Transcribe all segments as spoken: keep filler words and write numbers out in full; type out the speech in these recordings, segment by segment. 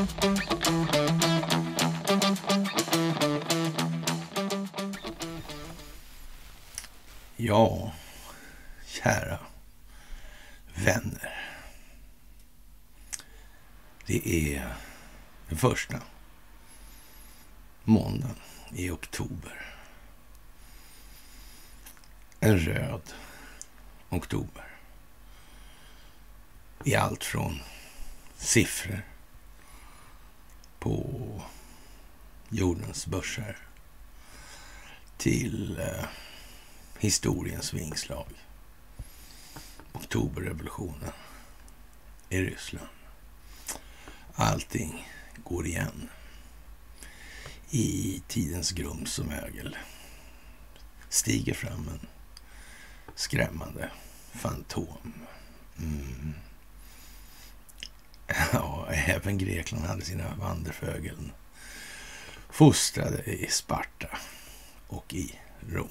Ja, kära vänner. Det är den första måndagen i oktober. En röd oktober. I allt från siffror på jordens börser till eh, historiens vingslag. Oktoberrevolutionen i Ryssland. Allting går igen. I tidens grums och mögel stiger fram en skrämmande fantom. Mm. Ja, även Grekland hade sina vanderfögeln fostrade i Sparta och i Rom.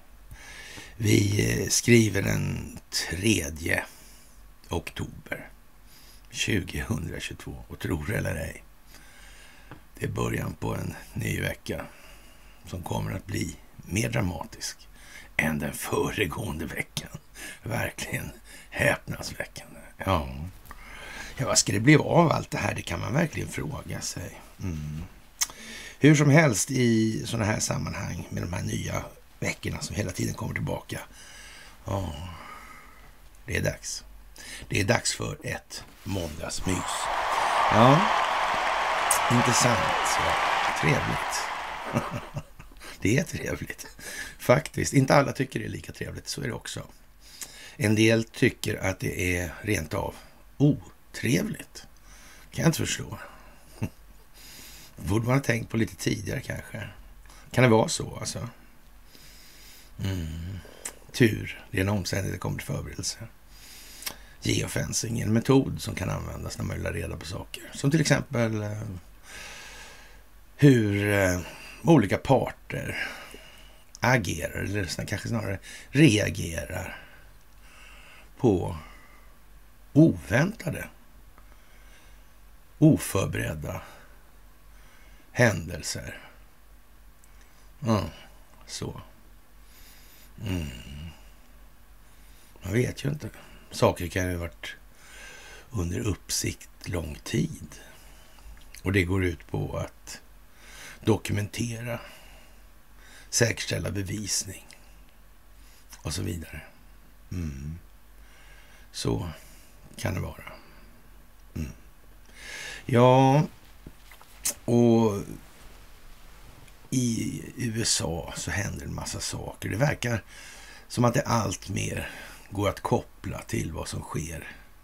Vi skriver den tredje oktober tjugohundratjugotvå och tror eller ej, det är början på en ny vecka som kommer att bli mer dramatisk än den föregående veckan. Verkligen häpnadsväckande. Ja. Ja, vad ska det bli av allt det här? Det kan man verkligen fråga sig. Mm. Hur som helst i sådana här sammanhang med de här nya veckorna som hela tiden kommer tillbaka. Ja, det är dags. Det är dags för ett måndagsmys. Ja, intressant. Ja, trevligt. Det är trevligt. Faktiskt. Inte alla tycker det är lika trevligt. Så är det också. En del tycker att det är rent av otrevligt. Kan jag inte förstå. Borde man ha tänkt på lite tidigare kanske. Kan det vara så alltså? Mm. Tur. Det är en omständighet det kommer till förberedelse. Geofencing är en metod som kan användas när man vill ha reda på saker. Som till exempel eh, hur eh, olika parter agerar, eller kanske snarare reagerar på oväntade, oförberedda händelser. Mm, så. Mm. Man vet ju inte. Saker kan ju ha varit under uppsikt lång tid. Och det går ut på att dokumentera, säkerställa bevisning och så vidare. Mm. Så kan det vara. Mm. Ja, och i U S A så händer en massa saker. Det verkar som att det allt mer går att koppla till vad som sker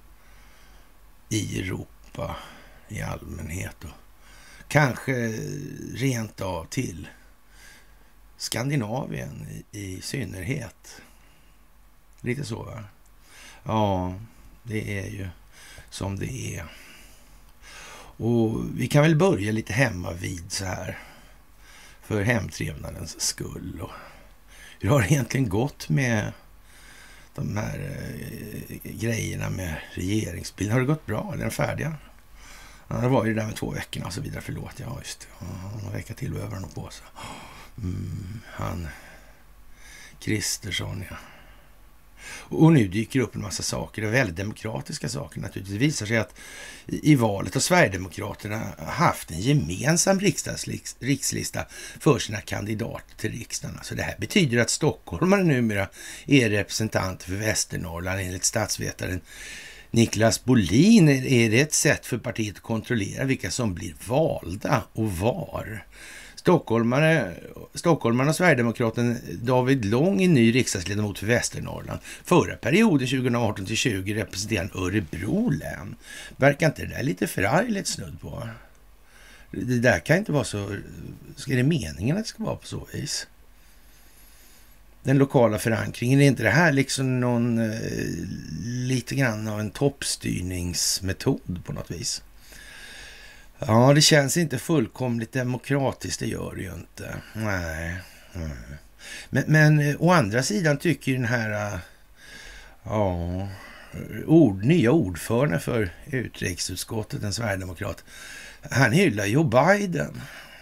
i Europa i allmänhet och kanske rent av till Skandinavien i, i synnerhet. Lite så, va? Ja, det är ju som det är. Och vi kan väl börja lite hemma vid så här för hemtrevnadens skull. Och hur har det egentligen gått med de här eh, grejerna med regeringsbilden? Har det gått bra? Eller är de färdiga? Ja, det var ju det där med två veckorna och så vidare. Förlåt, ja just det. Ja, någon vecka till behöver han på sig. Mm, han Kristersson, ja. Och nu dyker upp en massa saker. Det är väldigt demokratiska saker naturligtvis. Det visar sig att i valet har Sverigedemokraterna haft en gemensam rikslista för sina kandidater till riksdagen. Så det här betyder att stockholmare numera är representant för Västernorrland enligt statsvetaren Niklas Bolin. Är det ett sätt för partiet att kontrollera vilka som blir valda och var? Stockholmare, Stockholmarna och Sverigedemokraten David Lång är ny riksdagsledamot för Västernorrland. Förra perioden tjugoarton till tjugo representerade Örebro län. Verkar inte det där lite förargligt snudd på? Det där kan inte vara så... Ska det meningen att det ska vara på så vis? Den lokala förankringen, är inte det här liksom någon eh, lite grann av en toppstyrningsmetod på något vis? Ja, det känns inte fullkomligt demokratiskt, det gör det ju inte. Nej. Mm. Men, men å andra sidan tycker ju den här ja, ord, nya ordförande för utrikesutskottet, en sverigedemokrat, han hyllar Joe Biden.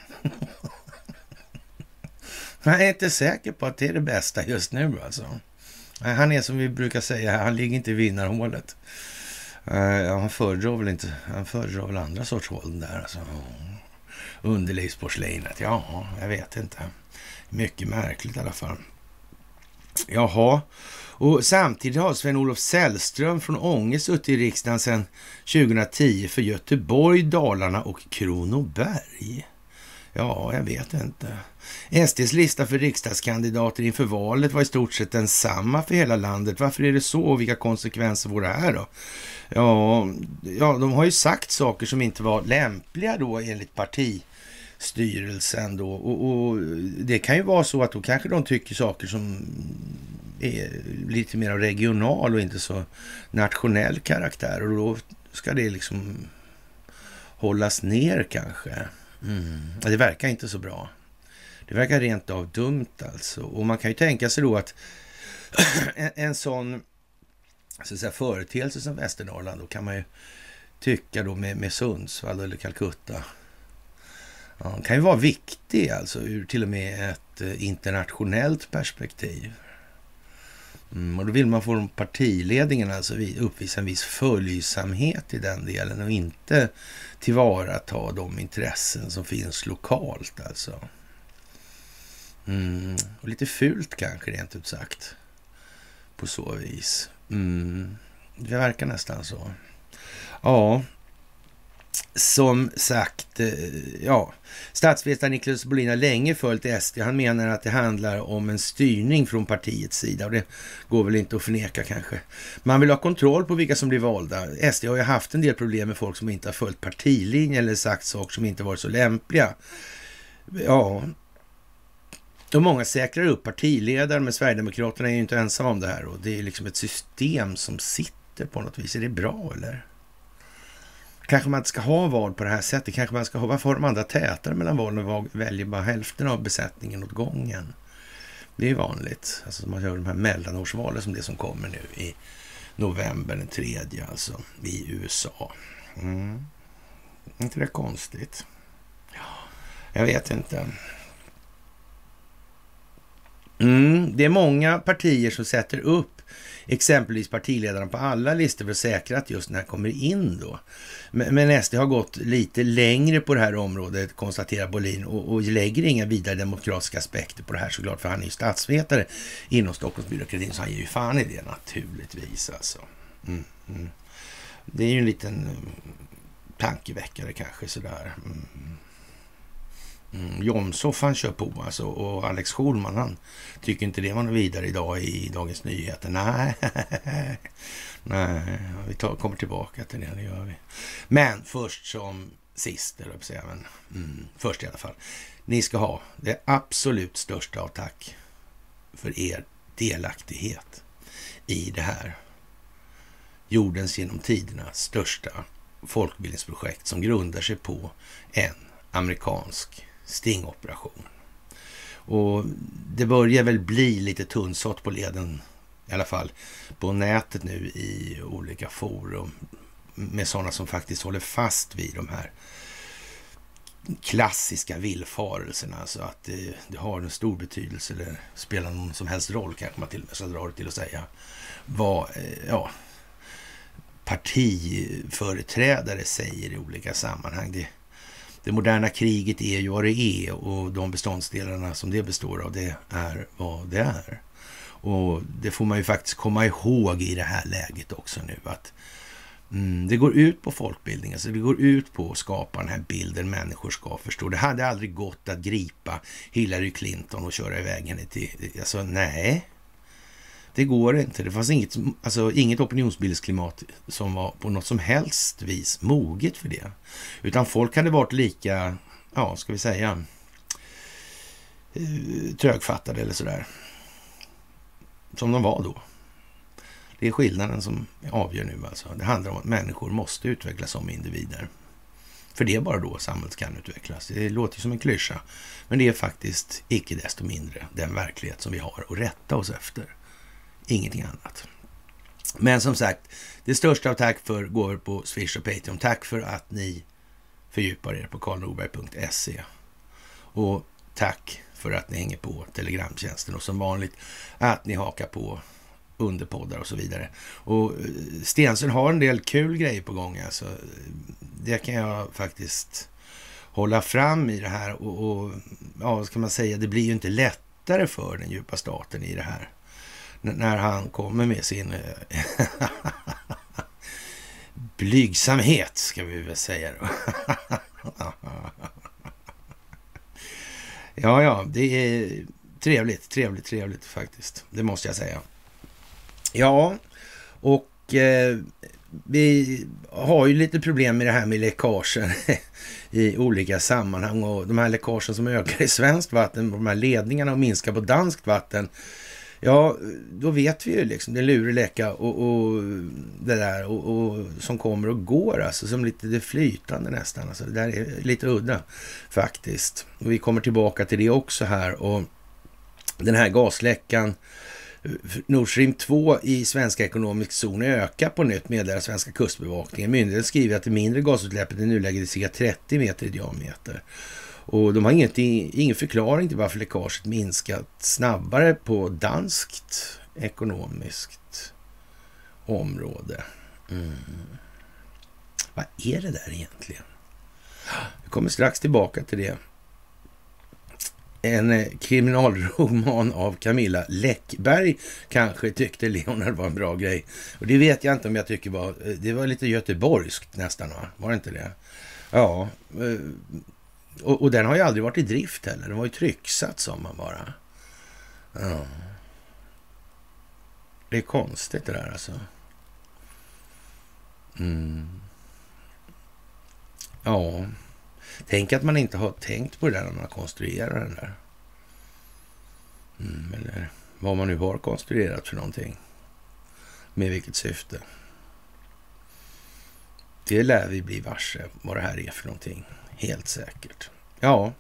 Jag är inte säker på att det är det bästa just nu alltså. Han är som vi brukar säga, han ligger inte i vinnarhålet. Uh, han föredrar väl inte, han föredrar väl andra sorts håll där alltså. Underlivsporslinet, ja, jag vet inte. Mycket märkligt i alla fall. Jaha, och samtidigt har Sven-Olof Sällström från Ånge suttit i riksdagen sedan tjugohundratio för Göteborg, Dalarna och Kronoberg. Ja, jag vet inte. S D:s lista för riksdagskandidater inför valet var i stort sett densamma för hela landet. Varför är det så och vilka konsekvenser får det här då? Ja, ja, de har ju sagt saker som inte var lämpliga då enligt partistyrelsen då. Och, och det kan ju vara så att då kanske de tycker saker som är lite mer regional och inte så nationell karaktär. Och då ska det liksom hållas ner kanske. Mm. Det verkar inte så bra. Det verkar rent av dumt alltså. Och man kan ju tänka sig då att en, en sån så att säga, företeelse som Västernorrland, då kan man ju tycka då med, med Sundsvall eller Calcutta. Ja, kan ju vara viktig alltså ur till och med ett eh, internationellt perspektiv. Mm, och då vill man få partiledningen alltså uppvisa en viss följsamhet i den delen och inte tillvarata de intressen som finns lokalt alltså. Mm, och lite fult kanske rent ut sagt på så vis. Mm, det verkar nästan så. Ja, som sagt, ja, statsvetaren Niklas Bolin har länge följt S D. Han menar att det handlar om en styrning från partiets sida och det går väl inte att förneka kanske. Man vill ha kontroll på vilka som blir valda. S D har ju haft en del problem med folk som inte har följt partilinjen eller sagt saker som inte varit så lämpliga. Ja, och många säkrar upp partiledare, men Sverigedemokraterna är ju inte ensamma om det här och det är liksom ett system som sitter på något vis. Är det bra eller? Kanske man inte ska ha val på det här sättet. Kanske man ska ha, varför har de andra tätare mellan valen och väljer bara hälften av besättningen åt gången? Det är vanligt. Alltså man gör de här mellanårsvalen som det som kommer nu i november den tredje alltså i U S A. Mm. Inte det konstigt? Jag vet inte. Mm, det är många partier som sätter upp exempelvis partiledaren på alla listor för att säkra att just den här kommer in då. Men, men S D har gått lite längre på det här området, konstaterar Bolin, och, och lägger inga vidare demokratiska aspekter på det här såklart, för han är ju statsvetare inom Stockholmsbyråkratin, så han ger ju fan i det naturligtvis alltså. Mm, mm. Det är ju en liten um, tankeväckare kanske sådär. Mm. Mm, Jomshoff han kör på alltså, och Alex Schulman han tycker inte det var något vidare idag i Dagens Nyheter. Nej, nej, vi tar, kommer tillbaka till det, det gör vi. Men först som sist, eller jag säga, men mm, först i alla fall. Ni ska ha det absolut största av tack för er delaktighet i det här jordens genom tiderna största folkbildningsprojekt som grundar sig på en amerikansk stingoperation. Och det börjar väl bli lite tunnsått på leden, i alla fall på nätet nu i olika forum, med sådana som faktiskt håller fast vid de här klassiska villfarelserna. Alltså att det, det har en stor betydelse, eller spelar någon som helst roll, kanske man till och med ska dra det till att säga, vad ja, partiföreträdare säger i olika sammanhang. Det Det moderna kriget är ju vad det är, och de beståndsdelarna som det består av, det är vad det är. Och det får man ju faktiskt komma ihåg i det här läget också nu, att mm, det går ut på folkbildning, alltså det går ut på att skapa den här bilden människor ska förstå. Det hade aldrig gått att gripa Hillary Clinton och köra iväg henne till, alltså nej. Det går inte. Det fanns inget, alltså inget opinionsbildningsklimat som var på något som helst vis moget för det. Utan folk hade varit lika, ja, ska vi säga, trögfattade eller sådär, som de var då. Det är skillnaden som avgör nu alltså. Det handlar om att människor måste utvecklas som individer. För det är bara då samhället kan utvecklas. Det låter som en klyscha, men det är faktiskt icke desto mindre den verklighet som vi har att rätta oss efter. Ingenting annat. Men som sagt, det största av tack för går på Swish och Patreon. Tack för att ni fördjupar er på karl norberg punkt se. Och tack för att ni hänger på Telegramtjänsten. Och som vanligt att ni hakar på underpoddar och så vidare. Och Stensson har en del kul grejer på gång. Alltså, det kan jag faktiskt hålla fram i det här. Och, och ja, vad ska man säga, det blir ju inte lättare för den djupa staten i det här. N- när han kommer med sin blygsamhet, ska vi väl säga då. Ja, ja, det är trevligt, trevligt, trevligt faktiskt. Det måste jag säga. Ja, och eh, vi har ju lite problem med det här med läckagen i olika sammanhang. Och de här läckagen som ökar i svenskt vatten, de här ledningarna och minskar på danskt vatten. Ja, då vet vi ju liksom, det är lurig läcka och, och det där och, och som kommer och går, alltså som lite det flytande nästan. Alltså det där är lite udda faktiskt. Och vi kommer tillbaka till det också här, och den här gasläckan Nord Stream två i svenska ekonomisk zon ökar på nytt, meddelar svenska kustbevakningen. Myndigheten skriver att det mindre gasutsläppet i nuläget är cirka trettio meter i diameter. Och de har inget, ingen förklaring till varför läckaget minskat snabbare på danskt ekonomiskt område. Mm. Vad är det där egentligen? Vi kommer strax tillbaka till det. En kriminalroman av Camilla Läckberg kanske tyckte Leonard var en bra grej. Och det vet jag inte om jag tycker var... Det var lite göteborgskt nästan, va? Var det inte det? Ja... Och, och den har ju aldrig varit i drift heller. Den var ju trycksatt som man bara. Ja. Det är konstigt det där alltså. Mm. Ja. Tänk att man inte har tänkt på det där när man konstruerar den där. Mm, eller vad man nu har konstruerat för någonting. Med vilket syfte. Det lär vi bli varse vad det här är för någonting. Helt säkert. Ja.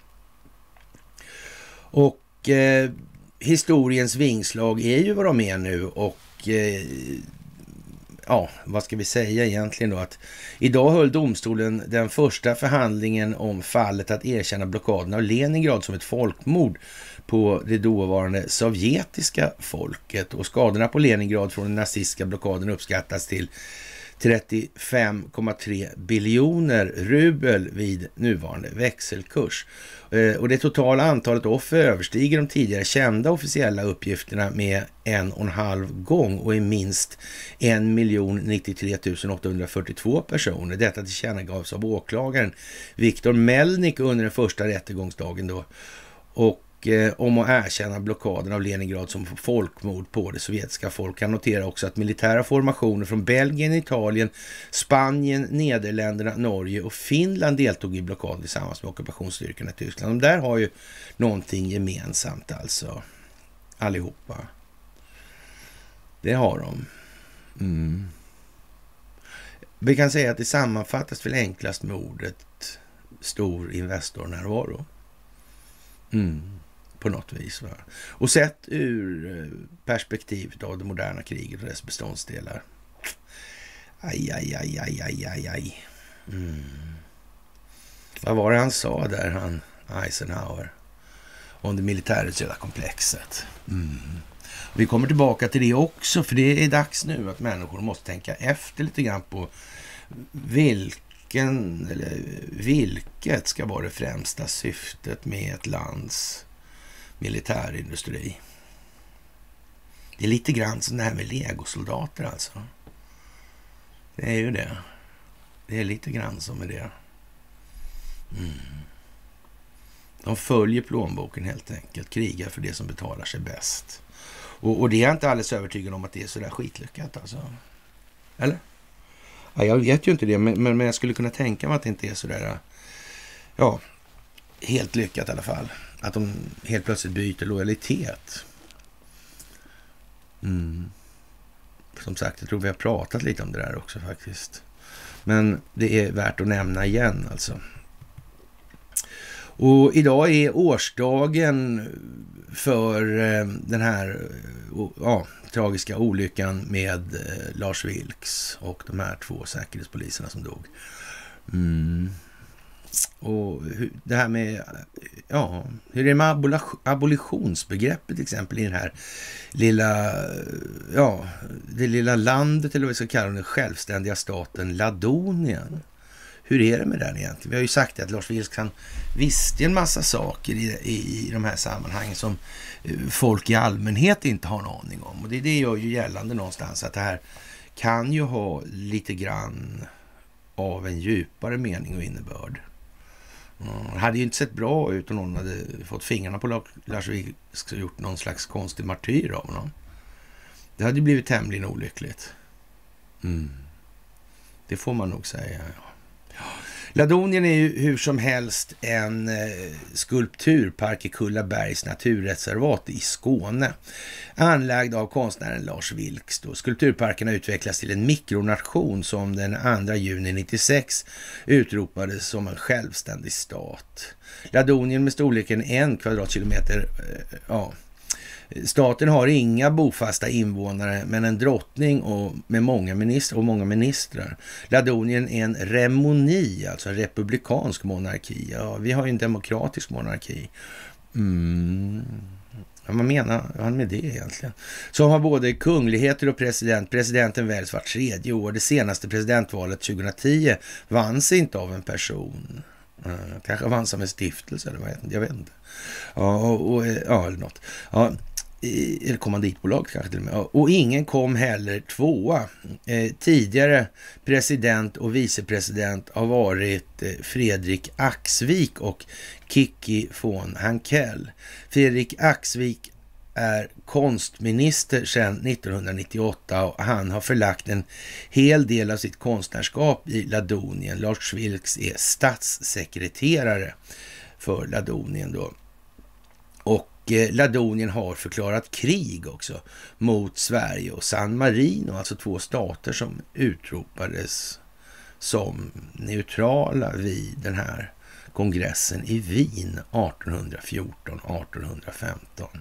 Och eh, historiens vingslag är ju vad de är nu. Och eh, ja, vad ska vi säga egentligen då? Att idag höll domstolen den första förhandlingen om fallet att erkänna blockaden av Leningrad som ett folkmord på det dåvarande sovjetiska folket. Och skadorna på Leningrad från den nazistiska blockaden uppskattas till trettiofem komma tre biljoner rubel vid nuvarande växelkurs. Och det totala antalet offer överstiger de tidigare kända officiella uppgifterna med en och en halv gång och är minst en miljon nittiotre tusen åttahundrafyrtiotvå personer. Detta tillkännagavs av åklagaren Viktor Melnik under den första rättegångsdagen då. Och om att erkänna blockaden av Leningrad som folkmord på det sovjetiska folk. Kan notera också att militära formationer från Belgien, Italien, Spanien, Nederländerna, Norge och Finland deltog i blockaden tillsammans med ockupationsstyrkorna i Tyskland. De där har ju någonting gemensamt alltså. Allihopa. Det har de. Mm. Vi kan säga att det sammanfattas väl enklast med ordet stor investornärvaro. Mm. På något vis. Va? Och sett ur perspektivet av det moderna kriget och dess beståndsdelar. Aj, aj, aj, aj, aj, aj, aj. Mm. Vad var det han sa där, han Eisenhower, om det militärindustriella komplexet? Mm. Vi kommer tillbaka till det också, för det är dags nu att människor måste tänka efter lite grann på vilken eller vilket ska vara det främsta syftet med ett lands militärindustri. Det är lite grann som det här med legosoldater alltså. Det är ju det. Det är lite grann som med det. Mm. De följer plånboken helt enkelt. Krigar för det som betalar sig bäst. Och, och det är jag inte alldeles övertygad om att det är så där skitlyckat alltså. Eller? Ja, jag vet ju inte det, men, men jag skulle kunna tänka mig att det inte är så där, ja, helt lyckat i alla fall. Att de helt plötsligt byter lojalitet. Mm. Som sagt, jag tror vi har pratat lite om det där också faktiskt. Men det är värt att nämna igen alltså. Och idag är årsdagen för den här ja, tragiska olyckan med Lars Vilks och de här två säkerhetspoliserna som dog. Mm. Och det här med, ja, hur är det med abolitionsbegreppet till exempel i den här lilla, ja, det lilla landet eller vad vi ska kalla den självständiga staten Ladonien. Hur är det med den egentligen? Vi har ju sagt att Lars Vilks han visste en massa saker i, i, i de här sammanhangen som folk i allmänhet inte har en aning om. Och det, det gör ju gällande någonstans att det här kan ju ha lite grann av en djupare mening och innebörd. Det hade ju inte sett bra ut om någon hade fått fingrarna på Lars Vilks och gjort någon slags konstig martyr av honom. Det hade ju blivit tämligen olyckligt. Mm. Det får man nog säga, ja. Ladonien är ju hur som helst en eh, skulpturpark i Kullabergs naturreservat i Skåne. Anlagd av konstnären Lars Vilks. Då. Skulpturparken har utvecklats till en mikronation som den andra juni nittiosex utropades som en självständig stat. Ladonien med storleken en kvadratkilometer, eh, ja... Staten har inga bofasta invånare men en drottning och med många ministrar och många ministrar. Ladonien är en remoni, alltså en republikansk monarki. Ja, vi har ju en demokratisk monarki. Mm. Ja, vad menar han med det egentligen? Som har både kungligheter och president. Presidenten väljs vart tredje år. Det senaste presidentvalet tjugohundratio vanns inte av en person. Uh, kanske vann som en stiftelse eller vad jag, jag vet inte. Ja, och, och, ja, eller något. Ja, eller kommanditbolag kanske till och med. Och ingen kom heller tvåa. Eh, tidigare president och vicepresident har varit eh, Fredrik Axvik och Kikki von Hankell. Fredrik Axvik är konstminister sedan nittonhundranittioåtta och han har förlagt en hel del av sitt konstnärskap i Ladonien. Lars Vilks är statssekreterare för Ladonien då. Och Ladonien har förklarat krig också mot Sverige och San Marino, alltså två stater som utropades som neutrala vid den här kongressen i Wien artonhundrafjorton artonhundrafemton.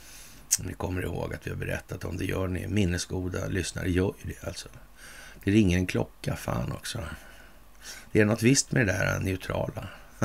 Ni kommer ihåg att vi har berättat om det, gör ni. Minnesgoda lyssnare gör ju det alltså. Det ringer en klocka fan också. Det är något visst med det där neutrala.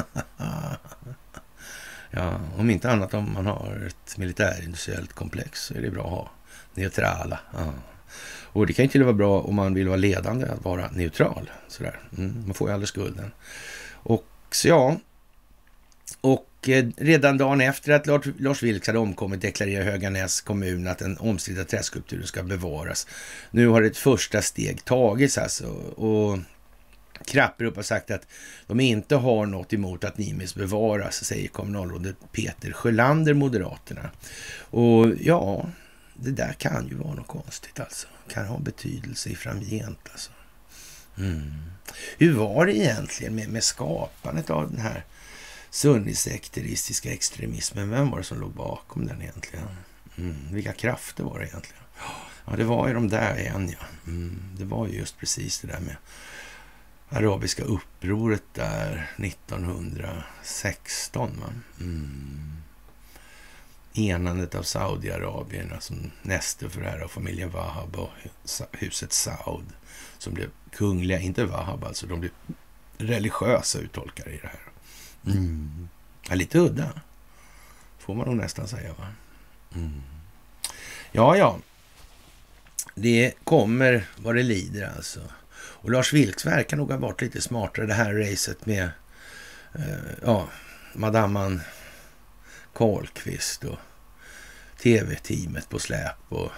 Ja, om inte annat om man har ett militärindustriellt komplex så är det bra att ha neutrala. Ja. Och det kan ju till och med vara bra om man vill vara ledande att vara neutral. Sådär. Mm, man får ju aldrig skulden. Och så ja, och eh, redan dagen efter att Lars, Lars Vilks hade omkommit deklarerar Höganäs kommun att den omstridda träskulpturen ska bevaras. Nu har ett första steg tagits alltså, och Krapperup har sagt att de inte har något emot att Nimis bevaras, säger kommunalrådet Peter Sjölander, Moderaterna. Och ja, det där kan ju vara något konstigt alltså. Kan ha betydelse i framgent alltså. Mm. Hur var det egentligen med, med skapandet av den här sunnisekteristiska extremismen? Vem var det som låg bakom den egentligen? Mm. Vilka krafter var det egentligen? Ja, det var ju de där igen, ja. Mm. Det var ju just precis det där med arabiska upproret där nittonhundrasexton. Mm. Enandet av Saudiarabien som näste för det här av familjen Wahab och huset Saud som blev kungliga, inte Wahab alltså, de blev religiösa uttolkare i det här. Mm. Ja, lite udda får man nog nästan säga, va? Mm. Ja, ja. Det kommer vad det lider alltså. Och Lars Vilks verkar nog ha varit lite smartare det här racet med eh, ja, madamman Karlqvist och tv-teamet på släp och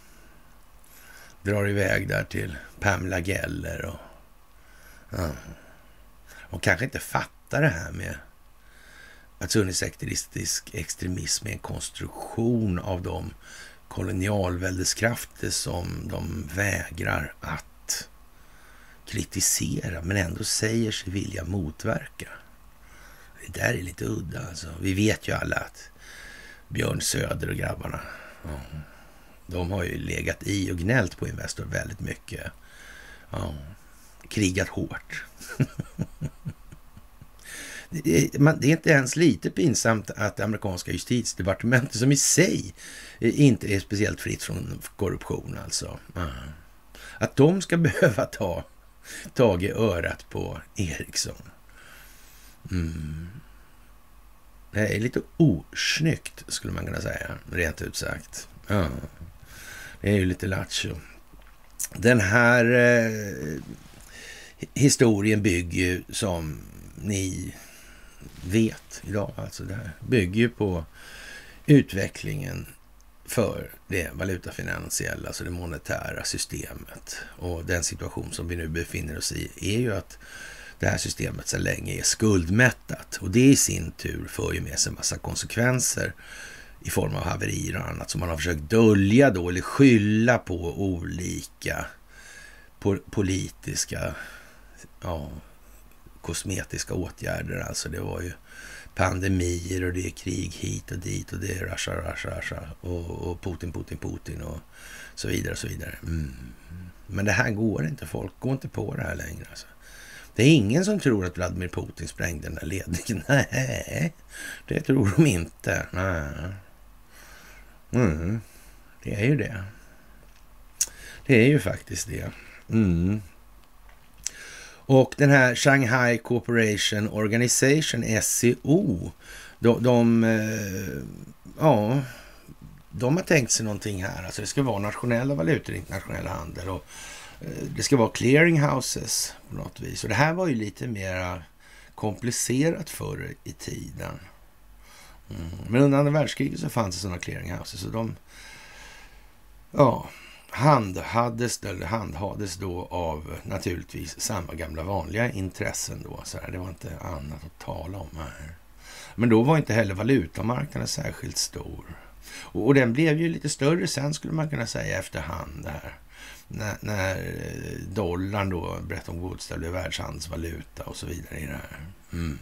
drar iväg där till Pamela Geller och, ja, och kanske inte fattar det här med att sunnisekteristisk extremism är en konstruktion av de kolonialväldeskrafter som de vägrar att kritisera men ändå säger sig vilja motverka. Det där är lite udda alltså. Vi vet ju alla att Björn Söder och grabbarna, ja, de har ju legat i och gnällt på Investor väldigt mycket. Ja, krigat hårt. Det är, man, det är inte ens lite pinsamt att det amerikanska justitiedepartementet, som i sig inte är speciellt fritt från korruption alltså, att de ska behöva ta tag i örat på Eriksson. Mm. Det är lite osnyggt, skulle man kunna säga, rent ut sagt. Ja. Det är ju lite lattjo. Den här eh, historien bygger ju, som ni vet idag, alltså det här bygger ju på utvecklingen för det valutafinansiella, alltså det monetära systemet. Och den situation som vi nu befinner oss i är ju att det här systemet så länge är skuldmättat. Och det i sin tur för ju med sig en massa konsekvenser i form av haverier och annat som man har försökt dölja då, eller skylla på olika po- politiska, ja, kosmetiska åtgärder. Alltså det var ju pandemier och det är krig hit och dit och det är Russia, Russia, Russia och, och Putin, Putin, Putin och så vidare och så vidare. Mm. Men det här går inte, folk går inte på det här längre alltså. Det är ingen som tror att Vladimir Putin sprängde den där ledningen. Nej, det tror de inte. Nej. Mm. Det är ju det. Det är ju faktiskt det. Mm. Och den här Shanghai Cooperation Organization, S C O, de, de, ja, de har tänkt sig någonting här. Alltså det ska vara nationella valutor, internationella handel, och det ska vara clearinghouses på något vis. Och det här var ju lite mer komplicerat förr i tiden. Mm. Men under andra världskriget så fanns det sådana clearinghouses. Så de, ja, handhades, eller handhades då av naturligtvis samma gamla vanliga intressen då. Så här, det var inte annat att tala om här. Men då var inte heller valutamarknaden särskilt stor. Och, och den blev ju lite större sen, skulle man kunna säga, efterhand där. När, när dollarn då, Bretton Woods, blev världshandelsvaluta och så vidare i det här. Mm.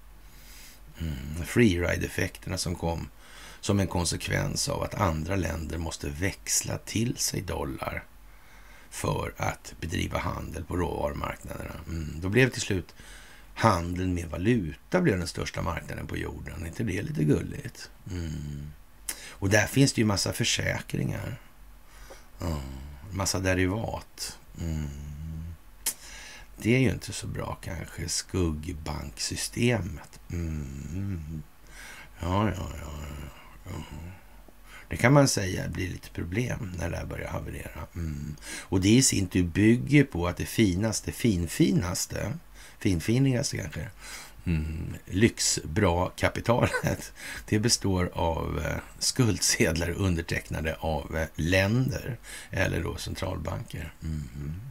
Mm. Freeride-effekterna som kom som en konsekvens av att andra länder måste växla till sig dollar för att bedriva handel på råvarumarknaderna. Mm. Då blev till slut handeln med valuta blev den största marknaden på jorden. Inte det lite gulligt? Mm. Och där finns det ju massa försäkringar. Mm. Massa derivat. Mm. Det är ju inte så bra kanske. Skuggbanksystemet. Mm. Ja, ja, ja. Mm. Det kan man säga blir lite problem när det här börjar haverera. Mm. Och det i sin tur bygger på att det finaste, finfinaste, finfinigaste kanske, mm, lyxbra kapitalet, det består av eh, skuldsedlar undertecknade av eh, länder eller då centralbanker. Mm.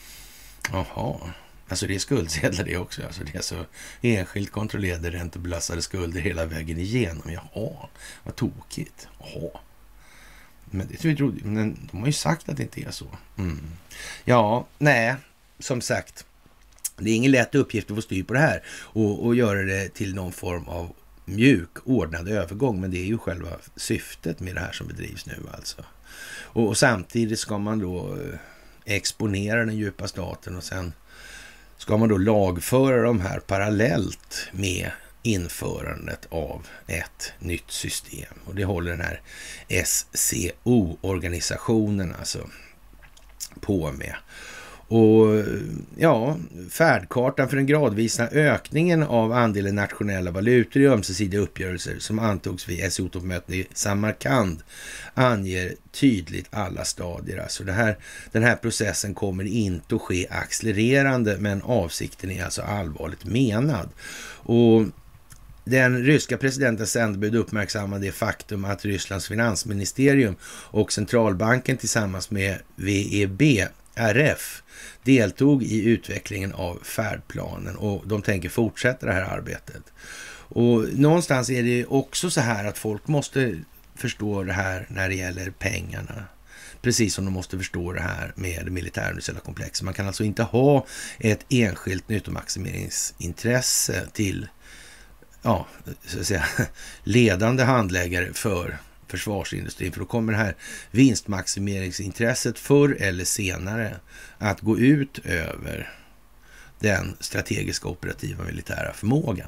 Jaha. Alltså det är skuldsedlar det också. Alltså det är så enskilt kontrollerade räntebelastade skulder hela vägen igenom. Jaha, vad tokigt. Jaha. Men det tror jag, men de har ju sagt att det inte är så. Mm. Ja, nej, som sagt. Det är ingen lätt uppgift att få styr på det här och, och göra det till någon form av mjuk, ordnad övergång. Men det är ju själva syftet med det här som bedrivs nu alltså. Och, och samtidigt ska man då exponera den djupa staten och sen ska man då lagföra de här parallellt med införandet av ett nytt system. Och det håller den här S C O-organisationen alltså på med. Och ja, färdkartan för den gradvisa ökningen av andelen nationella valutor i ömsesidiga uppgörelser som antogs vid S C O-toppmötet i Samarkand anger tydligt alla stadier. Alltså det här, den här processen kommer inte att ske accelererande, men avsikten är alltså allvarligt menad. Och den ryska presidentens sändebud uppmärksammade det faktum att Rysslands finansministerium och centralbanken tillsammans med V E B R F deltog i utvecklingen av färdplanen och de tänker fortsätta det här arbetet. Och någonstans är det också så här att folk måste förstå det här när det gäller pengarna. Precis som de måste förstå det här med det militärindustriella komplexet. Man kan alltså inte ha ett enskilt nyttomaximeringsintresse till ja, så att säga, ledande handläggare för försvarsindustrin, för då kommer det här vinstmaximeringsintresset förr eller senare att gå ut över den strategiska operativa militära förmågan.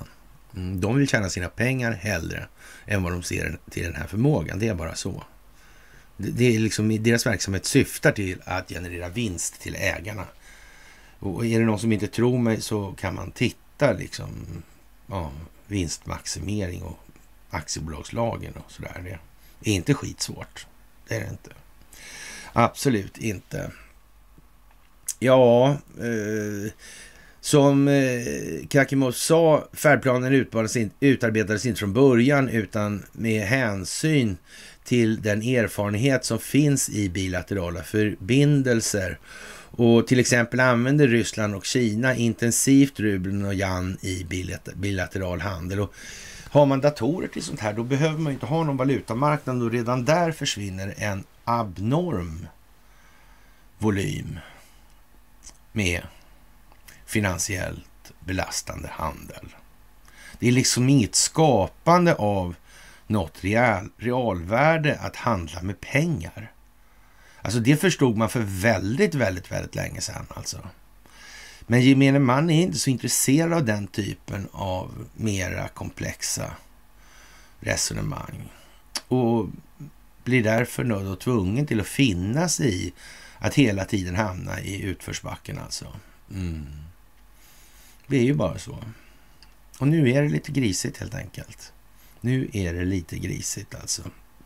Mm, de vill tjäna sina pengar hellre än vad de ser till den här förmågan. Det är bara så. Det, det är liksom, deras verksamhet syftar till att generera vinst till ägarna. Och är det någon som inte tror mig så kan man titta liksom, ja, vinstmaximering och aktiebolagslagen och sådär. Det är inte skitsvårt. Det är det inte. Absolut inte. Ja, eh, som eh, Kakimov sa, färdplanen utarbetades inte från början utan med hänsyn till den erfarenhet som finns i bilaterala förbindelser. Och till exempel använder Ryssland och Kina intensivt rubeln och yuan i bilateral handel. Och har man datorer till sånt här, då behöver man inte ha någon valutamarknad och redan där försvinner en abnorm volym med finansiellt belastande handel. Det är liksom inget skapande av något real, realvärde att handla med pengar. Alltså det förstod man för väldigt, väldigt, väldigt länge sedan alltså. Men gemene man är inte så intresserad av den typen av mera komplexa resonemang. Och blir därför nödd och tvungen till att finnas i att hela tiden hamna i utförsbacken alltså. Mm. Det är ju bara så. Och nu är det lite grisigt helt enkelt. Nu är det lite grisigt alltså.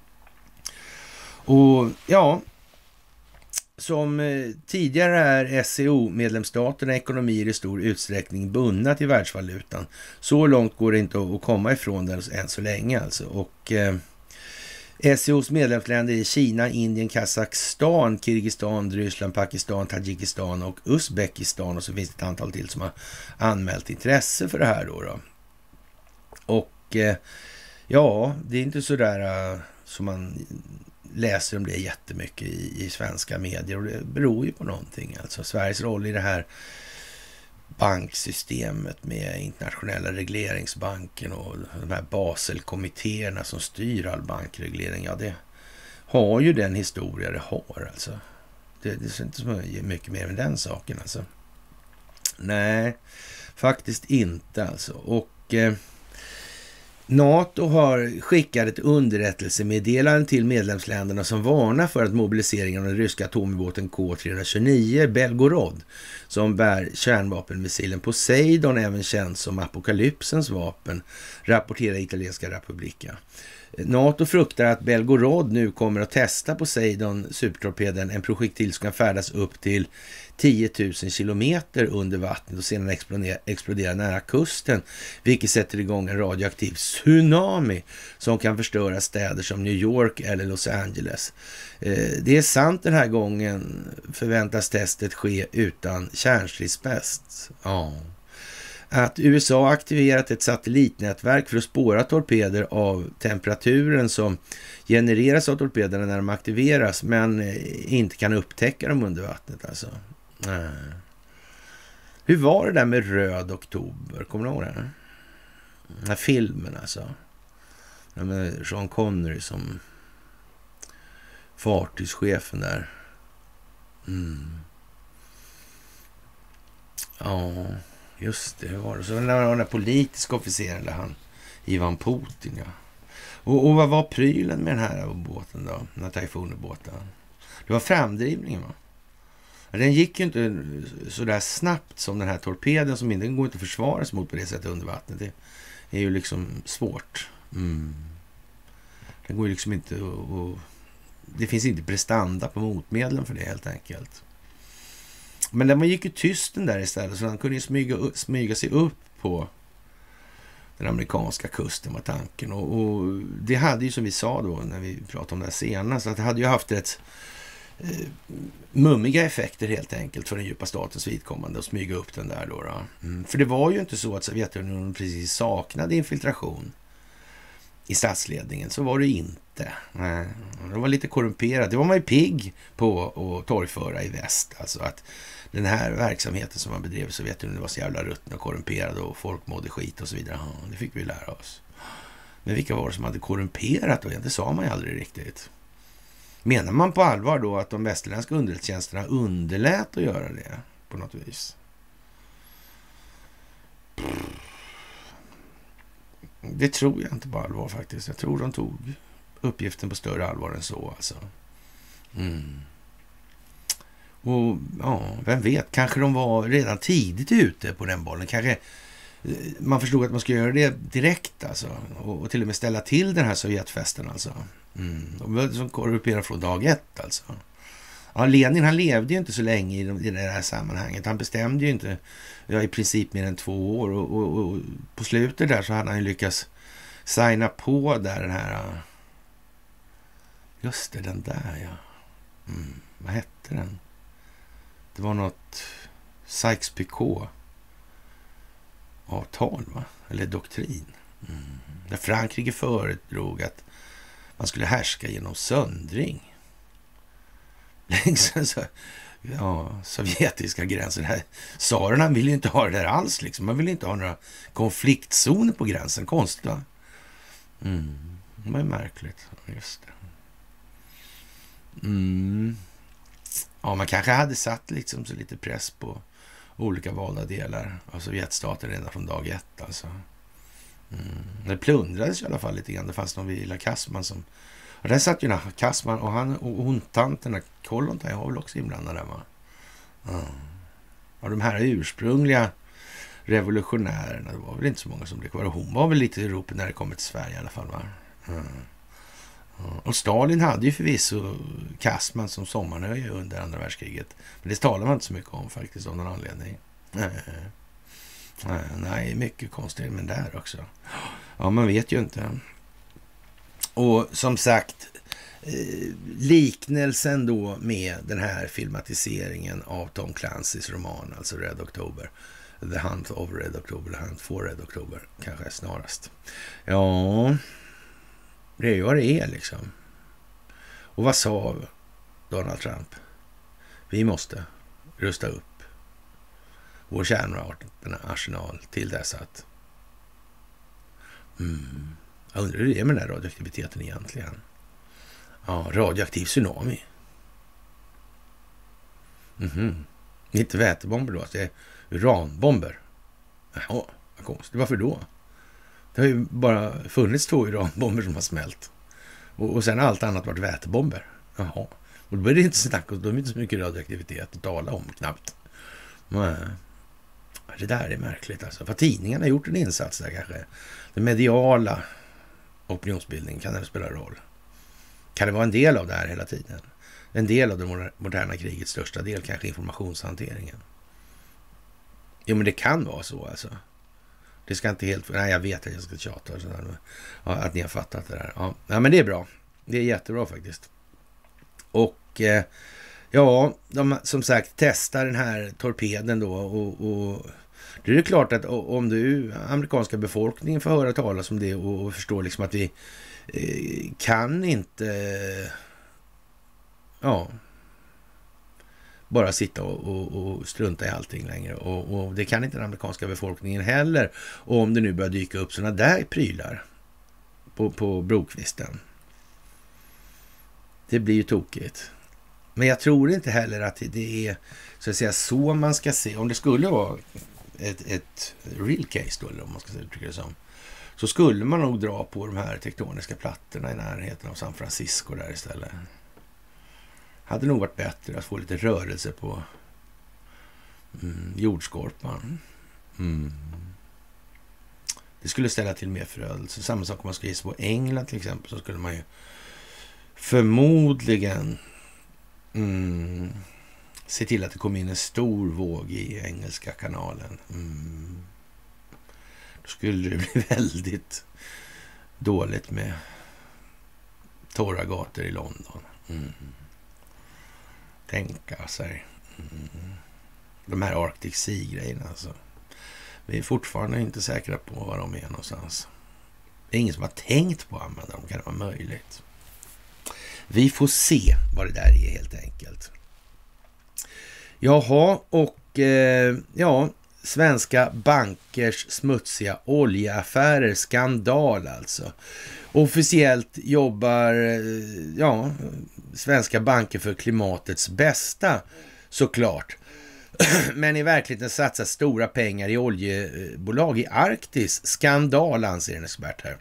Och ja, som tidigare är S C O-medlemsstaterna ekonomier i stor utsträckning bundna till världsvalutan. Så långt går det inte att komma ifrån den än så länge alltså. Och eh, S C O:s medlemsländer är Kina, Indien, Kazakstan, Kirgistan, Ryssland, Pakistan, Tadzjikistan och Uzbekistan. Och så finns det ett antal till som har anmält intresse för det här då. då. Och eh, ja, det är inte så där uh, som man läser om det jättemycket i, i svenska medier. Och det beror ju på någonting. Alltså Sveriges roll i det här banksystemet med internationella regleringsbanken och de här Baselkommittéerna som styr all bankreglering. Ja, det har ju den historia det har alltså. Det, det är inte så mycket mer med den saken alltså. Nej, faktiskt inte alltså. Och eh, NATO har skickat ett underrättelsemeddelande till medlemsländerna som varnar för att mobiliseringen av den ryska atomubåten K tre tjugonio Belgorod, som bär kärnvapenmissilen Poseidon, även känd som apokalypsens vapen, rapporterar italienska Republika. NATO fruktar att Belgorod nu kommer att testa Poseidon supertorpeden, en projektil som kan färdas upp till tio tusen kilometer under vattnet och sedan explodera, explodera nära kusten, vilket sätter igång en radioaktiv tsunami som kan förstöra städer som New York eller Los Angeles. Eh, det är sant, den här gången förväntas testet ske utan kärnstridsspets. Ja. Att U S A har aktiverat ett satellitnätverk för att spåra torpeder av temperaturen som genereras av torpederna när de aktiveras, men inte kan upptäcka dem under vattnet alltså. Nej. Hur var det där med Röd oktober? Kommer du ihåg det? Den här filmen alltså. Den med Sean Connery som fartygschefen där. Mm. Ja, just det. Hur var det? Så den där, den där politiska officeren där, han, Ivan Putin, ja. Och, och vad var prylen med den här båten då? Den här Typhoon-båten? Det var framdrivningen, va? Den gick ju inte så där snabbt som den här torpeden, som inte går inte att försvara sig mot på det sättet under vattnet. Det är ju liksom svårt. Mm. Den går ju liksom inte och, och det finns inte prestanda på motmedlen för det helt enkelt. Men den gick ju tyst den där istället, så den kunde ju smyga, smyga sig upp på den amerikanska kusten, var tanken. Och, och det hade ju, som vi sa då när vi pratade om det här senast, att det hade ju haft ett eh, mummiga effekter helt enkelt för den djupa statens vidkommande att smyga upp den där då. då. Mm. För det var ju inte så att Sovjetunionen precis saknade infiltration i statsledningen, så var det inte. Nej, det var lite korrumperat. Det var man ju pigg på att torgföra i väst. Alltså att den här verksamheten som man bedrev i Sovjetunionen var så jävla rutten och korrumperad och folk mådde skit och så vidare. Ja, det fick vi lära oss. Men vilka var det som hade korrumperat då? Det sa man ju aldrig riktigt. Menar man på allvar då att de västerländska underrättelsetjänsterna underlät att göra det på något vis? det tror jag inte på allvar faktiskt. Jag tror de tog uppgiften på större allvar än så alltså. Mm. Och ja, vem vet, kanske de var redan tidigt ute på den bollen. Kanske man förstod att man skulle göra det direkt alltså. Och, och till och med ställa till den här Sovjetfesten alltså. Mm. De var som korrumperade från dag ett alltså. Ja, Lenin han levde ju inte så länge i, de, i det här sammanhanget. Han bestämde ju inte ja, i princip mer än två år. Och, och, och på slutet där så hade han ju lyckats signa på där den här... Just det, den där ja. Mm. Vad hette den? Det var något Sykes-Picot-avtal va? Eller doktrin. Mm. Där Frankrike föredrog att man skulle härska genom söndring. Längs så, ja, sovjetiska gränser. Här. Tsarerna vill ju inte ha det där alls. Liksom. Man vill inte ha några konfliktzoner på gränsen. Konstigt va? Mm. Det var märkligt. Just det. Mm. Ja, man kanske hade satt liksom så lite press på olika valda delar av Sovjetstaten redan från dag ett alltså. Mm. Det plundrades i alla fall lite grann. Det fanns någon vid La Kasman som... Och där satt ju Kasman och han och hon tanterna Kollontaj har väl också inblandade där va? Mm. Och de här ursprungliga revolutionärerna, det var väl inte så många som blev kvar. Hon var väl lite i Europa när det kom till Sverige i alla fall va? Mm. Och Stalin hade ju förvisso Kasman som sommarnöje under andra världskriget. Men det talar man inte så mycket om faktiskt av någon anledning. Nej, nej mycket konstigt men där också. Ja, man vet ju inte. Och som sagt, liknelsen då med den här filmatiseringen av Tom Clancys roman, alltså Red October. The Hunt of Red October, The Hunt for Red October, kanske snarast. Ja... Det är ju vad det är liksom. Och vad sa Donald Trump? Vi måste rusta upp vår kärnvapenarsenal till dess att... Mm. Jag undrar hur det är med den här radioaktiviteten egentligen. Ja, radioaktiv tsunami. Mhm. Inte vätebomber då, det är uranbomber. Jaha, vad konstigt. Varför då? Det har ju bara funnits två uranbomber som har smält. Och, och sen allt annat varit vätebomber. Jaha. Och då är det inte snack om, då är det inte så mycket radioaktivitet att tala om knappt. Nej. Det där är märkligt alltså. För tidningarna har gjort en insats där kanske. Den mediala opinionsbildningen kan det spela roll. Kan det vara en del av det här hela tiden? En del av det moderna krigets största del, kanske informationshanteringen. Jo, men det kan vara så alltså. Det ska inte helt... Nej, jag vet att jag ska tjata. Sådär. Ja, att ni har fattat det där. Ja. Ja, men det är bra. Det är jättebra faktiskt. Och eh, ja, de som sagt testar den här torpeden då. Och, och det är ju klart att om du, amerikanska befolkningen, får höra talas om det och, och förstår liksom att vi eh, kan inte... Eh, ja... bara sitta och, och, och strunta i allting längre. Och, och det kan inte den amerikanska befolkningen heller. Och om det nu börjar dyka upp sådana där prylar på, på brokvisten. Det blir ju tokigt. Men jag tror inte heller att det är så att säga så man ska se. Om det skulle vara ett, ett real case då, eller om man ska uttrycka det som, så skulle man nog dra på de här tektoniska plattorna i närheten av San Francisco där istället. Hade nog varit bättre att få lite rörelse på mm, jordskorpan. Mm. Det skulle ställa till mer förödelse. Samma sak om man ska gissa på England till exempel, så skulle man ju förmodligen mm, se till att det kom in en stor våg i Engelska kanalen. Mm. Då skulle det bli väldigt dåligt med torra gator i London. Mm. Tänka sig. Mm. De här Arctic Sea-grejerna alltså. Vi är fortfarande inte säkra på var de är någonstans. Det är ingen som har tänkt på att använda dem. Kan det vara möjligt? Vi får se vad det där är helt enkelt. Jaha, och eh, ja, svenska bankers smutsiga oljeaffärer, skandal alltså. Officiellt jobbar ja, svenska banker för klimatets bästa, såklart. Men i verkligheten satsar stora pengar i oljebolag i Arktis. Skandal, anser en expert här.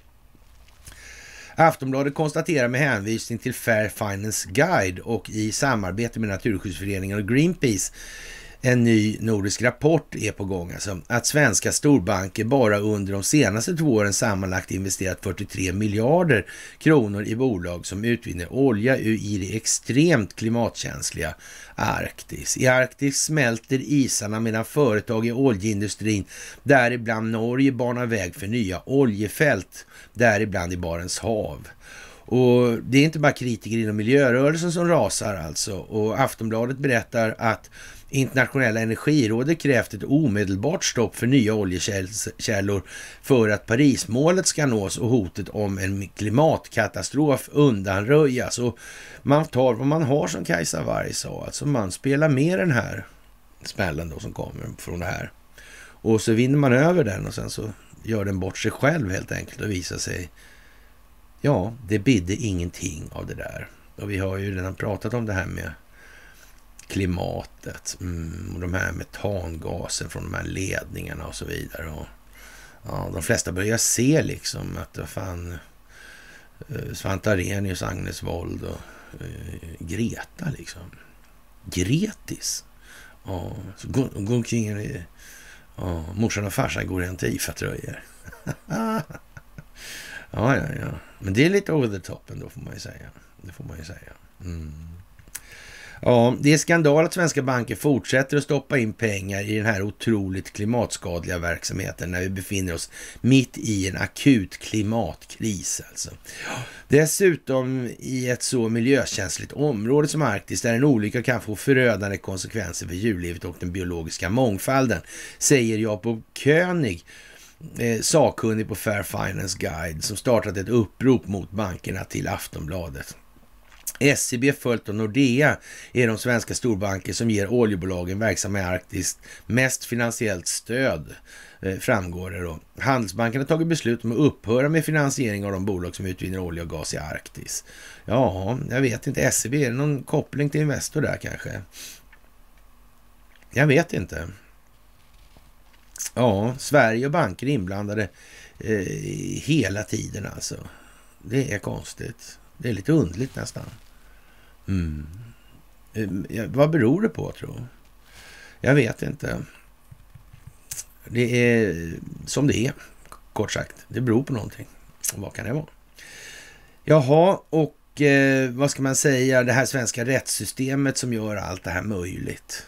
Aftonbladet konstaterar med hänvisning till Fair Finance Guide och i samarbete med Naturskyddsföreningen och Greenpeace, en ny nordisk rapport är på gång, alltså, att svenska storbanker bara under de senaste två åren sammanlagt investerat fyrtiotre miljarder kronor i bolag som utvinner olja i det extremt klimatkänsliga Arktis. I Arktis smälter isarna medan företag i oljeindustrin, däribland Norge, banar väg för nya oljefält, däribland i Barents hav. Och det är inte bara kritiker inom miljörörelsen som rasar alltså. Och Aftonbladet berättar att Internationella energirådet krävt ett omedelbart stopp för nya oljekällor för att Parismålet ska nås och hotet om en klimatkatastrof undanröjas. Och man tar vad man har, som Kajsa Warg sa. Alltså man spelar med den här smällen då som kommer från det här. Och så vinner man över den och sen så gör den bort sig själv helt enkelt och visar sig, ja, det bidde ingenting av det där. Och vi har ju redan pratat om det här med klimatet mm, och de här metangasen från de här ledningarna och så vidare. Och, ja, de flesta börjar se liksom att det fan eh, Svante Arrhenius, Agnes Wold och eh, Greta liksom. Gretis. Ja, så går, går omkring i, ja, morsan och farsan går i Antifa-tröjor. Ja, ja, ja. Men det är lite over the top ändå, får man ju säga. Det får man ju säga. Mm. Ja, det är skandal att svenska banker fortsätter att stoppa in pengar i den här otroligt klimatskadliga verksamheten när vi befinner oss mitt i en akut klimatkris alltså. Dessutom i ett så miljökänsligt område som Arktis, där en olycka kan få förödande konsekvenser för djurlivet och den biologiska mångfalden, säger Jakob König, eh, sakkunnig på Fair Finance Guide, som startat ett upprop mot bankerna till Aftonbladet. S E B följt och Nordea är de svenska storbanker som ger oljebolagen verksamma i Arktis mest finansiellt stöd, eh, framgår det då. Handelsbanken har tagit beslut om att upphöra med finansiering av de bolag som utvinner olja och gas i Arktis. Ja, jag vet inte. S E B, är det någon koppling till Investor där kanske? Jag vet inte. Ja, Sverige och banker är inblandade eh, hela tiden alltså. Det är konstigt. Det är lite underligt nästan. Mm. Ja, vad beror det på, tror jag? Jag vet inte. Det är som det är, kort sagt. Det beror på någonting. Vad kan det vara? Jaha, och eh, vad ska man säga? Det här svenska rättssystemet som gör allt det här möjligt.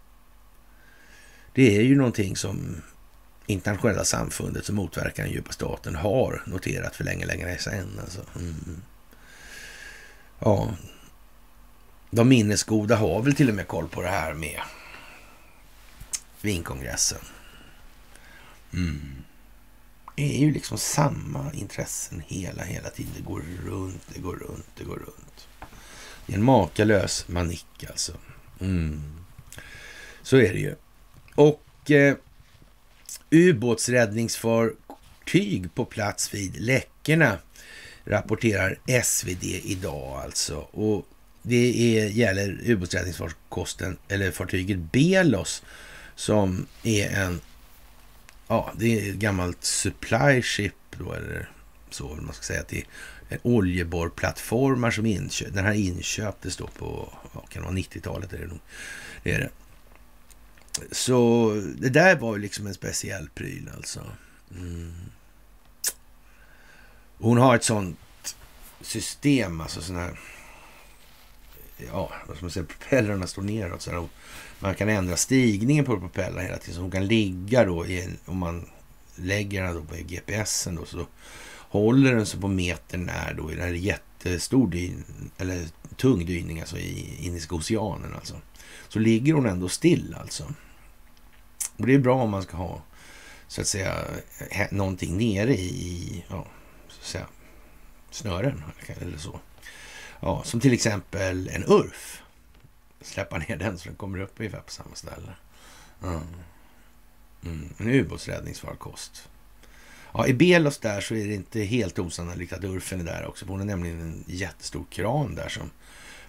Det är ju någonting som internationella samfundet som motverkar den djupa staten har noterat för länge, länge sedan. Alltså. Mm. Ja, de minnesgoda har väl till och med koll på det här med Wienkongressen. Mm. Det är ju liksom samma intressen hela, hela tiden. Det går runt, det går runt, det går runt. Det är en makalös manik alltså. Mm. Så är det ju. Och eh, ubåtsräddningsfartyg på plats vid läckorna, rapporterar S V D idag alltså. Och det är, gäller ubåtsräddningsfarkosten eller fartyget Belos, som är en, ja, det är ett gammalt supply ship då, eller så man ska säga, att det är en oljeborrplattformar som inköp, den här inköptes då på, ja, kan det vara nittiotalet, är det nog. Det är det. Så det där var ju liksom en speciell pryl alltså. Mm. Hon har ett sånt system, alltså sån här, ja, vad ska man säga, propellrarna står neråt så här, man kan ändra stigningen på propellrarna hela tiden, så hon kan ligga då i en, om man lägger den då på G P S'en då, så håller den sig på metern när då i den här jättestor dyn, eller tung dyning alltså i Indiska oceanen alltså, så ligger hon ändå still alltså. Och det är bra om man ska ha, så att säga, någonting nere i, ja, så att säga, snören eller så. Ja, som till exempel en urf. Släppa ner den så den kommer upp ungefär på samma ställe. Mm. Mm. En ubåtsräddningsfarkost. Ja, i Belos där så är det inte helt osannolikt att urfen är där också. Hon har nämligen en jättestor kran där som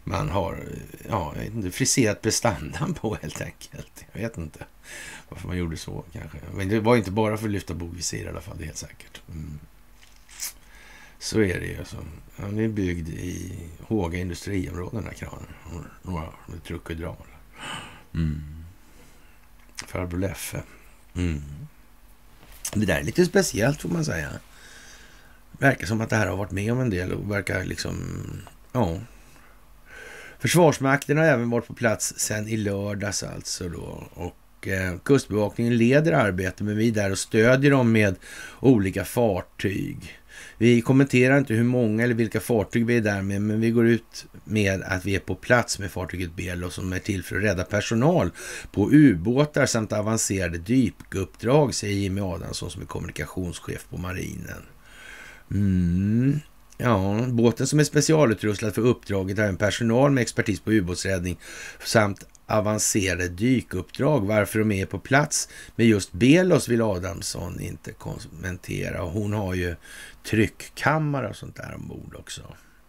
man har ja, friserat prestandan på helt enkelt. Jag vet inte varför man gjorde så kanske. Men det var inte bara för att lyfta bogvisir i alla fall, det är helt säkert. Mm. Så är det ju. Alltså. Han är byggd i håga industriområden, den här kranen. Några truck och dral. Mm. Farbror Leffe. Mm. Det där är lite speciellt får man säga. Verkar som att det här har varit med om en del och verkar liksom, ja. Försvarsmakten har även varit på plats sedan i lördags alltså då. Och eh, kustbevakningen leder arbetet, men vi är där och stödjer dem med olika fartyg. Vi kommenterar inte hur många eller vilka fartyg vi är där med, men vi går ut med att vi är på plats med fartyget Belo som är till för att rädda personal på ubåtar samt avancerade dykuppdrag, säger Jimmy Adamsson som är kommunikationschef på marinen. Mm. Ja, båten som är specialutrustad för uppdraget har en personal med expertis på ubåtsräddning samt avancerade dykuppdrag. Varför de är på plats med just Belos vill Adamsson inte kommentera. Och hon har ju tryckkammare och sånt där ombord också.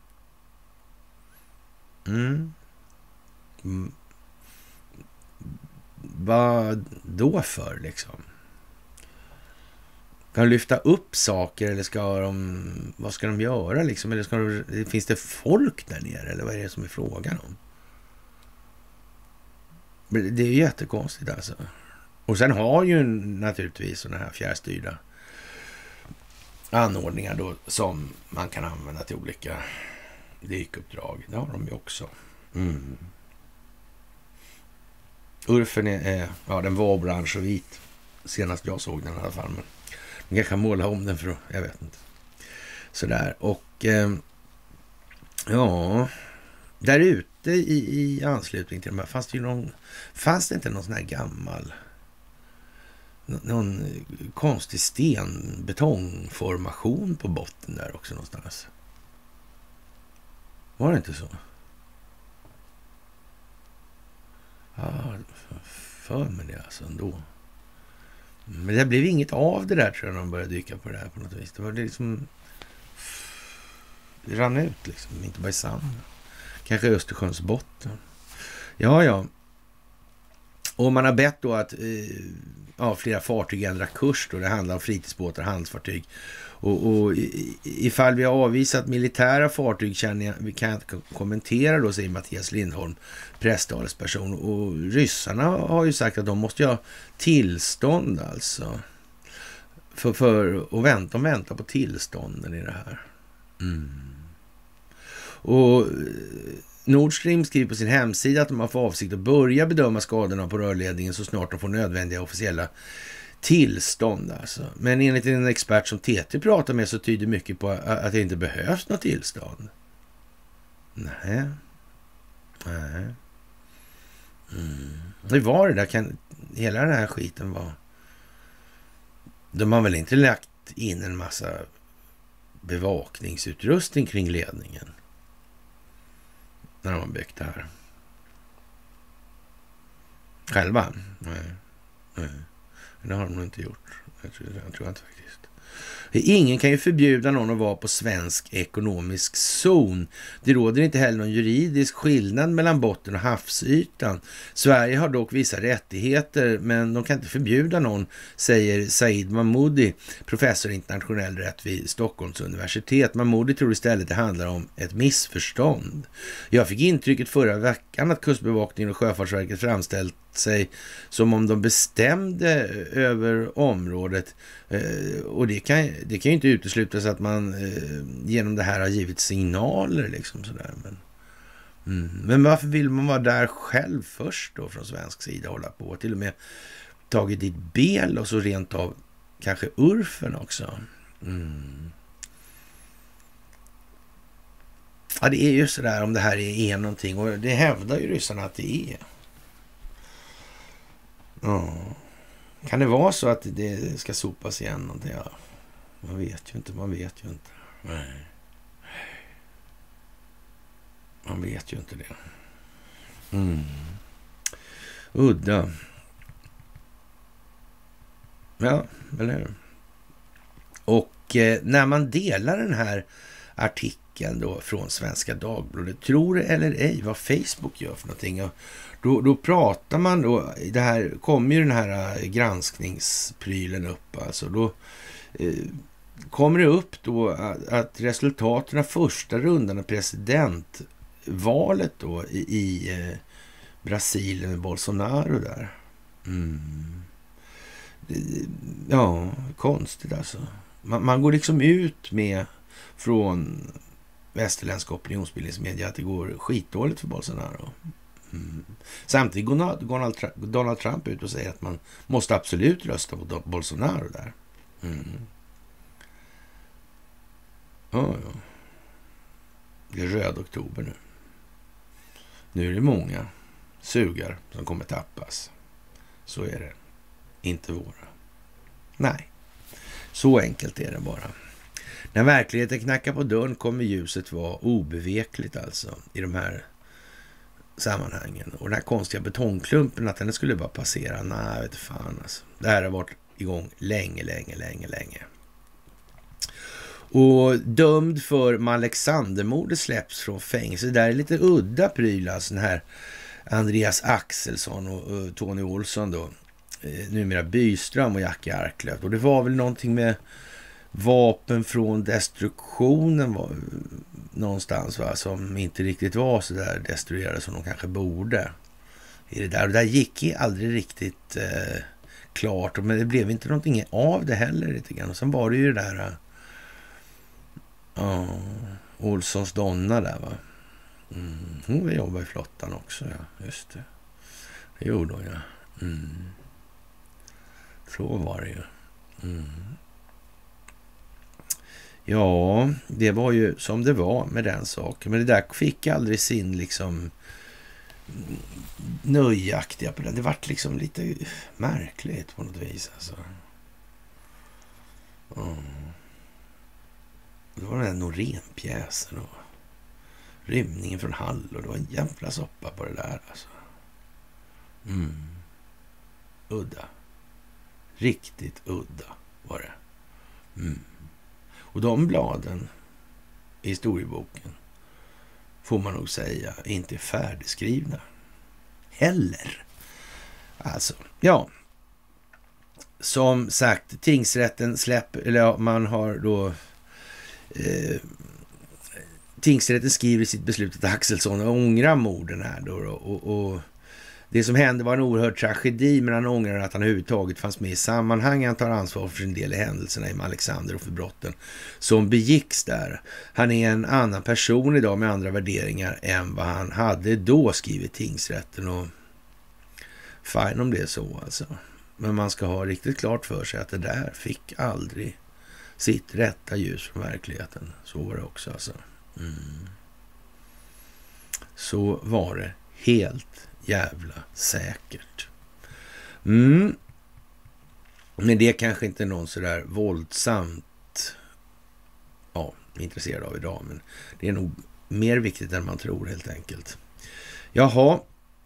Mm. Mm. Vad då för liksom? Kan de lyfta upp saker eller ska de, vad ska de göra liksom? Eller ska de, finns det folk där nere eller vad är det som är frågan om? Det är ju jättekonstigt alltså. Och sen har ju naturligtvis sådana här fjärrstyrda anordningar då som man kan använda till olika dykuppdrag. Det har de ju också. Mm. Urfen är, är ja den var orange och vit senast jag såg den i alla fall, men man kanske kan måla om den för att, jag vet inte. Sådär, och eh, ja, där ute i, i anslutning till de här, fanns det ju någon, fanns det inte någon sån här gammal, någon konstig stenbetongformation på botten där också någonstans? Var det inte så? Ja, för mig det alltså ändå. Men det blev inget av det där tror jag när de började dyka på det här på något vis. Det var liksom, det rann ut liksom, inte bara i sand. Kanske Östersjöns botten. Ja, ja. Och man har bett då att eh, ja, flera fartyg ändrar kurs då. Det handlar om fritidsbåtar, handelsfartyg. Och, och ifall vi har avvisat militära fartyg känner jag, vi kan inte kommentera då, säger Mattias Lindholm, presstalesperson. Och ryssarna har ju sagt att de måste ha tillstånd alltså. För, för att vänta, de väntar på tillstånden i det här. Mm. Och Nord Stream skriver på sin hemsida att de har för avsikt att börja bedöma skadorna på rörledningen så snart de får nödvändiga officiella tillstånd alltså. Men enligt en expert som T T pratar med så tyder mycket på att det inte behövs något tillstånd. Nej. Nej. Mm. Det var det där, kan hela den här skiten var. De har väl inte lagt in en massa bevakningsutrustning kring ledningen när de har byggt det här själva? Nej. Nej. Det har de nog inte gjort. Jag tror, jag tror inte faktiskt. Ingen kan ju förbjuda någon att vara på svensk ekonomisk zon. Det råder inte heller någon juridisk skillnad mellan botten och havsytan. Sverige har dock vissa rättigheter, men de kan inte förbjuda någon, säger Said Mahmoudi, professor i internationell rätt vid Stockholms universitet. Mahmoudi tror istället det handlar om ett missförstånd. Jag fick intrycket förra veckan att Kustbevakningen och Sjöfartsverket framställt sig som om de bestämde över området, eh, och det kan, det kan ju inte uteslutas att man eh, genom det här har givit signaler liksom sådär. Men, mm. men varför vill man vara där själv först då från svensk sida, hålla på till och med tagit dit Bel och så rent av kanske Urfen också. Mm. Ja, det är ju sådär om det här är någonting, och det hävdar ju ryssarna att det är. Ja. Kan det vara så att det ska sopas igen någonting? Ja. Man vet ju inte, man vet ju inte. Nej. Man vet ju inte det. Mm. Udda. Ja, eller hur? Och eh, när man delar den här artikeln då från Svenska Dagbladet. Tror det eller ej vad Facebook gör för någonting. Och då, då pratar man då, det här kommer ju den här granskningsprylen upp. Alltså då eh, kommer det upp då att, att resultaten av första rundan av presidentvalet då i, i eh, Brasilien med Bolsonaro där. Mm. Ja, konstigt alltså. Man, man går liksom ut med från västerländska opinionsbildningsmedia att det går skitdåligt för Bolsonaro. Mm. Samtidigt går Donald, Donald Trump ut och säger att man måste absolut rösta på Bolsonaro där. Mm. Ja, ja. Det är röd oktober nu. Nu är det många sugar som kommer tappas. Så är det. Inte våra. Nej. Så enkelt är det bara. När verkligheten knackar på dörren kommer ljuset vara obevekligt alltså i de här sammanhangen. Och den här konstiga betongklumpen att den skulle bara passera. Nej, jag vet fan alltså. Det här har varit igång länge, länge, länge, länge. Och dömd för Alexandermordet släpps från fängelse. Det där är lite udda pryl alltså. Den här Andreas Axelsson och, och Tony Olsson då. Eh, numera Byström och Jackie Arklöv. Och det var väl någonting med vapen från destruktionen var, någonstans va, som inte riktigt var så där destruerade som de kanske borde. I det där. Och det där gick ju aldrig riktigt eh, klart. Men det blev inte någonting av det heller lite grann. Och sen var det ju det där ja, uh, Olssons donna där va. Mm, hon vill jobba i flottan också, ja. Just det. Det gjorde hon, ja. Mm. Så var det ju. Mm. Ja, det var ju som det var med den saken. Men det där fick aldrig sin liksom nöjaktiga på den. Det vart liksom lite märkligt på något vis. Alltså. Mm. Det var den här Norén-pjäsen och rymningen från Hall och det var en jävla soppa på det där. Alltså. Mm. Udda. Riktigt udda var det. Mm. Och de bladen i historieboken får man nog säga inte är färdigskrivna. Heller. Alltså, ja. Som sagt, tingsrätten släpper, eller ja, man har då eh, tingsrätten skriver i sitt beslut att Axelsson ångrar morden här då och, och det som hände var en oerhörd tragedi, men han ångrar att han överhuvudtaget fanns med i sammanhang. Han tar ansvar för sin del i händelserna i Alexander och för brotten som begicks där. Han är en annan person idag med andra värderingar än vad han hade då, skrivit tingsrätten. Och fine om det är så alltså. Men man ska ha riktigt klart för sig att det där fick aldrig sitt rätta ljus från verkligheten. Så var det också alltså. Mm. Så var det helt jävla säkert. Mm. Men det är kanske inte någon sådär våldsamt ja, intresserad av idag, men det är nog mer viktigt än man tror helt enkelt. Jaha.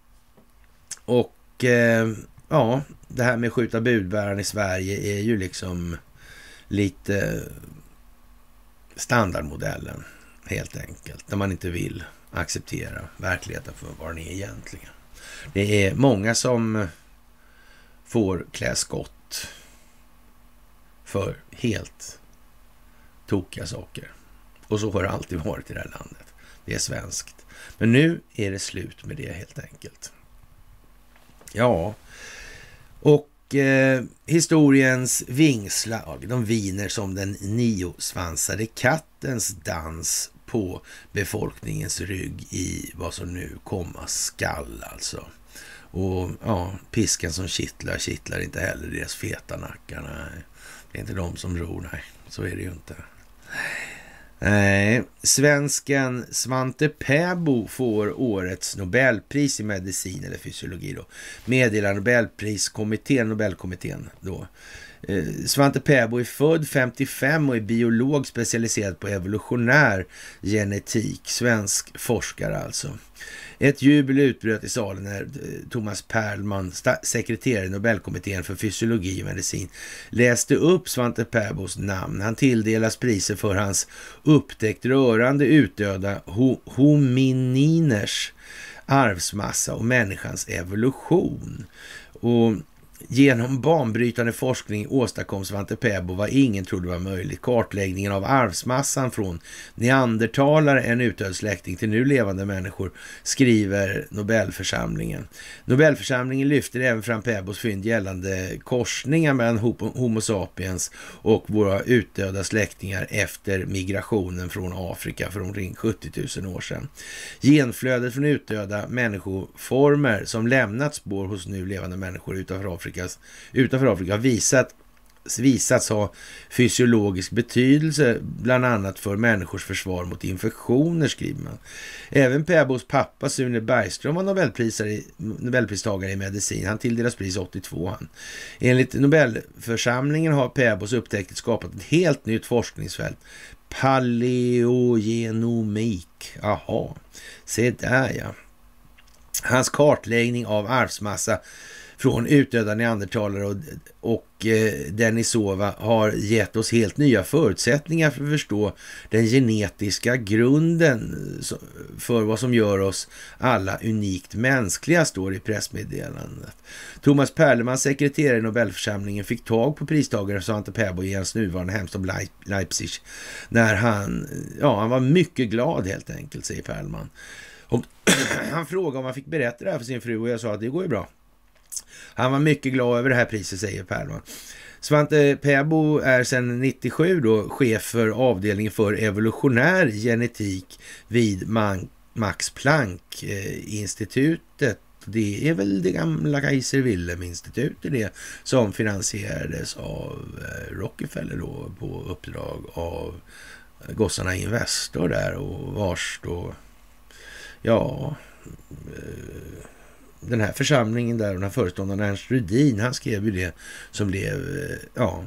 Och eh, ja, det här med skjuta budbäraren i Sverige är ju liksom lite standardmodellen helt enkelt, när man inte vill acceptera verkligheten för vad den är egentligen. Det är många som får klä skott för helt tokiga saker. Och så har det alltid varit i det här landet. Det är svenskt. Men nu är det slut med det helt enkelt. Ja, och eh, historiens vingslag, de viner som den niosvansade kattens dans på befolkningens rygg i vad som nu komma skall alltså. Och ja, pisken som kittlar, kittlar inte heller deras feta nackar. Nej. Det är inte de som ror, nej. Så är det ju inte. Nej, svensken Svante Pääbo får årets Nobelpris i medicin eller fysiologi då. Meddelar Nobelpriskommittén, Nobelkommittén då. Eh, Svante Pääbo är född femtiofem och är biolog specialiserad på evolutionär genetik. Svensk forskare alltså. Ett jubel utbröt i salen när Thomas Perlman, sekreterare i Nobelkommittén för fysiologi och medicin, läste upp Svante Pääbos namn. Han tilldelas priser för hans upptäckt rörande utdöda ho- homininers arvsmassa och människans evolution. Och genom banbrytande forskning åstadkom Svante Pääbo vad ingen trodde var möjligt. Kartläggningen av arvsmassan från neandertalare, en utdöd släkting, till nu levande människor, skriver Nobelförsamlingen. Nobelförsamlingen lyfter även fram Pääbos fynd gällande korsningar mellan Homo sapiens och våra utdöda släktingar efter migrationen från Afrika för omkring sjuttio tusen år sedan. Genflödet från utdöda människoformer som lämnat spår hos nu levande människor utanför Afrika utanför Afrika har visat, visats ha fysiologisk betydelse bland annat för människors försvar mot infektioner, skriver man. Även Pääbos pappa Sune Bergström var Nobelprisare, Nobelpristagare i medicin. Han tilldelas pris åttiotvå. Han. Enligt Nobelförsamlingen har Pääbos upptäckter skapat ett helt nytt forskningsfält. Paleogenomik. Aha, se där ja. Hans kartläggning av arvsmassa från utdöda neandertalare och, och eh, Denisova har gett oss helt nya förutsättningar för att förstå den genetiska grunden för vad som gör oss alla unikt mänskliga, står i pressmeddelandet. Thomas Perlman, sekreterare i Nobelförsamlingen, fick tag på pristagaren Svante Pääbo i hans nuvarande hemstad Leipzig när han, ja, han var mycket glad helt enkelt, säger Perlman. Och han frågade om han fick berätta det här för sin fru och jag sa att det går ju bra. Han var mycket glad över det här priset, säger Perlman. Svante Pääbo är sedan nittiosju då chef för avdelningen för evolutionär genetik vid Max Planck-institutet. Det är väl det gamla Kaiser Wilhelm-institutet det som finansierades av Rockefeller då på uppdrag av gossarna Investor där, och vars då, ja... den här församlingen där, och den här föreståndaren Ernst Rudin, han skrev ju det som blev, ja,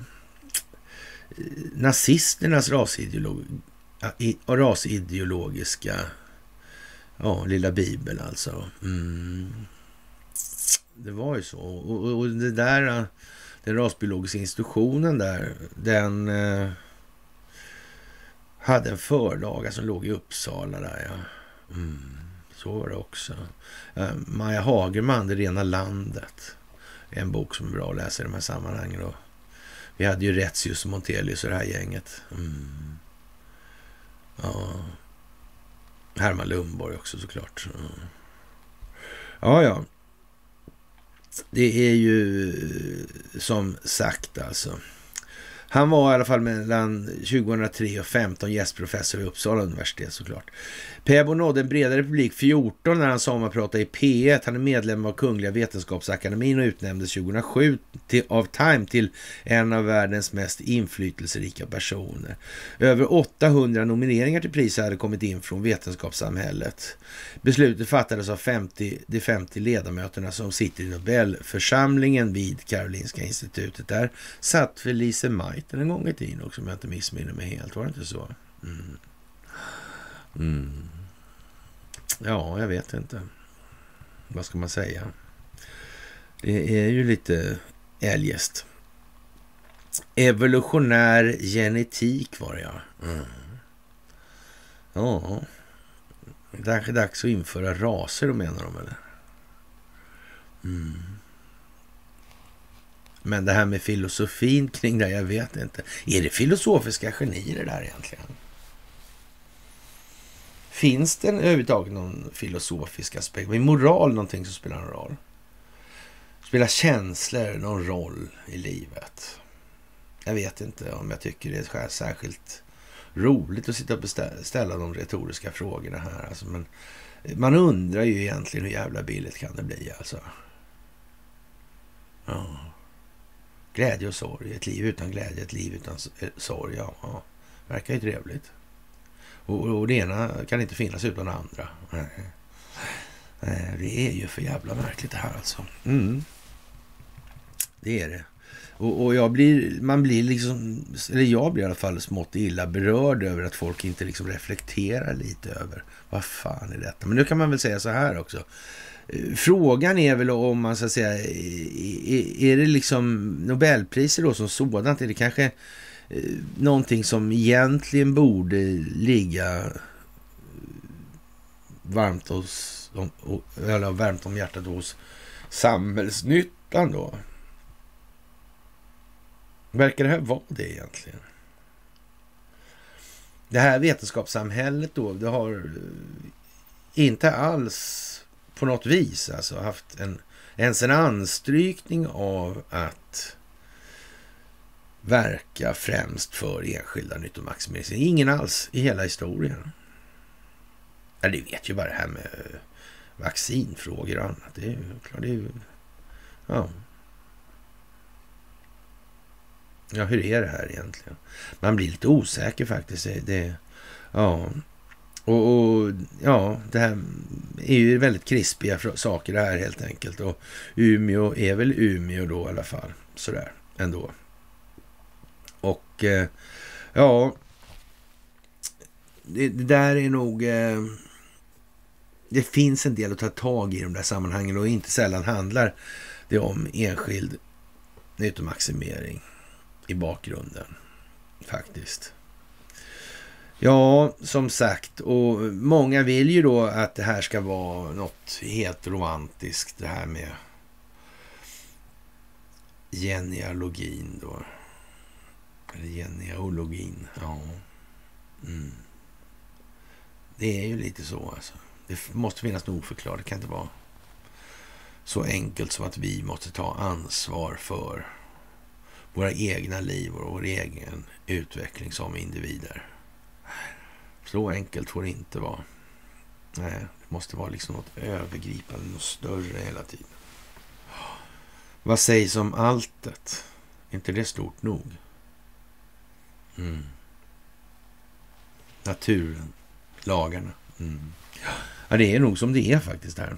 nazisternas rasideolog, rasideologiska, ja, lilla bibel alltså. Mm. Det var ju så. Och, och det där, den rasbiologiska institutionen där, den eh, hade en förlaga som låg i Uppsala där, ja. Mm. Så var det också. Uh, Maja Hagerman, Det rena landet. En bok som är bra att läsa i de här sammanhangen. Och vi hade ju Retzius och Montelius och det här gänget. Mm. Ja. Herman Lundborg också såklart. Mm. Ja, ja. Det är ju som sagt alltså. Han var i alla fall mellan tjugohundratre och femton gästprofessor vid Uppsala universitet såklart. Pääbo nådde en bredare publik fjorton när han sommarpratade i P ett. Han är medlem av Kungliga Vetenskapsakademin och utnämndes tjugohundrasju till, av Time till en av världens mest inflytelserika personer. Över åttahundra nomineringar till priset hade kommit in från vetenskapssamhället. Beslutet fattades av femtio, de femtio ledamöterna som sitter i Nobelförsamlingen vid Karolinska institutet. Där satt Felice Meitner en gång i tiden också, om jag inte missminner mig helt. Var det inte så? Mm. Mm. Ja, jag vet inte. Vad ska man säga? Det är ju lite eljest. Evolutionär genetik var det, ja. Mm. Ja. Det är dags att införa raser, då menar de, eller? Mm. Men det här med filosofin kring det, jag vet inte. Är det filosofiska genier det där egentligen? Finns det överhuvudtaget någon filosofisk aspekt? Men moral någonting som spelar någon roll? Spelar känslor någon roll i livet? Jag vet inte om jag tycker det är särskilt roligt att sitta och ställa de retoriska frågorna här. Alltså, men man undrar ju egentligen hur jävla billigt kan det bli alltså. Ja. Glädje och sorg. Ett liv utan glädje, ett liv utan sorg. Ja, ja. Verkar ju trevligt. Och, och det ena kan inte finnas utan det andra. Nej. Det är ju för jävla märkligt det här alltså. Mm. Det är det. Och, och jag blir, man blir liksom, eller jag blir i alla fall smått illa berörd över att folk inte liksom reflekterar lite över vad fan är detta. Men nu kan man väl säga så här också. Frågan är väl om man så att säga, är, är det liksom Nobelpriser då som sådant? Är det kanske någonting som egentligen borde ligga varmt hos, eller varmt om hjärtat hos samhällsnyttan då? Verkar det här vara det egentligen? Det här vetenskapssamhället då, det har inte alls på något vis alltså haft en, ens en anstrykning av att verka främst för enskilda nyttomaximering. Ingen alls i hela historien. Ja, det vet ju bara det här med vaccinfrågor och annat. Det är ju klart, det är ju... Ja. Ja, hur är det här egentligen? Man blir lite osäker faktiskt. Det, ja... Och, och ja, det här är ju väldigt krispiga saker det här helt enkelt. Och Umeå är väl Umeå då i alla fall. Sådär, ändå. Och eh, ja, det, det där är nog... Eh, det finns en del att ta tag i de där sammanhangen. Och inte sällan handlar det om enskild nyttomaximering i bakgrunden. Faktiskt. Ja, som sagt, och många vill ju då att det här ska vara något helt romantiskt, det här med genealogin då. Eller genealogin, ja. Mm. Det är ju lite så alltså. Det måste finnas nog förklarat, det kan inte vara så enkelt som att vi måste ta ansvar för våra egna liv och vår egen utveckling som individer. Så enkelt får det inte vara. Nej, det måste vara liksom något övergripande, något större hela tiden. Vad sägs om alltet? Är inte det stort nog? Mm. Naturen, lagarna. Mm. Ja, det är nog som det är faktiskt här.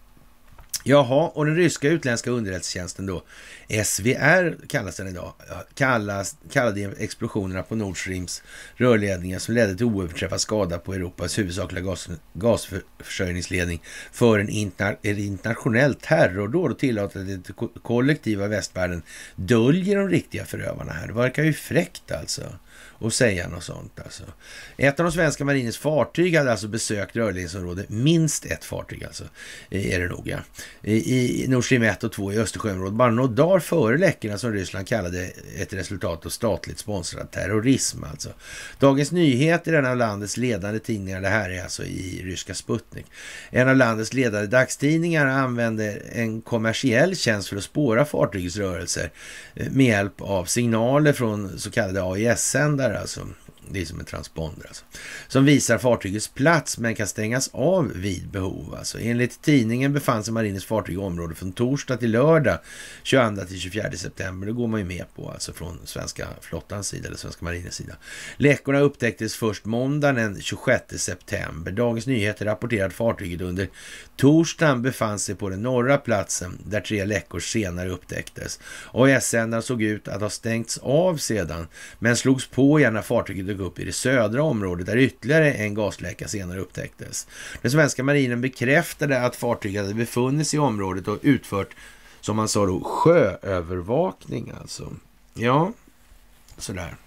Jaha, och den ryska utländska underrättelsetjänsten då, S V R kallas den idag, kallas, kallade explosionerna på Nord Streams rörledningar som ledde till oöverträffad skada på Europas huvudsakliga gas, gasförsörjningsledning för en, interna, en internationell terrordåd och tillåter att det kollektiva västvärlden döljer de riktiga förövarna här. Det verkar ju fräckt alltså. Och säga något sånt alltså. Ett av de svenska marinens fartyg hade alltså besökt rörledningsområdet. Minst ett fartyg alltså. Är det nog ja. I Nord Stream ett och två i Östersjöområdet. Bara några dagar före läckorna som Ryssland kallade ett resultat av statligt sponsrad terrorism alltså. Dagens Nyheter är en av landets ledande tidningar. Det här är alltså i ryska Sputnik. En av landets ledande dagstidningar använder en kommersiell tjänst för att spåra fartygets rörelser med hjälp av signaler från så kallade A I S-sändare. Alltså, det är som en transponder alltså, som visar fartygets plats men kan stängas av vid behov. Alltså. Enligt tidningen befann sig marinens fartyg i området från torsdag till lördag tjugoandra till tjugofjärde september. Det går man ju med på alltså från svenska flottans sida eller svenska marinens sida. Läckorna upptäcktes först måndagen den tjugosjätte september. Dagens Nyheter rapporterade att fartyget under torsdagen befann sig på den norra platsen där tre läckor senare upptäcktes. A I S-sändaren såg ut att ha stängts av sedan men slogs på igen när fartyget dök upp i det södra området där ytterligare en gasläcka senare upptäcktes. Den svenska marinen bekräftade att fartyget hade befunnit sig i området och utfört, som man sa då, sjöövervakning alltså. Ja, sådär.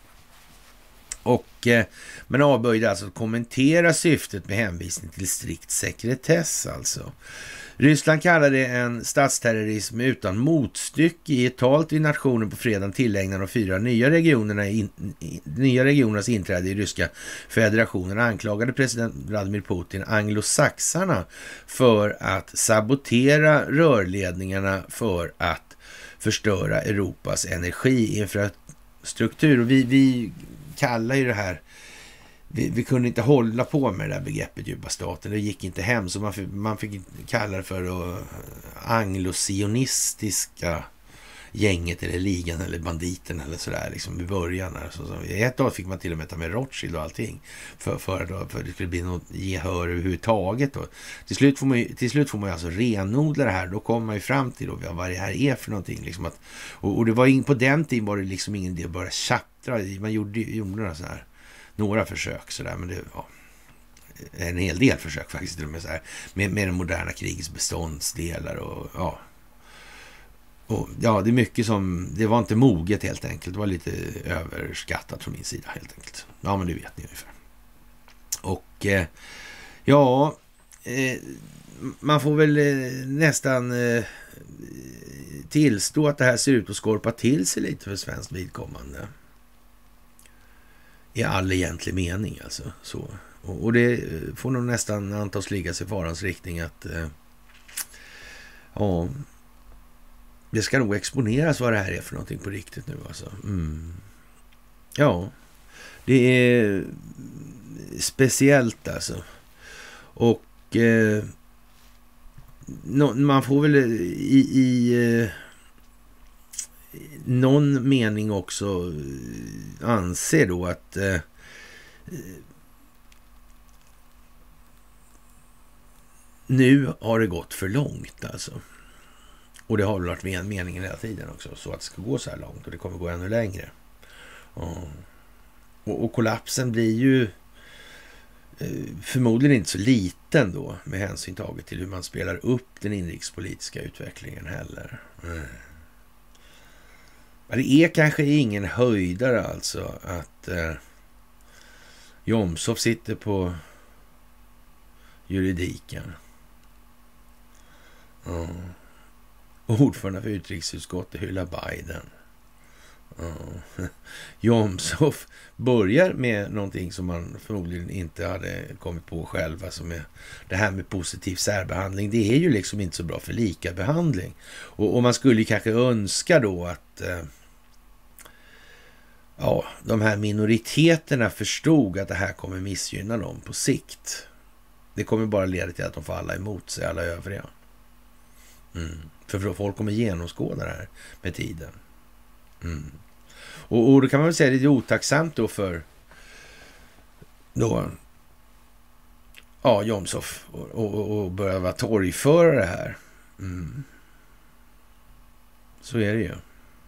Och, eh, men avböjde alltså att kommentera syftet med hänvisning till strikt sekretess alltså. Ryssland kallar det en statsterrorism utan motstycke. I ett tal till nationen på fredagen tillägnar de fyra nya regionerna in, i, nya regionernas inträde i ryska federationen anklagade president Vladimir Putin anglosaxarna för att sabotera rörledningarna för att förstöra Europas energiinfrastruktur. Och vi, vi kallar ju det här, vi, vi kunde inte hålla på med det där begreppet djupa staten. Det gick inte hem, så man fick, man fick kalla det för uh, anglosionistiska gänget eller ligan eller banditen eller sådär liksom i början. Alltså, så, i ett dag fick man till och med ta med Rothschild och allting för, för, då, för det skulle bli något gehör överhuvudtaget. Då. Till, slut får man ju, till slut får man ju alltså renodla det här. Då kommer man ju fram till då, vad det här är för någonting. Liksom att, och, och det var in, på den tiden var det liksom ingen idé att börja tjattra. Man gjorde, gjorde några, så här, några försök sådär, men det var en hel del försök faktiskt med, så här, med, med den moderna krigets beståndsdelar och ja. Och ja, det är mycket som, det var inte moget helt enkelt. Det var lite överskattat från min sida helt enkelt. Ja, men det vet ni ungefär. Och eh, ja, eh, man får väl eh, nästan eh, tillstå att det här ser ut att skorpa till sig lite för svenskt vidkommande. I all egentlig mening alltså. Så. Och, och det får nog nästan antas ligga sig farans riktning att eh, ja, det ska nog exponeras vad det här är för någonting på riktigt nu alltså. Mm. Ja, det är speciellt alltså. Och eh, no, man får väl i, i eh, någon mening också anse då att eh, nu har det gått för långt alltså. Och det har väl varit meningen hela tiden också, så att det ska gå så här långt och det kommer gå ännu längre. Och, och kollapsen blir ju förmodligen inte så liten då med hänsyn taget till hur man spelar upp den inrikespolitiska utvecklingen heller. Mm. Men det är kanske ingen höjdare alltså att eh, Jomshof sitter på juridiken. Mm. Och ordförande för utrikesutskottet hyllar Biden. Mm. Jomshof börjar med någonting som man förmodligen inte hade kommit på själv. Alltså med det här med positiv särbehandling. Det är ju liksom inte så bra för likabehandling. Och, och man skulle ju kanske önska då att eh, ja, de här minoriteterna förstod att det här kommer missgynna dem på sikt. Det kommer bara leda till att de får alla emot sig, alla övriga. Mm. För folk kommer genomskåda det här med tiden. Mm. Och, och då kan man väl säga att det är otacksamt då för då ja, Jomshof och, och, och börja vara torgföra det här. Mm. Så är det ju.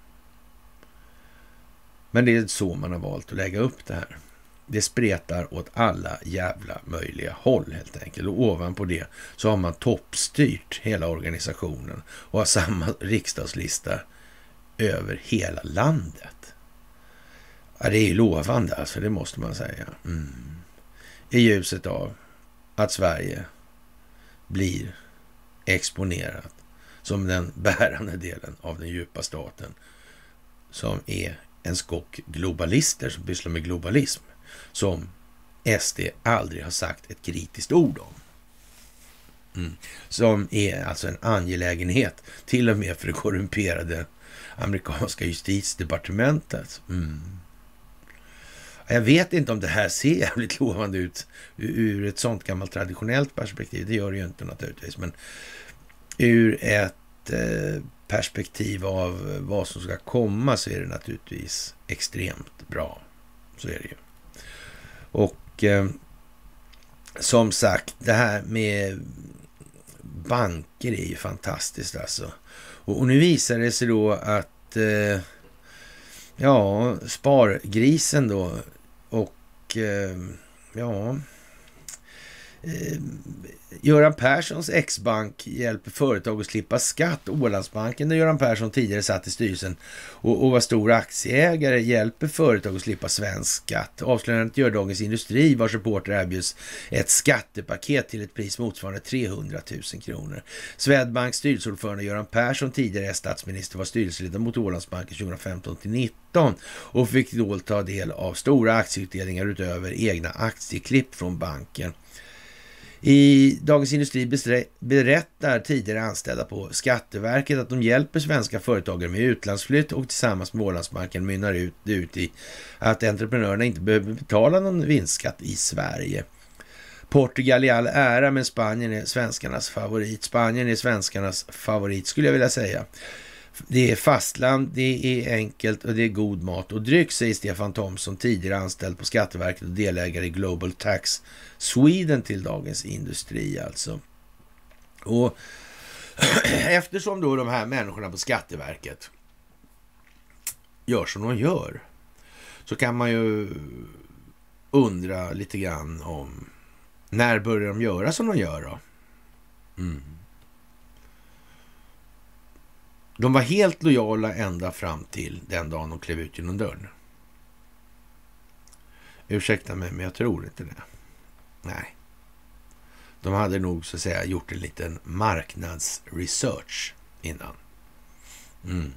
Men det är så man har valt att lägga upp det här. Det spretar åt alla jävla möjliga håll helt enkelt. Och ovanpå det så har man toppstyrt hela organisationen och har samma riksdagslista över hela landet. Ja, det är ju lovande alltså, det måste man säga. Mm. I ljuset av att Sverige blir exponerat som den bärande delen av den djupa staten som är en skock globalister som pysslar med globalism som S D aldrig har sagt ett kritiskt ord om. Mm. Som är alltså en angelägenhet till och med för det korrumperade amerikanska justitiedepartementet. Mm. Jag vet inte om det här ser jävligt lovande ut ur ett sånt gammalt traditionellt perspektiv. Det gör det ju inte naturligtvis. Men ur ett eh, perspektiv av vad som ska komma så är det naturligtvis extremt bra. Så är det ju. Och eh, som sagt, det här med banker är ju fantastiskt alltså. Och, och nu visar det sig då att eh, ja, spargrisen då och eh, ja eh, Göran Perssons ex-bank hjälper företag att slippa skatt. Ålandsbanken där Göran Persson tidigare satt i styrelsen och, och var stor aktieägare hjälper företag att slippa svensk skatt. Avslöjandet gör Dagens Industri vars reporter erbjuds ett skattepaket till ett pris motsvarande trehundratusen kronor. Swedbanks styrelseordförande Göran Persson, tidigare statsminister, var styrelseledamot i Ålandsbanken tjugofemton till nitton och fick då ta del av stora aktieutdelningar utöver egna aktieklipp från banken. I Dagens Industri berättar tidigare anställda på Skatteverket att de hjälper svenska företagare med utlandsflytt och tillsammans med Ålandsbanken mynnar ut, ut i att entreprenörerna inte behöver betala någon vinstskatt i Sverige. Portugal i all ära, men Spanien är svenskarnas favorit. Spanien är svenskarnas favorit skulle jag vilja säga. Det är fastland, det är enkelt och det är god mat och dryck, säger Stefan Thomsson, tidigare anställd på Skatteverket och delägare i Global Tax Sweden till Dagens Industri alltså. Och eftersom då de här människorna på Skatteverket gör som de gör, så kan man ju undra lite grann om när börjar de göra som de gör då? Mm. De var helt lojala ända fram till den dagen de klev ut genom dörren. Ursäkta mig, men jag tror inte det. Nej. De hade nog så att säga gjort en liten marknadsresearch innan. Mm.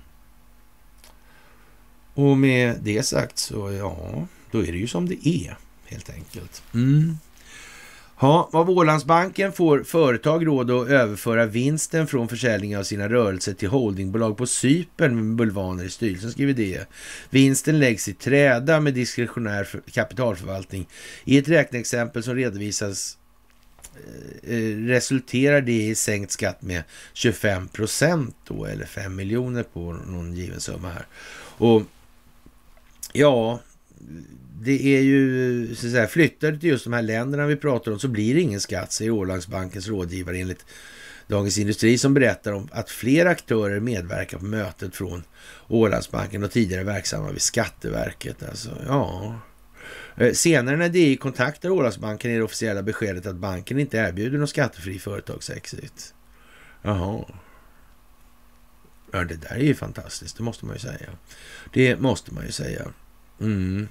Och med det sagt så ja, då är det ju som det är helt enkelt. Mm. Ja, av Ålandsbanken får företag råd att överföra vinsten från försäljning av sina rörelser till holdingbolag på Cypern med bulvaner i styrelsen, skriver det. Vinsten läggs i träda med diskretionär kapitalförvaltning. I ett räkneexempel som redovisas eh, resulterar det i sänkt skatt med tjugofem procent då, eller fem miljoner på någon given summa här. Och ja, det är ju så att säga, flyttar det till just de här länderna vi pratar om så blir det ingen skatt, säger Ålandsbankens rådgivare enligt Dagens Industri, som berättar om att fler aktörer medverkar på mötet från Ålandsbanken och tidigare verksamma vid Skatteverket. Alltså, ja. Senare när D I kontaktar Ålandsbanken är det officiella beskedet att banken inte erbjuder någon skattefri företagsexit. Jaha. Ja, det där är ju fantastiskt, det måste man ju säga. Det måste man ju säga. Mm.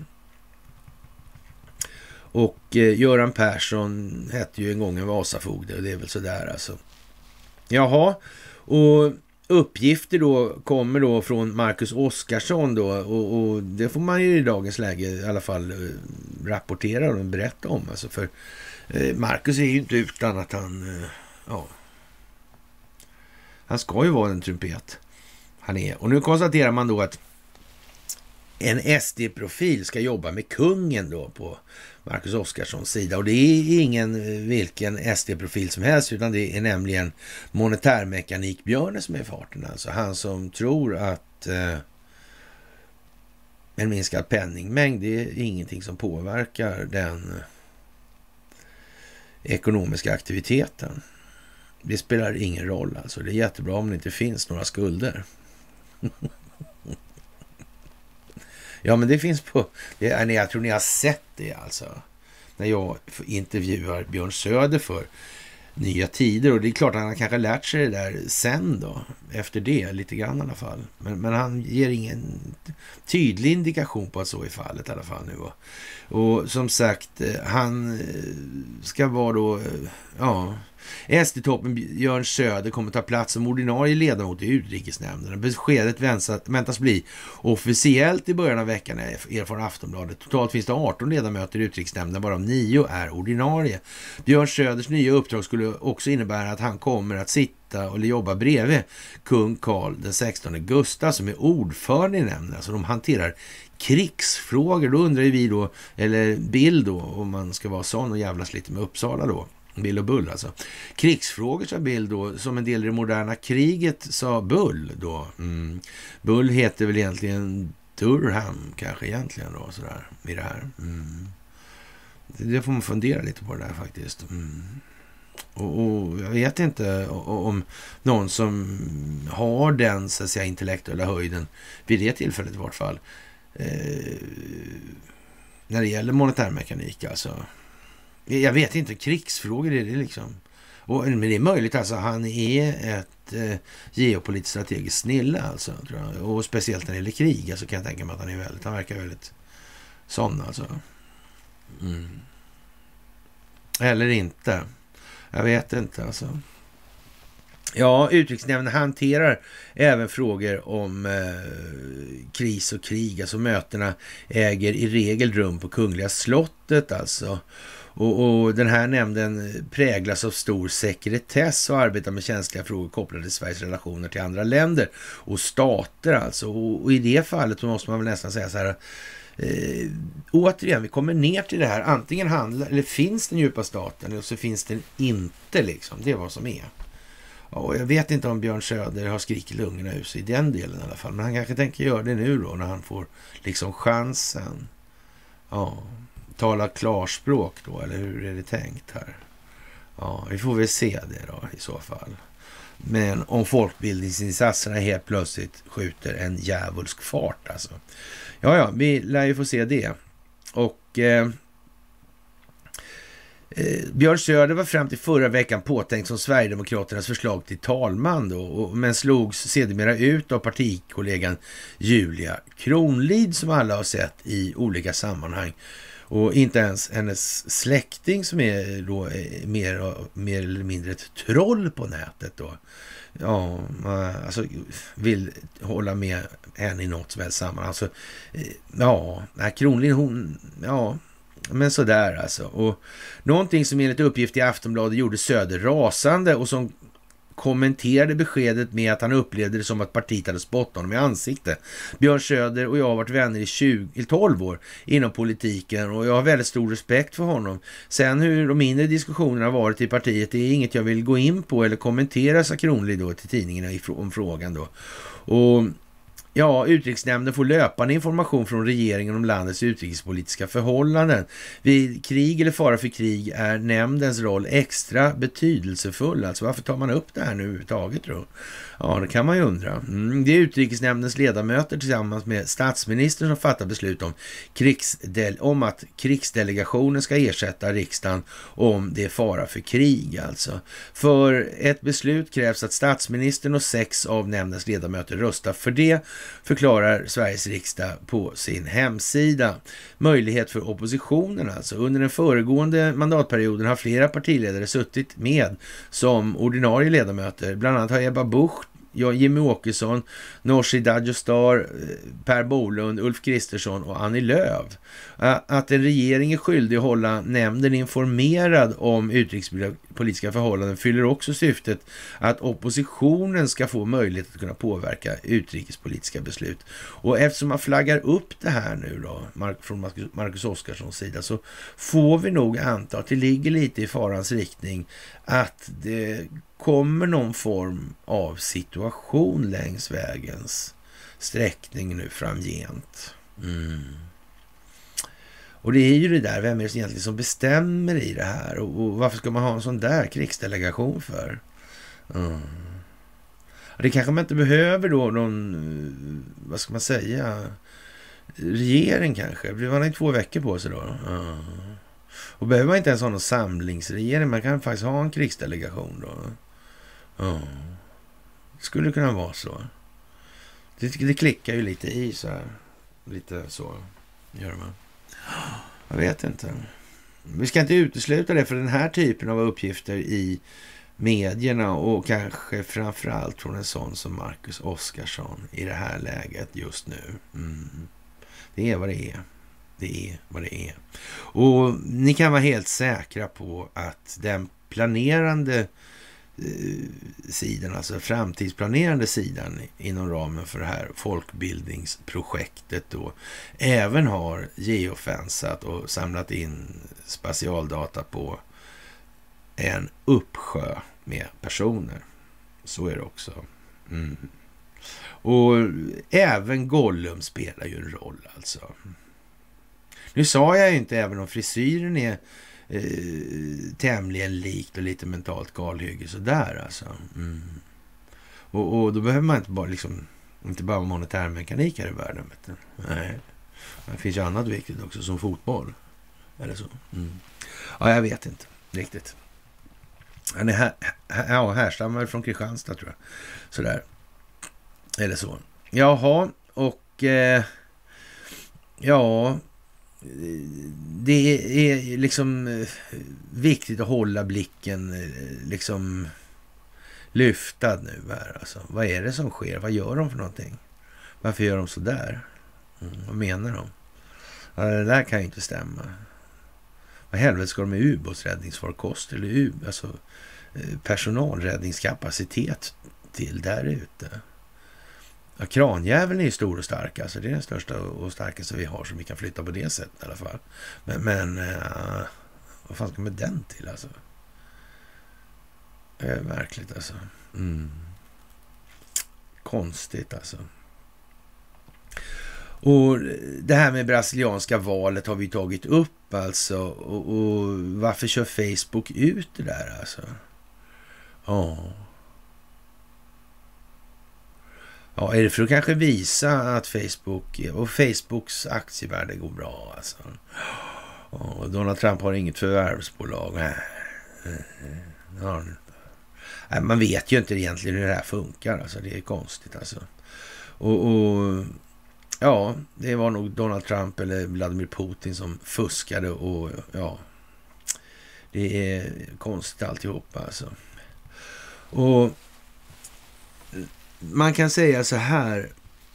Och eh, Göran Persson hette ju en gång en Vasafogde och det är väl sådär alltså. Jaha, och uppgifter då kommer då från Marcus Oskarsson då och, och det får man ju i dagens läge i alla fall eh, rapportera och berätta om alltså, för eh, Marcus är ju inte utan att han eh, ja, han ska ju vara en trumpet han är. Och nu konstaterar man då att en S D-profil ska jobba med kungen då på Marcus Oskarssons sida. Och det är ingen vilken S D-profil som helst, utan det är nämligen monetärmekanikbjörne som är i farten. Alltså han som tror att eh, en minskad penningmängd, det är ingenting som påverkar den ekonomiska aktiviteten. Det spelar ingen roll alltså. Det är jättebra om det inte finns några skulder. Ja, men det finns på... Det är, jag tror ni har sett det alltså. När jag intervjuar Björn Söder för Nya Tider. Och det är klart att han kanske lärt sig det där sen då. Efter det, lite grann i alla fall. Men, men han ger ingen tydlig indikation på att så är fallet i alla fall nu. Och, och som sagt, han ska vara då... Ja... S D-toppen Björn Söder kommer ta plats som ordinarie ledamot i utrikesnämnden. Beskedet väntas bli officiellt i början av veckan, erfar Aftonbladet. Totalt finns det arton ledamöter i utrikesnämnden, varav nio är ordinarie. Björn Söders nya uppdrag skulle också innebära att han kommer att sitta eller jobba bredvid kung Karl den sextonde Gustav, som är ordförande i nämnden. Alltså de hanterar krigsfrågor. Då undrar vi då, eller Bill då, om man ska vara sån och jävlas lite med Uppsala då. Bill och Bull alltså. Krigsfrågor, sa Bill då, som en del i det moderna kriget, sa Bull då. Mm. Bull heter väl egentligen Durham kanske egentligen då, sådär, i det här. Mm. Det får man fundera lite på det där faktiskt. Mm. Och, och jag vet inte om någon som har den så att säga intellektuella höjden vid det tillfället i vart fall eh, när det gäller monetärmekanik alltså. Jag vet inte, krigsfrågor är det liksom. Och, men det är möjligt alltså, han är ett eh, geopolitiskt strategiskt snille alltså, tror jag. Och speciellt när det gäller krig, alltså kan jag tänka mig att han är väldigt, han verkar väldigt sån alltså. Mm. Eller inte. Jag vet inte alltså. Ja, utrikesnämnden hanterar även frågor om eh, kris och krig. Alltså mötena äger i regel rum på Kungliga slottet alltså. Och, och den här nämnden präglas av stor sekretess och arbetar med känsliga frågor kopplade till Sveriges relationer till andra länder och stater alltså. Och, och i det fallet så måste man väl nästan säga så här, eh, återigen, vi kommer ner till det här. Antingen handlar, eller finns den djupa staten eller så finns den inte liksom. Det är vad som är. Ja, jag vet inte om Björn Söder har skrikit lungorna ur sig i den delen i alla fall. Men han kanske tänker göra det nu då när han får liksom chansen. Ja, tala klarspråk då, eller hur är det tänkt här? Ja, vi får väl se det då i så fall. Men om folkbildningsinsatserna helt plötsligt skjuter en djävulsk fart alltså. Ja, ja, vi lär ju få se det. Och eh, eh, Björn Söder var fram till förra veckan påtänkt som Sverigedemokraternas förslag till talman då, och, men slogs sedermera ut av partikollegan Julia Kronlid som alla har sett i olika sammanhang. Och inte ens hennes släkting som är då mer, mer eller mindre ett troll på nätet då. Ja, alltså vill hålla med henne i något som helst sammanhang. Alltså, ja, Kronlid hon, ja, men sådär alltså. Och någonting som enligt uppgift i Aftonbladet gjorde Söder rasande och som kommenterade beskedet med att han upplevde det som att partiet hade spottat honom i ansiktet. Björn Söder och jag har varit vänner i tjugo, tolv år inom politiken och jag har väldigt stor respekt för honom. Sen hur de inre diskussionerna har varit i partiet, det är inget jag vill gå in på eller kommentera, sa Kronlid då till tidningarna om frågan då. Och ja, utrikesnämnden får löpande information från regeringen om landets utrikespolitiska förhållanden. Vid krig eller fara för krig är nämndens roll extra betydelsefull. Alltså varför tar man upp det här nu överhuvudtaget då? Ja, det kan man ju undra. Mm, det är utrikesnämndens ledamöter tillsammans med statsministern som fattar beslut om, krigsdel- om att krigsdelegationen ska ersätta riksdagen om det är fara för krig alltså. För ett beslut krävs att statsministern och sex av nämndens ledamöter röstar för det, förklarar Sveriges riksdag på sin hemsida. Möjlighet för oppositionen alltså. Under den föregående mandatperioden har flera partiledare suttit med som ordinarie ledamöter. Bland annat har Ebba Busch, Jimmy Åkesson, Nooshi Dadgostar, Per Bolund, Ulf Kristersson och Annie Lööf. Att en regering är skyldig att hålla nämnden informerad om utrikespolitiska förhållanden fyller också syftet att oppositionen ska få möjlighet att kunna påverka utrikespolitiska beslut. Och eftersom man flaggar upp det här nu då, från Marcus Oskarssons sida, så får vi nog anta att det ligger lite i farans riktning att det kommer någon form av situation längs vägens sträckning nu framgent. Mm. Och det är ju det där, vem är det egentligen som bestämmer i det här? Och, och varför ska man ha en sån där krigsdelegation för? Mm. Det kanske man inte behöver då någon, vad ska man säga, regering kanske. Det var i två veckor på sig då. Mm. Och behöver man inte ens ha någon samlingsregering, man kan faktiskt ha en krigsdelegation då. Ja, det skulle kunna vara så. Det, det klickar ju lite i så här. Lite så gör man. Jag vet inte. Vi ska inte utesluta det för den här typen av uppgifter i medierna och kanske framförallt från en sån som Marcus Oskarsson i det här läget just nu. Mm. Det är vad det är. Det är vad det är. Och ni kan vara helt säkra på att den planerande sidan, alltså framtidsplanerande sidan inom ramen för det här folkbildningsprojektet då, även har geofensat och samlat in spatialdata på en uppsjö med personer. Så är det också. Mm. Och även Gollum spelar ju en roll alltså. Nu sa jag ju inte även om frisyren är Eh, tämligen likt och lite mentalt galhygge så där alltså. Mm. Och, och då behöver man inte bara liksom inte bara monetär mekanik här i världen. Vet du. Nej. Det finns ju annat viktigt också som fotboll. Eller så. Mm. Ja, jag vet inte riktigt. Han är här, här, ja, härstammar från Kristianstad tror jag. Sådär. Eller så. Jaha, och eh, ja, det är liksom viktigt att hålla blicken liksom lyftad nu här. Alltså, vad är det som sker? Vad gör de för någonting? Varför gör de så där? Mm, vad menar de? Ja, det där kan ju inte stämma. Vad helvete ska de med ubåtsräddningsfarkost eller u, alltså, personalräddningskapacitet till där ute? Ja, kranjäveln är ju stor och stark. Alltså det är den största och starkaste vi har som vi kan flytta på det sättet i alla fall. Men, men uh, vad fan ska med den till alltså? Det är märkligt alltså. Mm. Konstigt alltså. Och det här med brasilianska valet har vi tagit upp alltså. Och, och varför kör Facebook ut det där alltså? Ja. Ja, är det för att kanske visa att Facebook och Facebooks aktievärde går bra alltså? Och Donald Trump har inget förvärvsbolag. Nej, man vet ju inte egentligen hur det här funkar alltså. Det är konstigt alltså. Och, och ja, det var nog Donald Trump eller Vladimir Putin som fuskade och ja, det är konstigt alltihopa alltså. Och man kan säga så här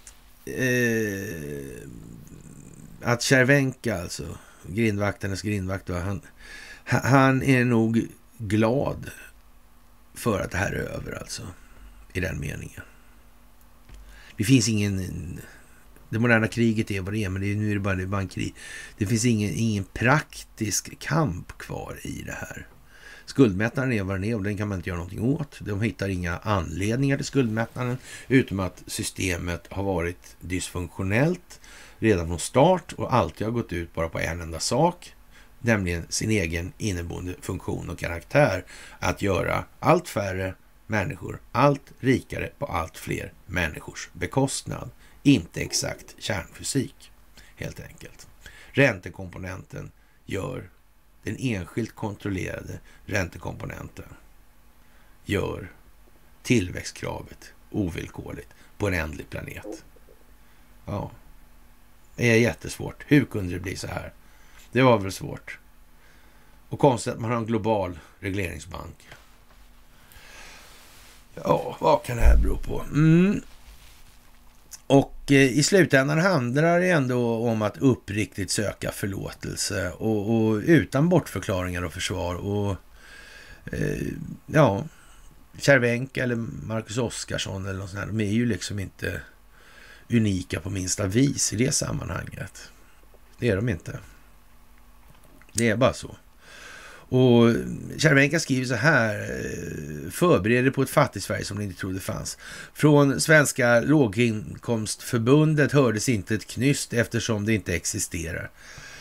eh, att Cervenka alltså, grindvakternas grindvakt, han, han är nog glad för att det här är över alltså, i den meningen. Det finns ingen, det moderna kriget är vad det är, men det är, nu är det bara, det är bara en krig. Det finns ingen, ingen praktisk kamp kvar i det här. Skuldmättnaden är vad den är och den kan man inte göra någonting åt. De hittar inga anledningar till skuldmättnaden utom att systemet har varit dysfunktionellt redan från start och alltid har gått ut bara på en enda sak, nämligen sin egen inneboende funktion och karaktär, att göra allt färre människor allt rikare på allt fler människors bekostnad. Inte exakt kärnfysik, helt enkelt. Räntekomponenten gör, den enskilt kontrollerade räntekomponenten gör tillväxtkravet ovillkorligt på en ändlig planet. Ja, det är jättesvårt. Hur kunde det bli så här? Det var väl svårt. Och konstigt att man har en global regleringsbank. Ja, vad kan det här bero på? Mm. Och eh, i slutändan handlar det ändå om att uppriktigt söka förlåtelse och, och utan bortförklaringar och försvar. Och eh, ja, Cervenka eller Marcus Oskarsson eller något sånt här, de är ju liksom inte unika på minsta vis i det sammanhanget. Det är de inte. Det är bara så. Och Cervenka skriver så här: förbereder på ett fattigt Sverige som ni inte trodde fanns. Från Svenska låginkomstförbundet hördes inte ett knyst eftersom det inte existerar.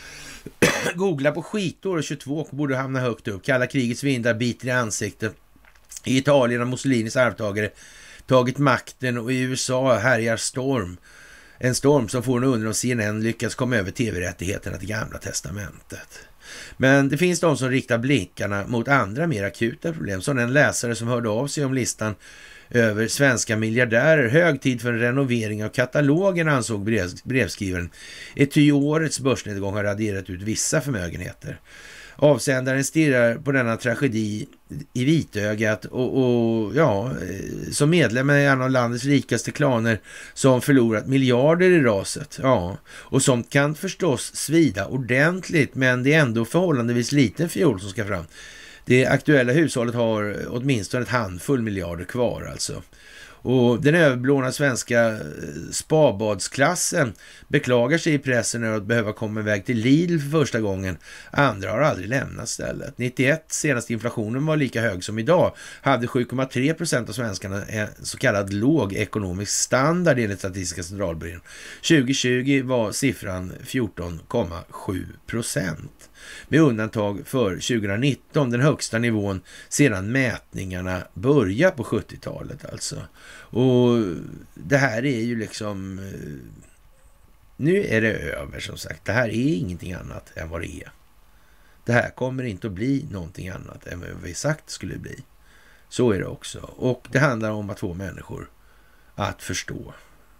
Googla på skitår tjugotvå och borde hamna högt upp. Kalla krigets vindar biter i ansiktet. I Italien har Mussolinis arvtagare tagit makten och i U S A härjar storm. En storm som får en undran om C N N lyckas komma över tv-rättigheterna till Gamla testamentet. Men det finns de som riktar blickarna mot andra mer akuta problem. Som en läsare som hörde av sig om listan över svenska miljardärer. Hög tid för en renovering av katalogen, ansåg brev, brevskrivaren. Ett ty årets börsnedgång har raderat ut vissa förmögenheter. Avsändaren stirrar på denna tragedi i vitögat och, och ja, som medlem i en av landets rikaste klaner som förlorat miljarder i raset. Ja, och som kan förstås svida ordentligt, men det är ändå förhållandevis liten fiol som ska fram. Det aktuella hushållet har åtminstone ett handfull miljarder kvar alltså. Och den överblåna svenska spabadsklassen beklagar sig i pressen över att behöva komma iväg till Lidl för första gången. Andra har aldrig lämnat stället. nittioett, senast inflationen var lika hög som idag, hade sju komma tre procent av svenskarna en så kallad låg ekonomisk standard enligt Statistiska centralbyrån. tjugo tjugo var siffran fjorton komma sju procent. Med undantag för tjugonitton, den högsta nivån sedan mätningarna började på sjuttiotalet alltså. Och det här är ju liksom, nu är det över som sagt. Det här är ingenting annat än vad det är. Det här kommer inte att bli någonting annat än vad vi sagt skulle bli. Så är det också. Och det handlar om att få människor att förstå.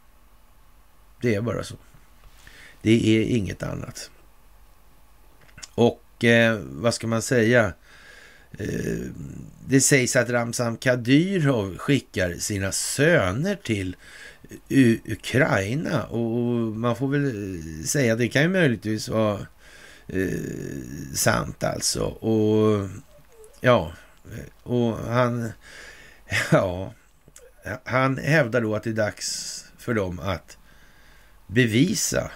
Det är bara så. Det är inget annat. Och eh, vad ska man säga? Eh, det sägs att Ramzan Kadyrov skickar sina söner till U- Ukraina. Och man får väl säga att det kan ju möjligtvis vara eh, sant alltså. Och ja, och han, ja, han hävdar då att det är dags för dem att bevisa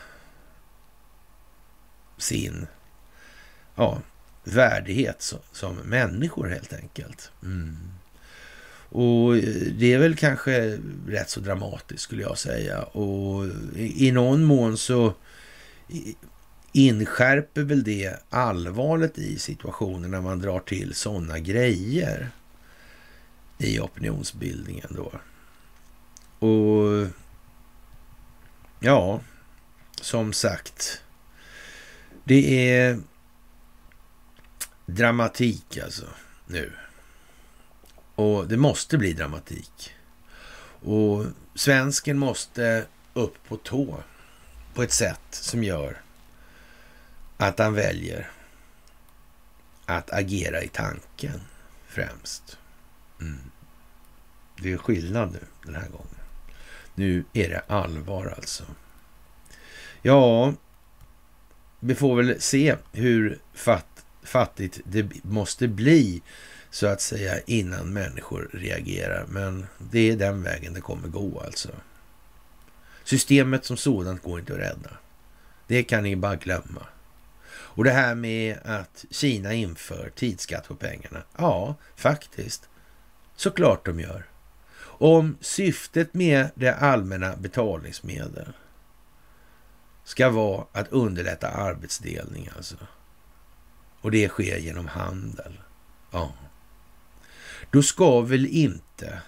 sin ja, värdighet som, som människor helt enkelt. Mm. Och det är väl kanske rätt så dramatiskt skulle jag säga. Och i någon mån så inskärper väl det allvaret i situationen när man drar till sådana grejer i opinionsbildningen då. Och ja, som sagt, det är dramatik alltså nu. Och det måste bli dramatik. Och svensken måste upp på tå på ett sätt som gör att han väljer att agera i tanken främst. Mm. Det är skillnad nu den här gången. Nu är det allvar alltså. Ja, vi får väl se hur fatt, fattigt det måste bli så att säga innan människor reagerar. Men det är den vägen det kommer gå alltså. Systemet som sådant går inte att rädda. Det kan ni bara glömma. Och det här med att Kina inför tidsskatt på pengarna. Ja, faktiskt. Såklart de gör. Om syftet med det allmänna betalningsmedel ska vara att underlätta arbetsdelning alltså. Och det sker genom handel. Ja. Då ska väl inte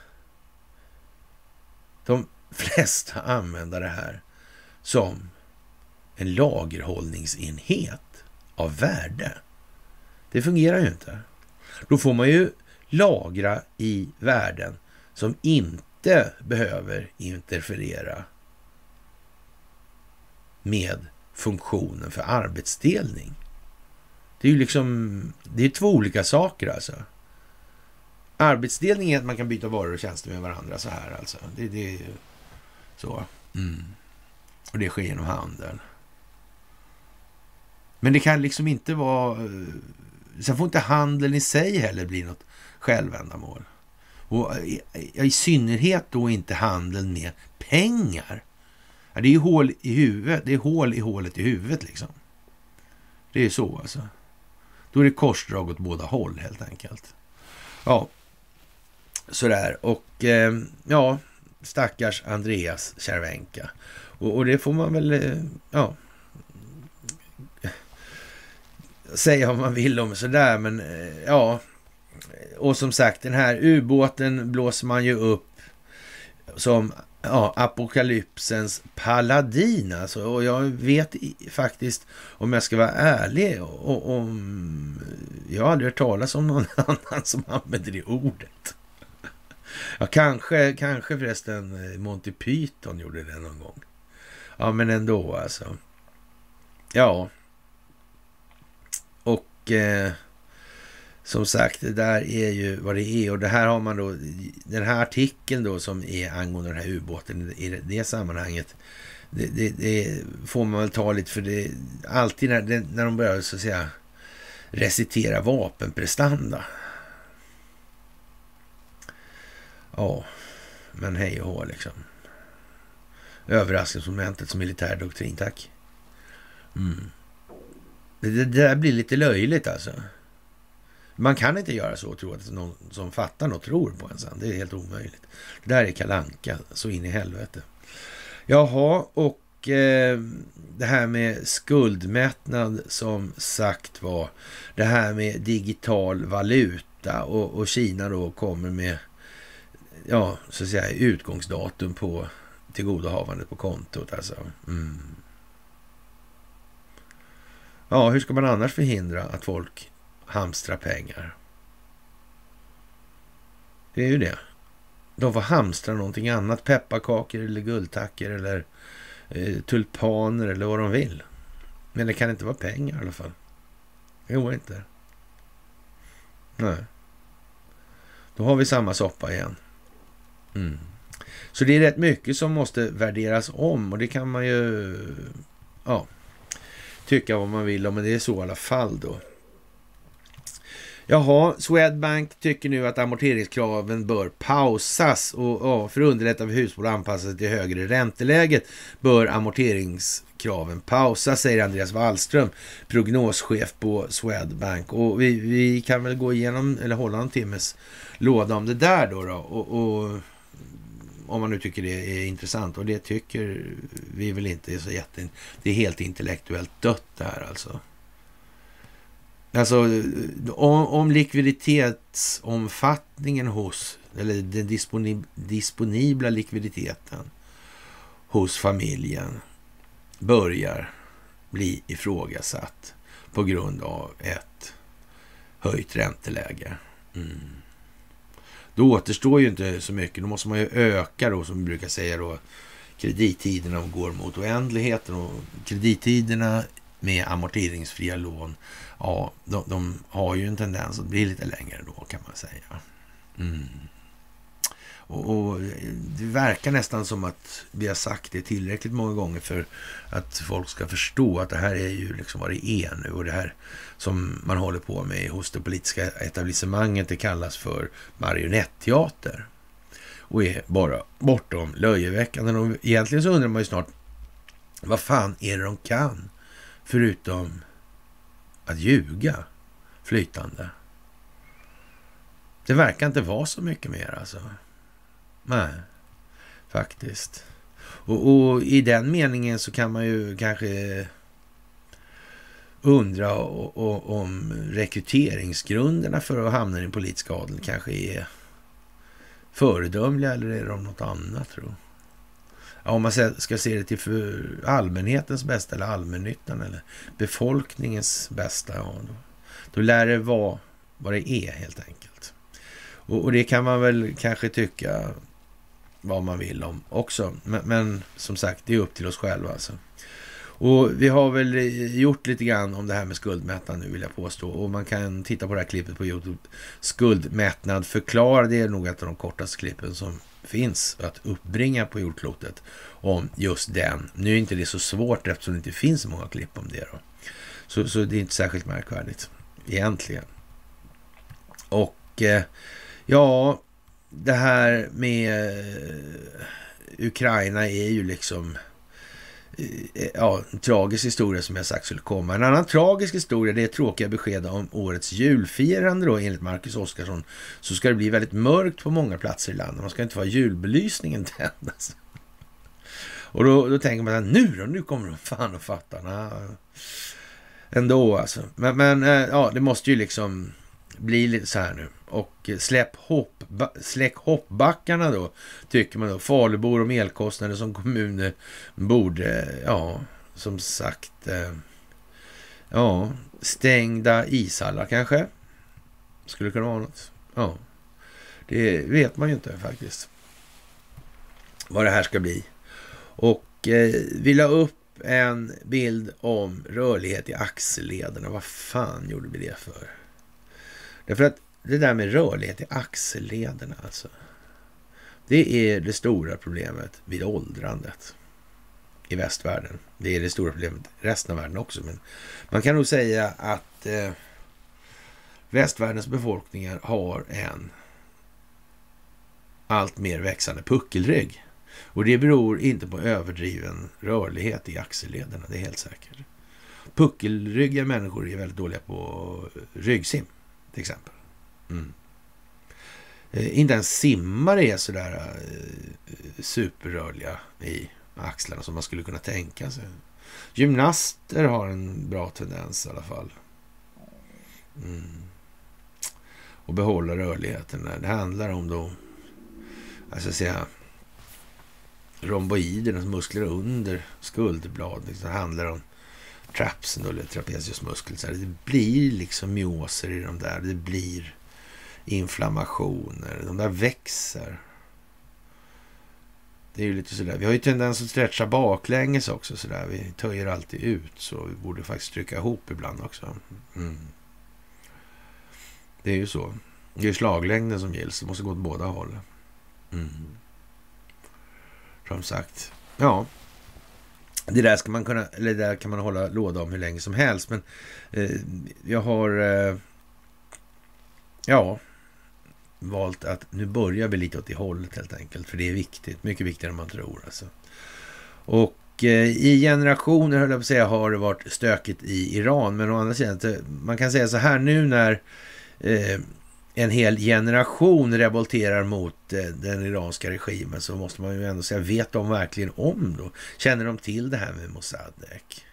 de flesta använda det här som en lagerhållningsenhet av värde. Det fungerar ju inte. Då får man ju lagra i värden som inte behöver interferera med funktionen för arbetsdelning. Det är ju liksom, det är två olika saker alltså. Arbetsdelning är att man kan byta varor och tjänster med varandra så här alltså. Det, det är ju så. Mm. Och det sker genom handel. Men det kan liksom inte vara... Sen får inte handeln i sig heller bli något självändamål. Och i, i synnerhet då inte handeln med pengar. Ja, det är ju hål i huvudet. Det är hål i hålet i huvudet liksom. Det är ju så alltså. Då är det korsdrag åt båda håll helt enkelt. Ja, sådär. Och eh, ja, stackars Andreas Cervenka. Och, och det får man väl, eh, ja... säga vad man vill om sådär, men eh, ja, och som sagt, den här ubåten blåser man ju upp som ja, apokalypsens paladin alltså, och jag vet i, faktiskt, om jag ska vara ärlig, och, om jag har aldrig hört talas om någon annan som använder det ordet. Ja, kanske, kanske förresten Monty Python gjorde det någon gång. Ja, men ändå alltså. Ja. Och eh, som sagt, det där är ju vad det är. Och det här har man då, den här artikeln då som är angående den här ubåten i det, det sammanhanget. Det, det, det får man väl ta lite, för det alltid när, det, när de börjar så att säga recitera vapenprestanda. Ja, men hej och hå liksom. Överraskningsmomentet som militär doktrin, tack. Mm. Det, det där blir lite löjligt alltså. Man kan inte göra så och tro att någon som fattar något tror på en sen. Det är helt omöjligt. Det där är kalanka, så in i helvete. Jaha, och eh, det här med skuldmättnad som sagt var. Det här med digital valuta och, och Kina då kommer med ja, så att säga utgångsdatum på tillgodohavandet på kontot alltså. Mm. Ja, hur ska man annars förhindra att folk hamstrar pengar? Det är ju det. De får hamstra någonting annat. Pepparkakor eller guldtacker eller eh, tulpaner eller vad de vill. Men det kan inte vara pengar i alla fall. Det går inte. Nej. Då har vi samma soppa igen. Mm. Så det är rätt mycket som måste värderas om. Och det kan man ju... Ja... tycka vad man vill om, men det är så i alla fall då. Jaha, Swedbank tycker nu att amorteringskraven bör pausas och ja, för att underlätta för hushåll att anpassa sig till högre ränteläget bör amorteringskraven pausas, säger Andreas Wallström, prognoschef på Swedbank. Och vi, vi kan väl gå igenom eller hålla en timmes låda om det där då, då och, och om man nu tycker det är intressant, och det tycker vi väl inte är så jätte... Det är helt intellektuellt dött det här alltså. Alltså om, om likviditetsomfattningen hos, eller den disponib, disponibla likviditeten hos familjen börjar bli ifrågasatt på grund av ett höjt ränteläge. Mm. Då återstår ju inte så mycket. Då måste man ju öka då, som vi brukar säga då, kredittiderna och går mot oändligheten, och kredittiderna med amorteringsfria lån, ja, de, de har ju en tendens att bli lite längre då, kan man säga. Mm. Och, och det verkar nästan som att vi har sagt det tillräckligt många gånger för att folk ska förstå att det här är ju liksom vad det är nu, och det här som man håller på med hos det politiska etablissemanget, det kallas för marionetteater och är bara bortom löjeväckande. Och egentligen så undrar man ju snart, vad fan är det de kan förutom att ljuga flytande? Det verkar inte vara så mycket mer alltså. Nej, faktiskt. Och, och i den meningen så kan man ju kanske undra och, och, om rekryteringsgrunderna för att hamna i den politiska adeln kanske är föredömliga, eller är de något annat, tror jag. Ja, om man ska se det till för allmänhetens bästa eller allmännyttan eller befolkningens bästa, ja, då, då lär det vara vad det är helt enkelt. Och, och det kan man väl kanske tycka vad man vill om också. Men, men som sagt, det är upp till oss själva alltså. Och vi har väl gjort lite grann om det här med skuldmättnad nu, vill jag påstå. Och man kan titta på det här klippet på YouTube. Skuldmättnad förklarar, det är nog ett av de kortaste klippen som finns att uppbringa på jordklotet om just den. Nu är inte det så svårt eftersom det inte finns så många klipp om det då. Så, så det är inte särskilt märkvärdigt egentligen. Och eh, ja, det här med Ukraina är ju liksom ja, en tragisk historia som jag sagt skulle komma. En annan tragisk historia, det är tråkiga besked om årets julfirande då, enligt Marcus Oskarsson. Så ska det bli väldigt mörkt på många platser i landet. Man ska inte få julbelysningen tändas. Och då, då tänker man att nu då, nu kommer de fan att fatta. Nah, ändå alltså. Men, men ja, det måste ju liksom bli lite så här nu. Och släpp hopp, släck hoppbackarna då, tycker man då. Falubor om elkostnader som kommuner borde, ja, som sagt, eh, ja, stängda ishallar kanske. Skulle kunna vara något. Ja, det vet man ju inte faktiskt. Vad det här ska bli. Och eh, vi la upp en bild om rörlighet i axellederna. Vad fan gjorde vi det för? Därför att det där med rörlighet i axellederna alltså, det är det stora problemet vid åldrandet i västvärlden. Det är det stora problemet i resten av världen också. Men man kan nog säga att eh, västvärldens befolkningar har en allt mer växande puckelrygg. Och det beror inte på överdriven rörlighet i axellederna, det är helt säkert. Puckelryggiga människor är väldigt dåliga på ryggsim till exempel. Mm. Eh, inte ens simmare är sådär eh, superrörliga i axlarna som man skulle kunna tänka sig. Gymnaster har en bra tendens i alla fall. Mm. Och behålla rörligheten där. Det handlar om då, alltså säga, romboidernas muskler under skulderbladet. Det handlar om trapsen då, eller trapeziusmuskeln. Så det blir liksom myoser i de där. Det blir inflammationer. De där växer. Det är ju lite sådär. Vi har ju tendens att stretcha baklänges också sådär. Vi töjer alltid ut, så vi borde faktiskt trycka ihop ibland också. Mm. Det är ju så. Det är ju slaglängden som gills. Det måste gå åt båda håll. Mm. Som sagt. Ja. Det där ska man kunna, eller där kan man hålla låda om hur länge som helst. Men eh, jag har eh, ja, valt att nu börjar vi lite åt det hållet helt enkelt. För det är viktigt, mycket viktigare än man tror alltså. Och eh, i generationer, höll jag på att säga, har det varit stökigt i Iran. Men å andra sidan, man kan säga så här nu när eh, en hel generation revolterar mot eh, den iranska regimen, så måste man ju ändå säga, vet de verkligen om då? Känner de till det här med Mossadegh?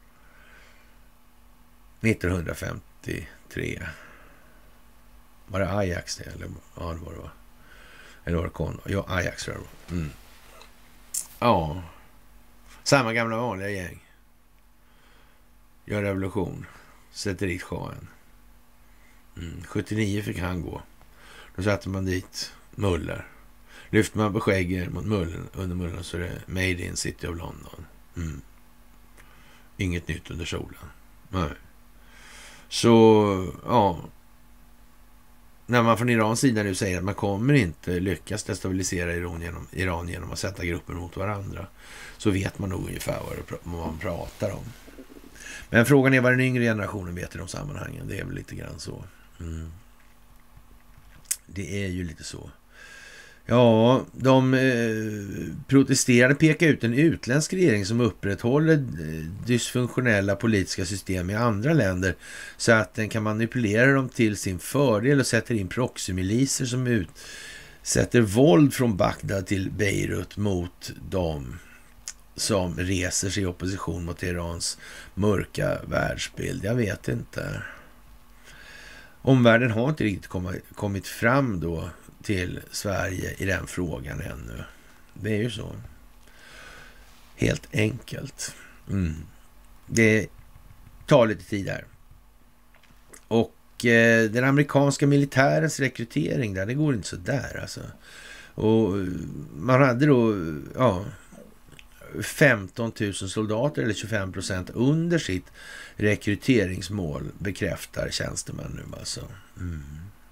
nittonhundrafemtiotre. Var det Ajax det? Eller, ja, det var det va? Eller var det Kon? Ja, Ajax tror jag det var. Mm. Ja. Samma gamla vanliga gäng. Gör revolution. Sätter dit schahen. Mm. sjuttionio fick han gå. Då satte man dit Muller. Lyfter man på skäggen mot Muller, under Muller, så är det Made in City of London. Mm. Inget nytt under solen. Nej. Så, ja. När man från Irans sida nu säger att man kommer inte lyckas destabilisera Iran genom, Iran genom att sätta grupper mot varandra, så vet man nog ungefär vad, det, vad man pratar om. Men frågan är vad den yngre generationen vet i de sammanhangen. Det är väl lite grann så. Mm. Det är ju lite så. Ja, de eh, protesterade pekar ut en utländsk regering som upprätthåller eh, dysfunktionella politiska system i andra länder så att den kan manipulera dem till sin fördel och sätter in proxymiliser som utsätter våld från Bagdad till Beirut mot dem som reser sig i opposition mot Irans mörka världsbild. Jag vet inte. Omvärlden har inte riktigt kommit, kommit fram då till Sverige i den frågan ännu. Det är ju så. Helt enkelt. Mm. Det tar lite tid här. Och eh, den amerikanska militärens rekrytering där, det går inte så där alltså. Och man hade då ja, femton tusen soldater eller tjugofem procent under sitt rekryteringsmål, bekräftar tjänstemän nu alltså. Mm.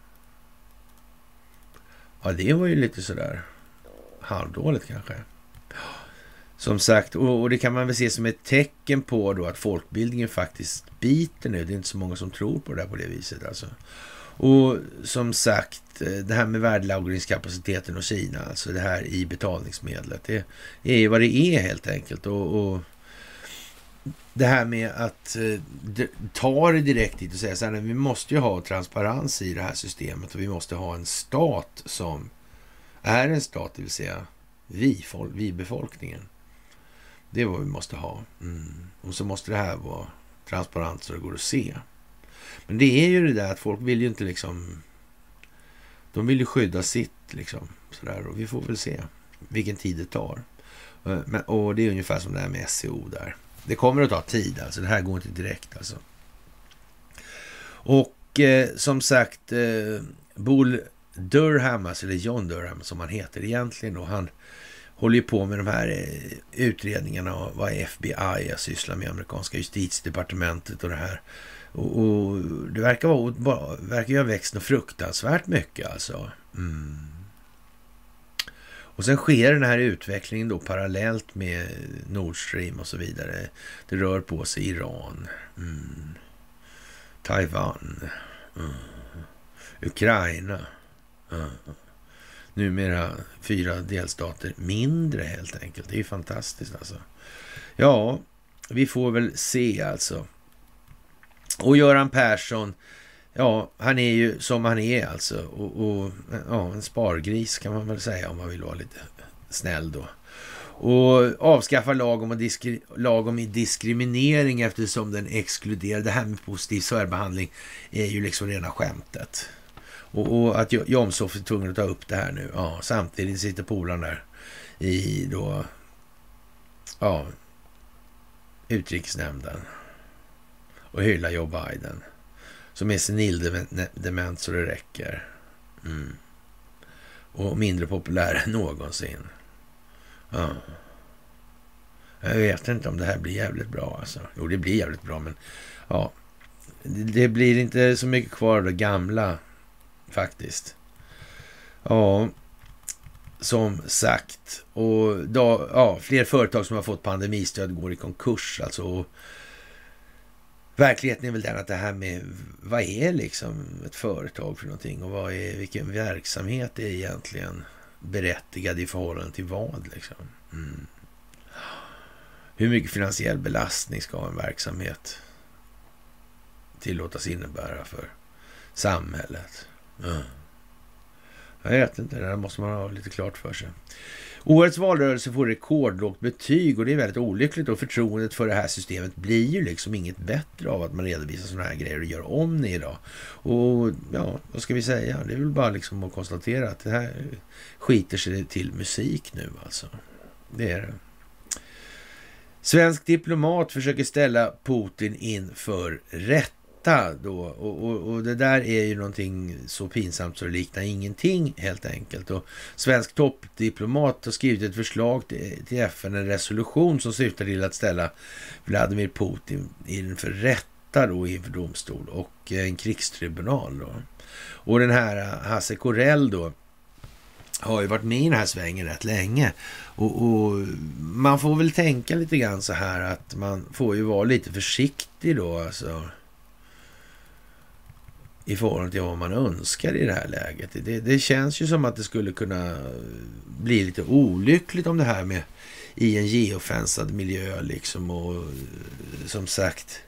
Ja, det var ju lite sådär halvdåligt kanske. Som sagt, och, och det kan man väl se som ett tecken på då att folkbildningen faktiskt biter nu. Det är inte så många som tror på det där på det viset alltså. Och som sagt, det här med värdelagringskapaciteten och Kina, alltså det här i betalningsmedlet, det är ju vad det är helt enkelt. Och, och det här med att eh, ta det direkt hit och säga så här, vi måste ju ha transparens i det här systemet och vi måste ha en stat som är en stat, det vill säga vi, folk, vi befolkningen. Det är vad vi måste ha. Mm. Och så måste det här vara transparent så det går att se. Men det är ju det där att folk vill ju inte liksom, de vill ju skydda sitt liksom sådär, och vi får väl se vilken tid det tar. Men, och det är ungefär som det här med S C O där. Det kommer att ta tid alltså, det här går inte direkt alltså. Och eh, som sagt eh, Bull Durham, alltså, eller John Durham som han heter egentligen då, han håller ju på med de här eh, utredningarna av vad F B I sysslar med, amerikanska justitiedepartementet och det här. Och, och det verkar vara bara, verkar ju ha växt något fruktansvärt mycket alltså. Mm. Och sen sker den här utvecklingen då parallellt med Nord Stream och så vidare. Det rör på sig Iran, mm. Taiwan, mm. Ukraina, mm. numera fyra delstater mindre helt enkelt. Det är ju fantastiskt alltså. Ja, vi får väl se alltså. Och Göran Persson, ja, han är ju som han är alltså. Och, och ja, en spargris kan man väl säga om man vill vara lite snäll då. Och avskaffa lag om, diskri- lag om diskriminering eftersom den exkluderar. Det här med positiv särbehandling är ju liksom rena skämtet. Och, och att Jomshof är tvungen att ta upp det här nu. Ja, samtidigt sitter polaren där i då ja, utrikesnämnden och hyllar Joe Biden som är senildement så det räcker. Mm. Och mindre populär än någonsin. Ja. Jag vet inte om det här blir jävligt bra alltså. Jo, det blir jävligt bra, men ja, det blir inte så mycket kvar av det gamla faktiskt. Ja, som sagt. Och då, ja, fler företag som har fått pandemistöd går i konkurs alltså. Och verkligheten är väl den att det här med vad är liksom ett företag för någonting och vad är, vilken verksamhet är egentligen berättigad i förhållande till vad liksom. Mm. Hur mycket finansiell belastning ska en verksamhet tillåtas innebära för samhället? Mm. Jag vet inte, det där måste man ha lite klart för sig. Årets valrörelse får rekordlågt betyg och det är väldigt olyckligt och förtroendet för det här systemet blir ju liksom inget bättre av att man redovisar sådana här grejer och gör om det idag. Och ja, vad ska vi säga? Det är väl bara liksom att konstatera att det här skiter sig till musik nu alltså. Det är det. Svensk diplomat försöker ställa Putin inför rätta då och, och, och det där är ju någonting så pinsamt så det liknar ingenting helt enkelt. Och svensk toppdiplomat har skrivit ett förslag till, till F N, en resolution som syftar till att ställa Vladimir Putin inför rätta då inför domstol och en krigstribunal då. Och den här Hasse Corell då har ju varit med i den här svängen rätt länge och, och man får väl tänka lite grann så här att man får ju vara lite försiktig då alltså i förhållande till vad man önskar i det här läget. Det, det känns ju som att det skulle kunna bli lite olyckligt om det här med i en geofensad miljö liksom och som sagt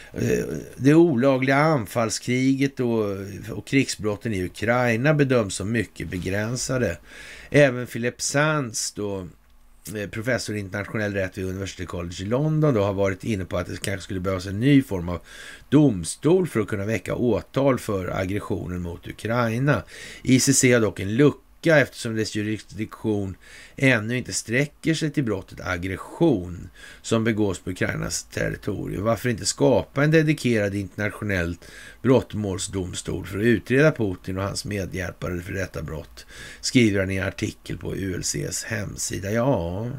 det olagliga anfallskriget och, och krigsbrotten i Ukraina bedöms som mycket begränsade. Även Philip Sands då, professor i internationell rätt vid University College i London då, har varit inne på att det kanske skulle behövas en ny form av domstol för att kunna väcka åtal för aggressionen mot Ukraina. I C C har dock en lucka eftersom dess jurisdiktion ännu inte sträcker sig till brottet aggression som begås på Ukrainas territorium. Varför inte skapa en dedikerad internationellt brottmålsdomstol för att utreda Putin och hans medhjälpare för detta brott, skriver han i en artikel på U L C:s hemsida. Ja,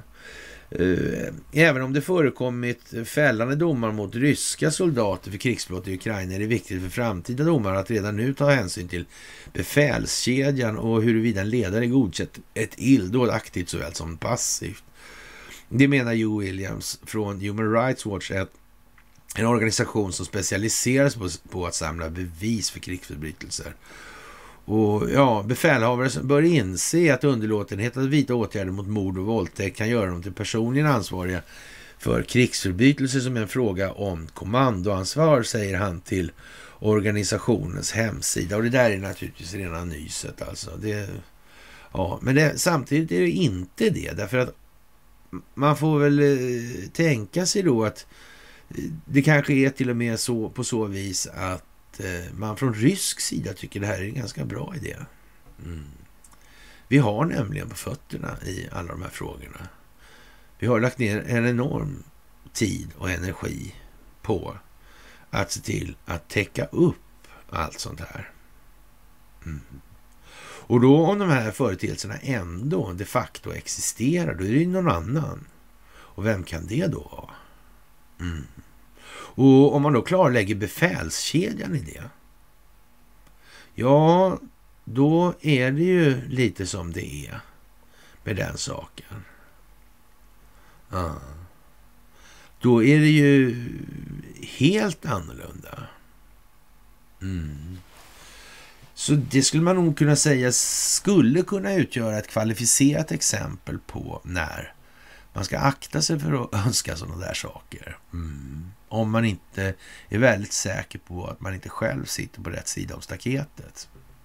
Uh, även om det förekommit fällande domar mot ryska soldater för krigsbrott i Ukraina är det viktigt för framtida domar att redan nu ta hänsyn till befälskedjan och huruvida en ledare godkänt ett illdåd aktivt såväl som passivt. Det menar Joe Williams från Human Rights Watch, att en organisation som specialiseras på, på att samla bevis för krigsförbrytelser. Och ja, befälhavare bör inse att underlåtenhet att vidta åtgärder mot mord och våldtäkt kan göra dem till personligen ansvariga för krigsförbrytelser som en fråga om kommandoansvar, säger han till organisationens hemsida. Och det där är naturligtvis rena nyset alltså. Det, ja, men det, samtidigt är det inte det, därför att man får väl eh, tänka sig då att det kanske är till och med så på så vis att man från rysk sida tycker det här är en ganska bra idé. Mm. Vi har nämligen på fötterna i alla de här frågorna. Vi har lagt ner en enorm tid och energi på att se till att täcka upp allt sånt här. Mm. Och då om de här företeelserna ändå de facto existerar, då är det ju någon annan. Och vem kan det då vara? Mm. Och om man då klarlägger befälskedjan i det, ja, då är det ju lite som det är med den saken. Ja. Då är det ju helt annorlunda. Mm. Så det skulle man nog kunna säga skulle kunna utgöra ett kvalificerat exempel på när man ska akta sig för att önska sådana där saker. Mm. Om man inte är väldigt säker på att man inte själv sitter på rätt sida av staketet.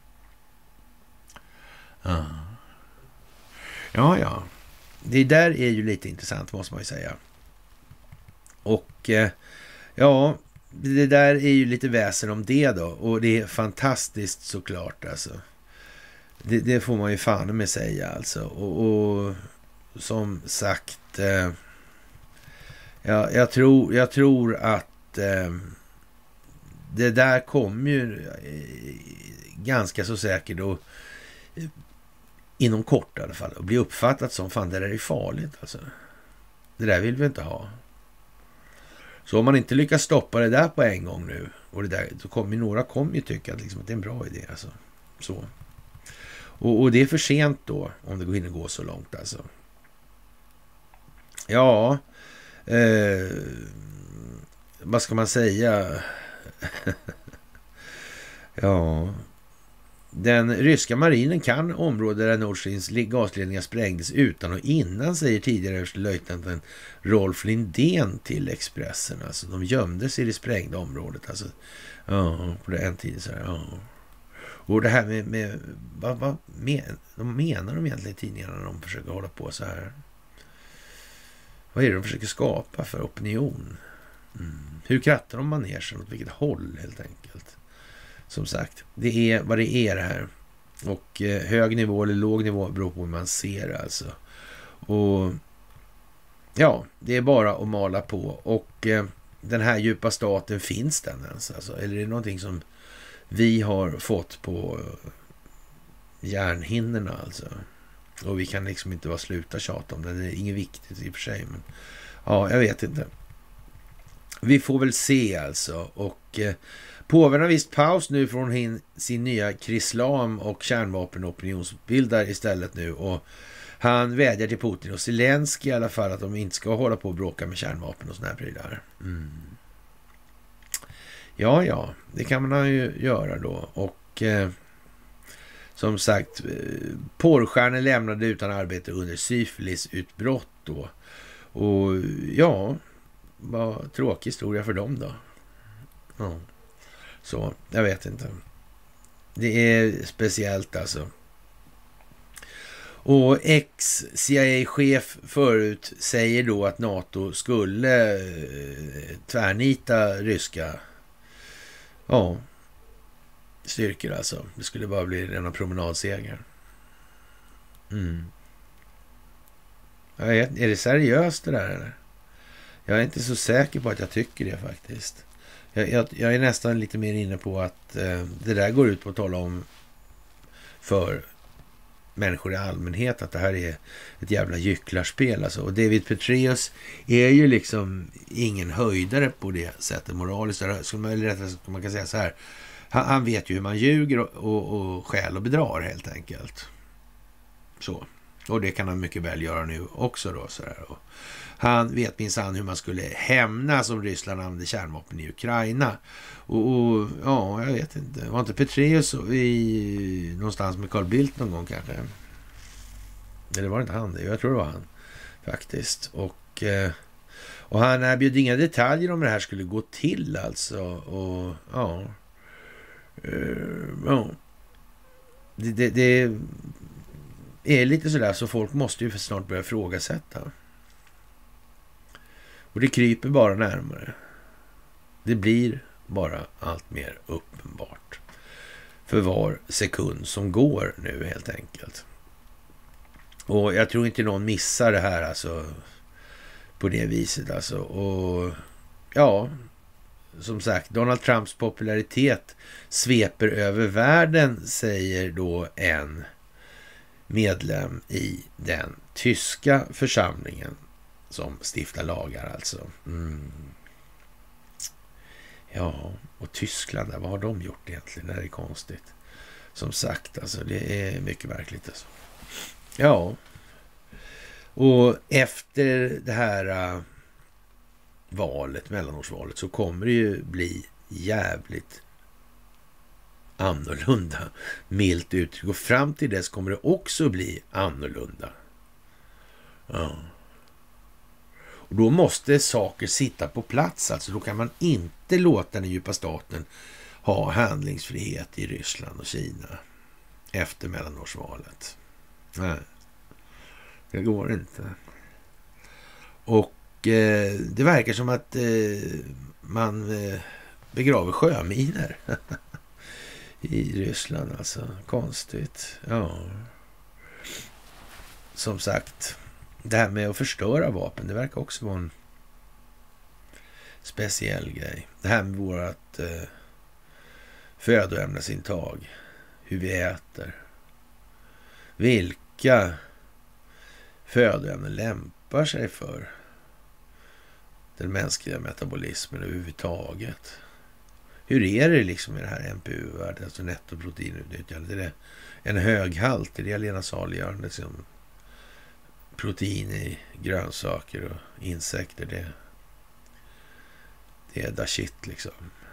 Ja, ja. ja. Det där är ju lite intressant, måste man ju säga. Och eh, ja, det där är ju lite väsen om det då. Och det är fantastiskt såklart alltså. Det, det får man ju fan med säga alltså. Och, och som sagt... Eh, Ja, jag tror, jag tror att eh, det där kommer ju eh, ganska så säkert och eh, inom kort i alla fall och bli uppfattat som fan det där är farligt alltså. Det där vill vi inte ha. Så om man inte lyckas stoppa det där på en gång nu och det där, så kommer några kommer ju tycka att, liksom, att det är en bra idé alltså. Så. Och, och det är för sent då om det går in och går så långt alltså. Ja. Eh, vad ska man säga? Ja, den ryska marinen kan området där Nord Streams gasledningar sprängdes utan och innan, säger tidigare överstelöjtnanten Rolf Lindén till Expressen. Alltså de gömde sig i det sprängda området. Alltså, ja, på den tiden så här, ja. Och det här med, med vad, vad men, de menar de egentligen i tidningarna när de försöker hålla på så här? Vad är det de försöker skapa för opinion? Mm. Hur krattar de manegen? Åt vilket håll helt enkelt? Som sagt, det är vad det är det här. Och eh, hög nivå eller låg nivå beror på hur man ser alltså. Och ja, det är bara att mala på. Och eh, den här djupa staten, finns den ens? Alltså? Eller är det någonting som vi har fått på hjärnhinnorna alltså? Och vi kan liksom inte vara sluta tjata om det. Det är inget viktigt i och för sig. Men ja, jag vet inte. Vi får väl se alltså. Och eh, påven har visst paus nu från hin, sin nya krislam och kärnvapenopinionsbildar istället nu. Och han vädjar till Putin och Zelensky i alla fall att de inte ska hålla på och bråka med kärnvapen och såna här prylar. Mm. Ja, ja, det kan man ju göra då. Och eh, som sagt, porrstjärnor lämnade utan arbete under syfilisutbrott då. Och ja, vad tråkig historia för dem då. Ja. Så, jag vet inte. Det är speciellt alltså. Och ex-C I A-chef förut säger då att NATO skulle eh, tvärnita ryska ja, styrkor alltså. Det skulle bara bli en promenadseger. Mm. Jag vet, är det seriöst det där eller? Jag är inte så säker på att jag tycker det faktiskt. Jag, jag, jag är nästan lite mer inne på att eh, det där går ut på att tala om för människor i allmänhet att det här är ett jävla gycklarspel alltså. Och David Petraeus är ju liksom ingen höjdare på det sättet moraliskt. Så man, eller rättare, man kan säga så här. Han, han vet ju hur man ljuger och, och, och skäl och bedrar helt enkelt. Så. Och det kan han mycket väl göra nu också då. Så där. Och han vet minsann hur man skulle hämnas om Ryssland använde kärnvapen i Ukraina. Och, och ja, jag vet inte. Var inte Petraeus i, någonstans med Carl Bildt någon gång kanske? Eller var det inte han? Jag tror det var han faktiskt. Och, och han erbjöd inga detaljer om det här skulle gå till alltså. Och ja... Uh, ja. Det, det, det är lite sådär så folk måste ju för snart börja frågasätta. Och det kryper bara närmare. Det blir bara allt mer uppenbart för var sekund som går nu helt enkelt. Och jag tror inte någon missar det här alltså på det viset alltså. Och ja, som sagt, Donald Trumps popularitet sveper över världen, säger då en medlem i den tyska församlingen som stiftar lagar alltså. Mm. Ja, och Tyskland, vad har de gjort egentligen? Det är konstigt. Som sagt, alltså det är mycket verkligt alltså. Ja, och efter det här uh, valet, mellanårsvalet, så kommer det ju bli jävligt annorlunda, milt uttryck. Och fram till dess kommer det också bli annorlunda. Ja. Och då måste saker sitta på plats. Alltså då kan man inte låta den djupa staten ha handlingsfrihet i Ryssland och Kina efter mellanårsvalet. Nej, det går inte. Och eh, det verkar som att eh, man eh, begraver sjöminer i Ryssland. Alltså konstigt. Ja. Som sagt, det här med att förstöra vapen, det verkar också vara en speciell grej. Det här med vårt eh, födoämnesintag, hur vi äter, vilka födoämnen lämpar sig för den mänskliga metabolismen överhuvudtaget. Hur är det liksom med det här N P U-värdet, alltså nettoproteinutnyttjande? Är det en hög halt? Är det alena saliggörande liksom protein i grönsaker och insekter? Det, Det är da shit liksom.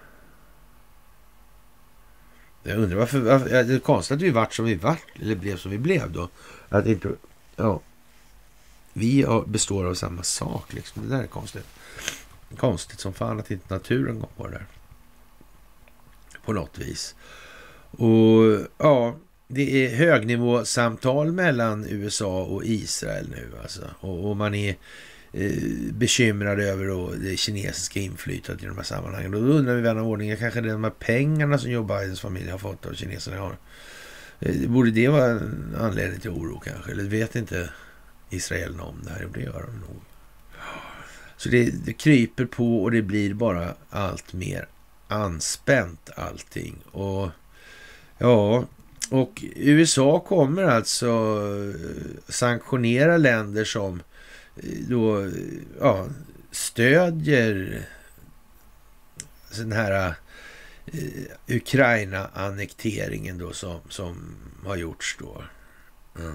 Jag undrar varför, varför det är konstigt att vi vart som vi vart, eller blev som vi blev då. Att inte, ja, vi består av samma sak liksom. Det där är konstigt. Konstigt som fan att inte naturen går på det där. På något vis. Och ja, det är högnivåsamtal mellan U S A och Israel nu alltså. Och, och man är eh, bekymrad över då, det kinesiska inflytandet i de här sammanhangen. Och då undrar vi vän av ordningen, kanske det är de här pengarna som Joe Bidens familj har fått av kineserna har. Eh, borde det vara en anledning till oro kanske? Eller vet inte Israel om det här? Och det gör de nog. Så det, det kryper på och det blir bara allt mer anspänt allting. Och ja, och U S A kommer alltså sanktionera länder som då ja, stödjer den här uh, Ukraina-annekteringen då som, som har gjorts då. Mm.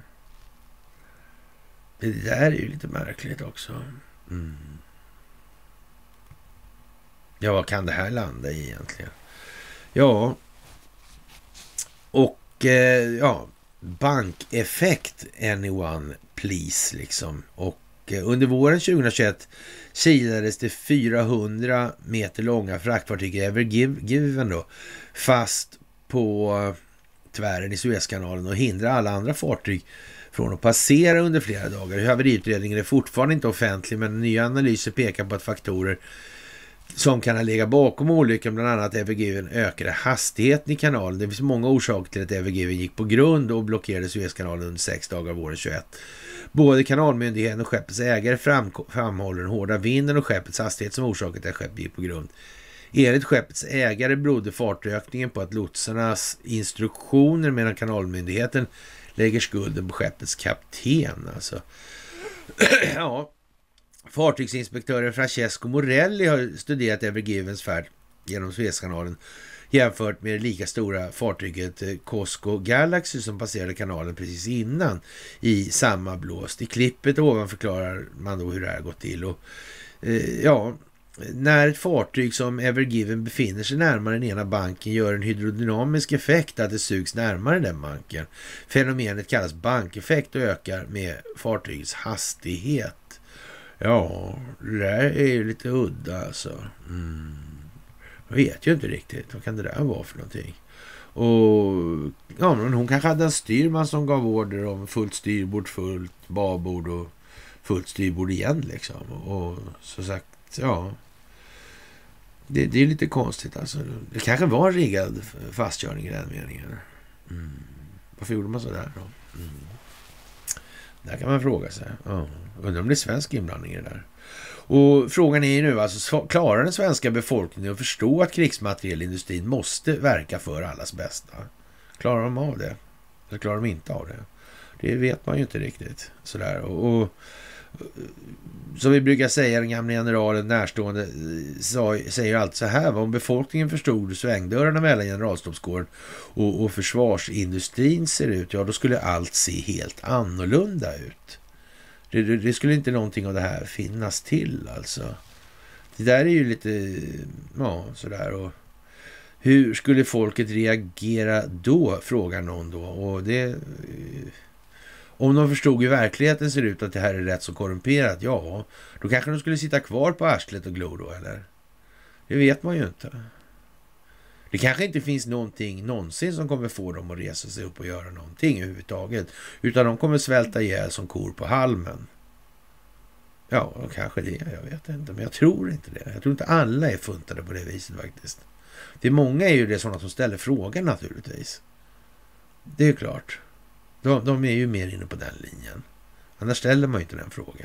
Det där är ju lite märkligt också. Mm. Ja, vad kan det här landa i egentligen? Ja, och eh, ja, bankeffekt anyone please liksom. Och eh, under våren tjugohundratjugoett kilades det fyrahundra meter långa fraktfartyg Ever Given då fast på eh, tvären i Suezkanalen och hindra alla andra fartyg från att passera under flera dagar. Haveriutredningen är fortfarande inte offentlig, men nya analyser pekar på att faktorer som kan ha legat bakom olyckan, bland annat Ever Given, ökade hastigheten i kanalen. Det finns många orsaker till att Ever Given gick på grund och blockerade Suezkanalen under sex dagar våren tjugoett. Både kanalmyndigheten och skeppets ägare fram, framhåller den hårda vinden och skeppets hastighet som orsakat att skeppet gick på grund. Enligt skeppets ägare berodde fartökningen på att lotsarnas instruktioner, medan kanalmyndigheten lägger skulden på skeppets kapten. Alltså. Ja, fartygsinspektören Francesco Morelli har studerat Ever Givens färd genom Suezkanalen jämfört med det lika stora fartyget Cosco Galaxy som passerade kanalen precis innan i samma blåst. I klippet ovan förklarar man då hur det här gått till. Och, eh, ja, när ett fartyg som Ever Given befinner sig närmare den ena banken gör en hydrodynamisk effekt att det sugs närmare den banken. Fenomenet kallas bankeffekt och ökar med fartygets hastighet. Ja, det där är ju lite udda alltså. Mm. Jag vet ju inte riktigt. Vad kan det där vara för någonting? Och ja, men hon kanske hade en styrman som gav order om fullt styrbord, fullt babord och fullt styrbord igen liksom. Och så sagt, ja. Det, det är lite konstigt alltså. Det kanske var en riggad fastkörning i den meningen. Mm. Varför gjorde man så där då? Mm. Där kan man fråga sig. Ja. Undrar om det är svensk inblandning i det där. Och frågan är ju nu, alltså, klarar den svenska befolkningen att förstå att krigsmaterielindustrin måste verka för allas bästa? Klarar de av det? Eller klarar de inte av det? Det vet man ju inte riktigt. Sådär. Och, och som vi brukar säga, den gamla generalen närstående sa, säger allt så här: om befolkningen förstod svängdörrarna mellan generalstabskåren och, och försvarsindustrin ser ut, ja då skulle allt se helt annorlunda ut. Det, det, det skulle inte någonting av det här finnas till alltså. Det där är ju lite, ja sådär. Och hur skulle folket reagera då, frågar någon då. Och det, om de förstod hur verkligheten ser ut, att det här är rätt så korrumperat, ja, då kanske de skulle sitta kvar på arslet och glo då, eller? Det vet man ju inte. Det kanske inte finns någonting någonsin som kommer få dem att resa sig upp och göra någonting överhuvudtaget. Utan de kommer svälta ihjäl som kor på halmen. Ja, kanske det. Jag vet inte. Men jag tror inte det. Jag tror inte alla är funtade på det viset faktiskt. Det är många är ju det sådana som ställer frågan naturligtvis. Det är klart. De, de är ju mer inne på den linjen. Annars ställer man ju inte den frågan.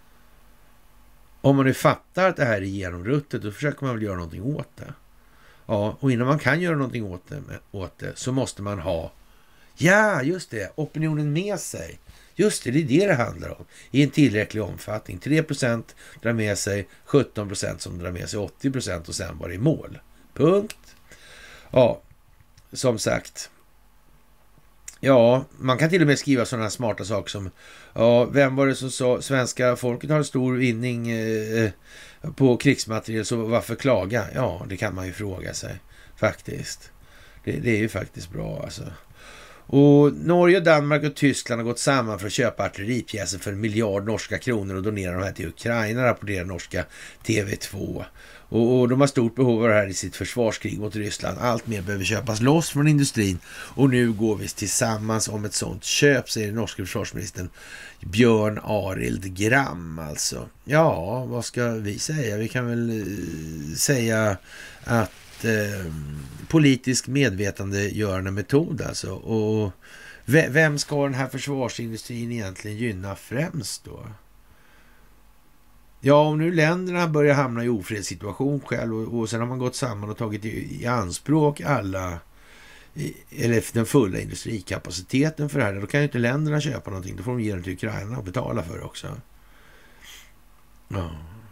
Om man nu fattar att det här är genomruttet, då försöker man väl göra någonting åt det. Ja, och innan man kan göra någonting åt det, åt det så måste man ha, ja just det, opinionen med sig. Just det, det är det det handlar om. I en tillräcklig omfattning. tre procent drar med sig, sjutton procent som drar med sig åttio procent och sen var det i mål. Punkt. Ja, som sagt. Ja, man kan till och med skriva sådana smarta saker som, ja, vem var det som sa svenska folket har en stor vinning eh, på krigsmateriel, så varför klaga? Ja, det kan man ju fråga sig faktiskt. Det, det är ju faktiskt bra alltså. Och Norge, Danmark och Tyskland har gått samman för att köpa artilleripjäser för en miljard norska kronor och donera de här till Ukraina, rapporterar norska T V två. Och, och de har stort behov av det här i sitt försvarskrig mot Ryssland. Allt mer behöver köpas loss från industrin och nu går vi tillsammans om ett sånt köp, säger den norska försvarsministern Björn Arild Gram alltså. Ja, vad ska vi säga? Vi kan väl eh, säga att eh, politisk medvetandegörande metod alltså. Och v- vem ska den här försvarsindustrin egentligen gynna främst då? Ja, om nu länderna börjar hamna i ofredssituation själv och, och sen har man gått samman och tagit i, i anspråk alla, i, eller den fulla industrikapaciteten för det här, då kan ju inte länderna köpa någonting. Då får de ge den till Ukraina och betala för det också. Ja.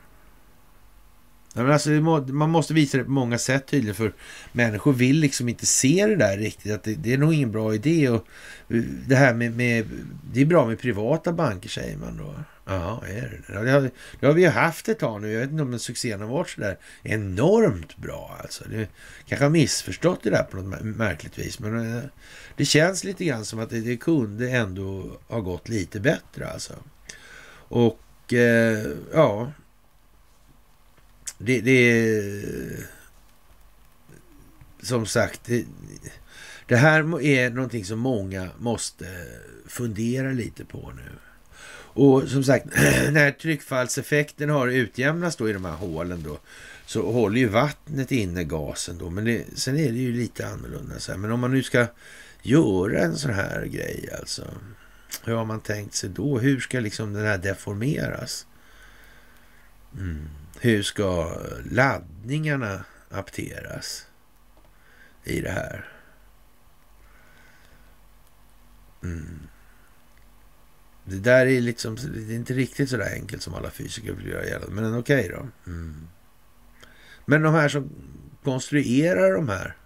Men alltså, man måste visa det på många sätt tydligen, för människor vill liksom inte se det där riktigt, att det, det är nog ingen bra idé. Och det här med, med det är bra med privata banker, säger man då. Ja, är det. Det, har, det har vi ju haft ett tag nu. Jag vet inte om den succén har varit så där enormt bra alltså. Det kanske har missförstått det där på något märkligt vis, men det känns lite grann som att det, det kunde ändå ha gått lite bättre alltså. Och eh, ja, Det, det som sagt, det, det här är någonting som många måste fundera lite på nu. Och som sagt, när tryckfallseffekten har utjämnats då i de här hålen då, så håller ju vattnet inne gasen då. Men det, sen är det ju lite annorlunda så här. Men om man nu ska göra en sån här grej alltså, hur har man tänkt sig då? Hur ska liksom den här deformeras? Mm. Hur ska laddningarna apteras i det här? Mm. Det där är liksom, det är inte riktigt så där enkelt som alla fysiker vill göra gällande, men okej då. Mm. Men de här som konstruerar de här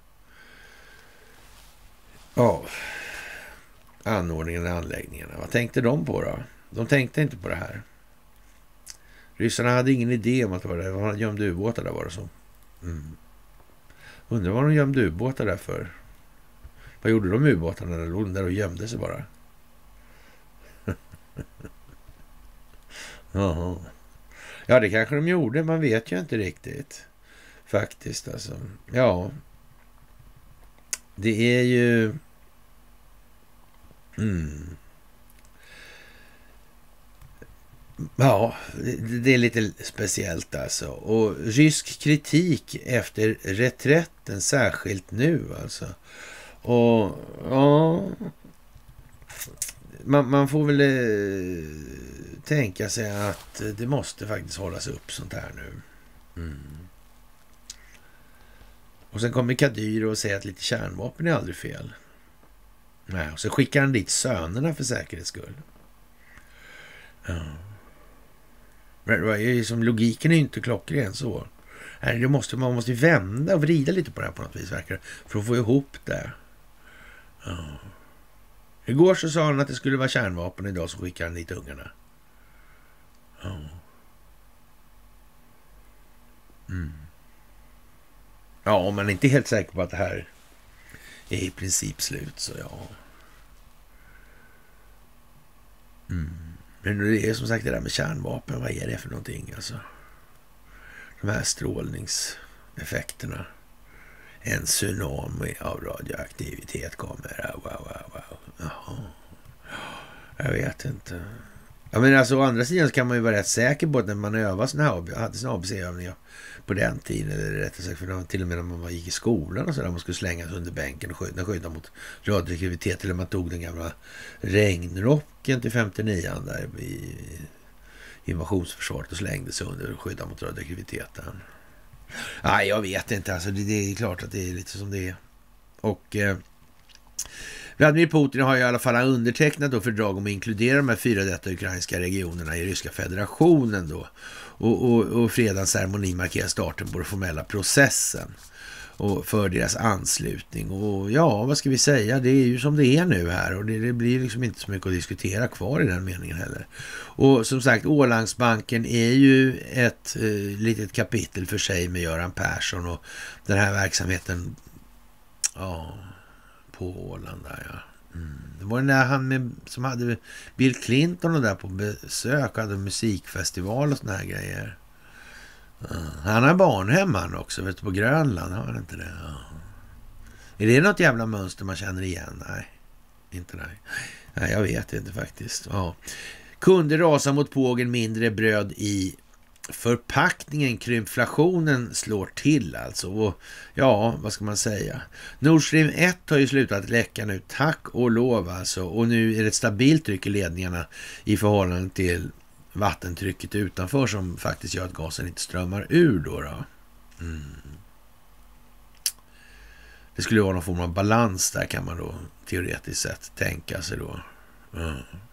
ja, anordningarna, anläggningarna, vad tänkte de på då? De tänkte inte på det här. Ryssarna hade ingen idé om att det var där. De gömde ubåtar där, var det så. Mm. Undrar vad de gömde ubåtar där för. Vad gjorde de ubåtarna när de låg där och gömde sig bara? Jaha. Ja, det kanske de gjorde. Man vet ju inte riktigt. Faktiskt alltså. Ja. Det är ju... Mm. Ja, det är lite speciellt alltså. Och rysk kritik efter reträtten, särskilt nu alltså. Och ja, man, man får väl eh, tänka sig att det måste faktiskt hållas upp sånt här nu. Mm. Och sen kommer Kadyr och säger att lite kärnvapen är aldrig fel. Nej, och så skickar han dit sönerna för säkerhets skull. Ja. Men som logiken är ju inte klockren så. Det måste, man måste vända och vrida lite på det här på något vis, verkar, för att få ihop det. Ja. Igår så sa han att det skulle vara kärnvapen, idag så skickar han dit ungarna. Ja. Mm. Ja, om man är inte helt säker på att det här är i princip slut, så ja. Mm. Men det är som sagt det där med kärnvapen, vad är det för någonting alltså? De här strålningseffekterna. En tsunami av radioaktivitet kommer. Wow, wow, wow. Jaha. Jag vet inte. Ja, men alltså å andra sidan så kan man ju vara rätt säker på att när man övar såna här, hade såna A B C-övningar på den tiden, eller rättare sagt, för till och med när man gick i skolan och så där, man skulle slängas under bänken och skydda, skydda mot radioaktivitet, eller man tog den gamla regnrocken till femtionio där i invasionsförsvaret och slängde sig under och skydda mot radioaktiviteten. Nej, jag vet inte. Alltså, det, det är klart att det är lite som det är. Och eh, Vladimir Putin har i alla fall undertecknat då fördrag om att inkludera de här fyra detta ukrainska regionerna i Ryska federationen då. Och, och, och fredagens ceremoni markerar starten på den formella processen. och för deras anslutning. Och ja, vad ska vi säga? Det är ju som det är nu här och det, det blir liksom inte så mycket att diskutera kvar i den meningen heller. Och som sagt, Ålandsbanken är ju ett eh, litet kapitel för sig med Göran Persson och den här verksamheten ja, på Åland där, ja. Mm. Det var den där han med, som hade Bill Clinton och där på besök, hade musikfestival och såna här grejer. Mm. Han har barnhem han också, vet du, på Grönland, har han inte det? Ja. Är det något jävla mönster man känner igen? Nej, inte nej. Nej, jag vet inte faktiskt. Ja. Kunde rasa mot pågen, mindre bröd i förpackningen, krympflationen slår till alltså. Och ja, vad ska man säga? Nord Stream ett har ju slutat läcka nu, tack och lov alltså. Och nu är det ett stabilt tryck i ledningarna i förhållande till vattentrycket utanför som faktiskt gör att gasen inte strömmar ur då. då. Mm. Det skulle vara någon form av balans där, kan man då teoretiskt sett tänka sig då. Mm.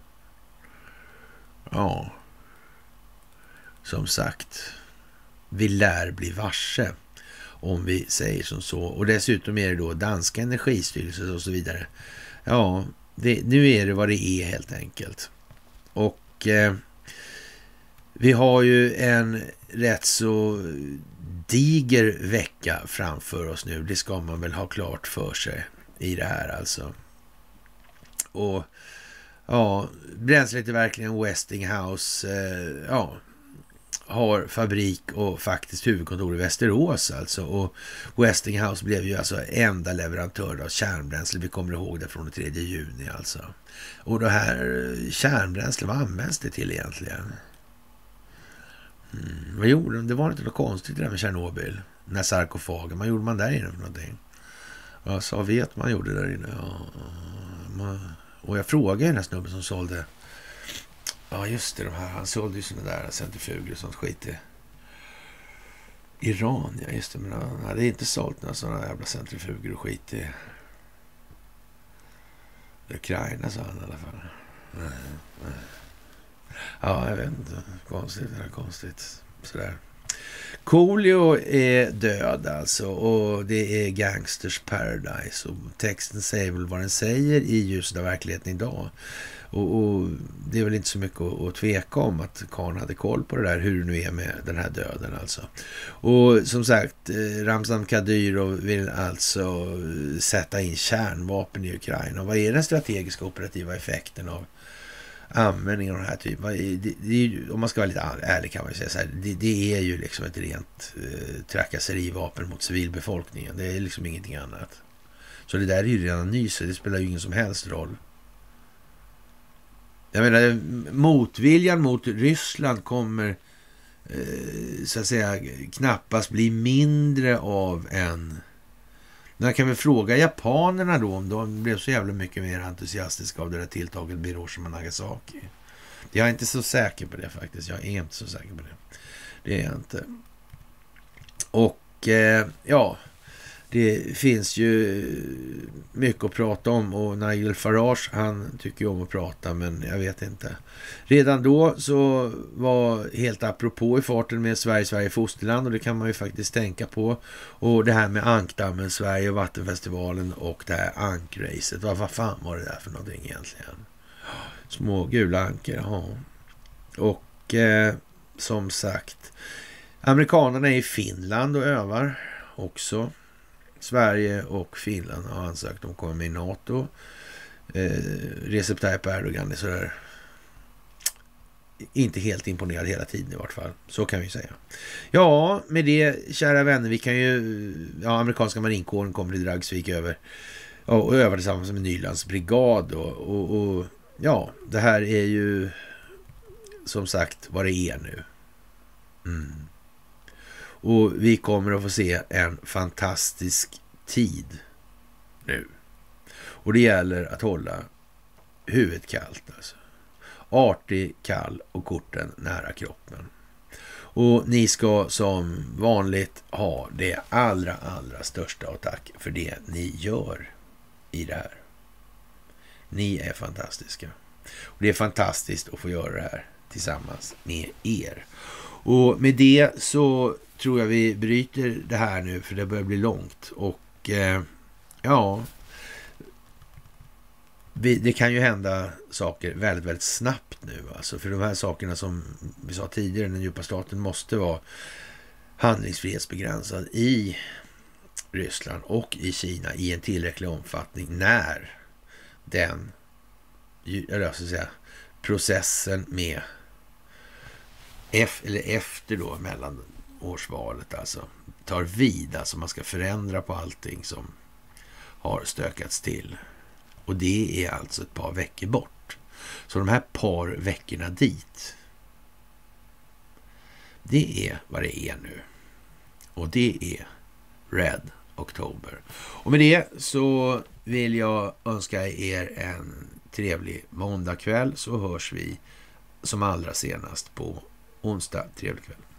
Ja. Som sagt, vi lär bli varse om vi säger som så. Och dessutom är det då danska energistyrelser och så vidare. Ja, det, nu är det vad det är helt enkelt. Och eh, vi har ju en rätt så diger vecka framför oss nu. Det ska man väl ha klart för sig i det här alltså. Och ja, bränslet är verkligen Westinghouse. Eh, ja, har fabrik och faktiskt huvudkontor i Västerås alltså. Och Westinghouse blev ju alltså enda leverantör av kärnbränsle. Vi kommer ihåg det från den tredje juni alltså. Och det här kärnbränsle, vad används det till egentligen? Mm, vad gjorde de? Det var inte något konstigt det där med Tjernobyl. Den här sarkofagen, vad gjorde man där inne för någonting? Ja, så vet man gjorde där inne. Ja, man, och jag frågade den här snubben som sålde. Ja, just det, de här. Han sålde ju sådana där centrifuger och sånt skit i Iran, ja just det. Men han hade inte sålt några sådana jävla centrifuger och skit i Ukraina, sa han i alla fall. Nej, nej. Ja, jag vet inte. Konstigt, det är konstigt. Sådär. Coolio är död alltså och det är Gangsters Paradise och texten säger väl vad den säger i ljuset av verkligheten idag. Och, och det är väl inte så mycket att, att tveka om att Karn hade koll på det där, hur det nu är med den här döden alltså. Och som sagt, Ramzan Kadyrov vill alltså sätta in kärnvapen i Ukraina. Och vad är den strategiska operativa effekten av användningen av den här typen? Det, det, om man ska vara lite ärlig kan man ju säga så här, det, det är ju liksom ett rent eh, trakasserivapen mot civilbefolkningen. Det är liksom ingenting annat. Så det där är ju redan nys, det spelar ju ingen som helst roll. Jag menar, motviljan mot Ryssland kommer eh, så att säga knappast bli mindre av en. Jag kan väl fråga japanerna då om de blev så jävla mycket mer entusiastiska av det där tilltaget vid Hiroshima och Nagasaki. Jag är inte så säker på det faktiskt. Jag är inte så säker på det. Det är jag inte. Och eh, ja, det finns ju mycket att prata om och Nigel Farage, han tycker ju om att prata, men jag vet inte. Redan då så var helt apropå i farten med Sverige, Sverige fosterland, och det kan man ju faktiskt tänka på. Och det här med Ankdammen, Sverige och Vattenfestivalen och det här ankracet. Vad, vad fan var det där för någonting egentligen? Små gula anker, ja. Och eh, som sagt, amerikanerna är i Finland och övar också. Sverige och Finland har ansökt om att komma med i NATO. Eh, Recep Tayyip Erdogan är sådär inte helt imponerad hela tiden i vart fall. Så kan vi säga. Ja, med det, kära vänner, vi kan ju, ja, amerikanska marinkåren kommer i Dragsvik över ja, och övar tillsammans med Nylands brigad och, och, och ja, det här är ju som sagt vad det är nu. Mm. Och vi kommer att få se en fantastisk tid nu. Och det gäller att hålla huvudet kallt alltså. Artig, kall och korten nära kroppen. Och ni ska som vanligt ha det allra, allra största och tack för det ni gör i det här. Ni är fantastiska. Och det är fantastiskt att få göra det här tillsammans med er. Och med det så tror jag vi bryter det här nu, för det börjar bli långt. Och eh, ja, vi, det kan ju hända saker väldigt, väldigt snabbt nu. Alltså, för de här sakerna som vi sa tidigare, den djupa staten måste vara handlingsfrihetsbegränsad i Ryssland och i Kina i en tillräcklig omfattning när den, jag ska säga, processen med F, eller efter då mellan årsvalet alltså tar vid, alltså man ska förändra på allting som har stökats till, och det är alltså ett par veckor bort. Så de här par veckorna dit, det är vad det är nu, och det är Red October. Och med det så vill jag önska er en trevlig måndagkväll, så hörs vi som allra senast på onsdag. Trevlig kväll.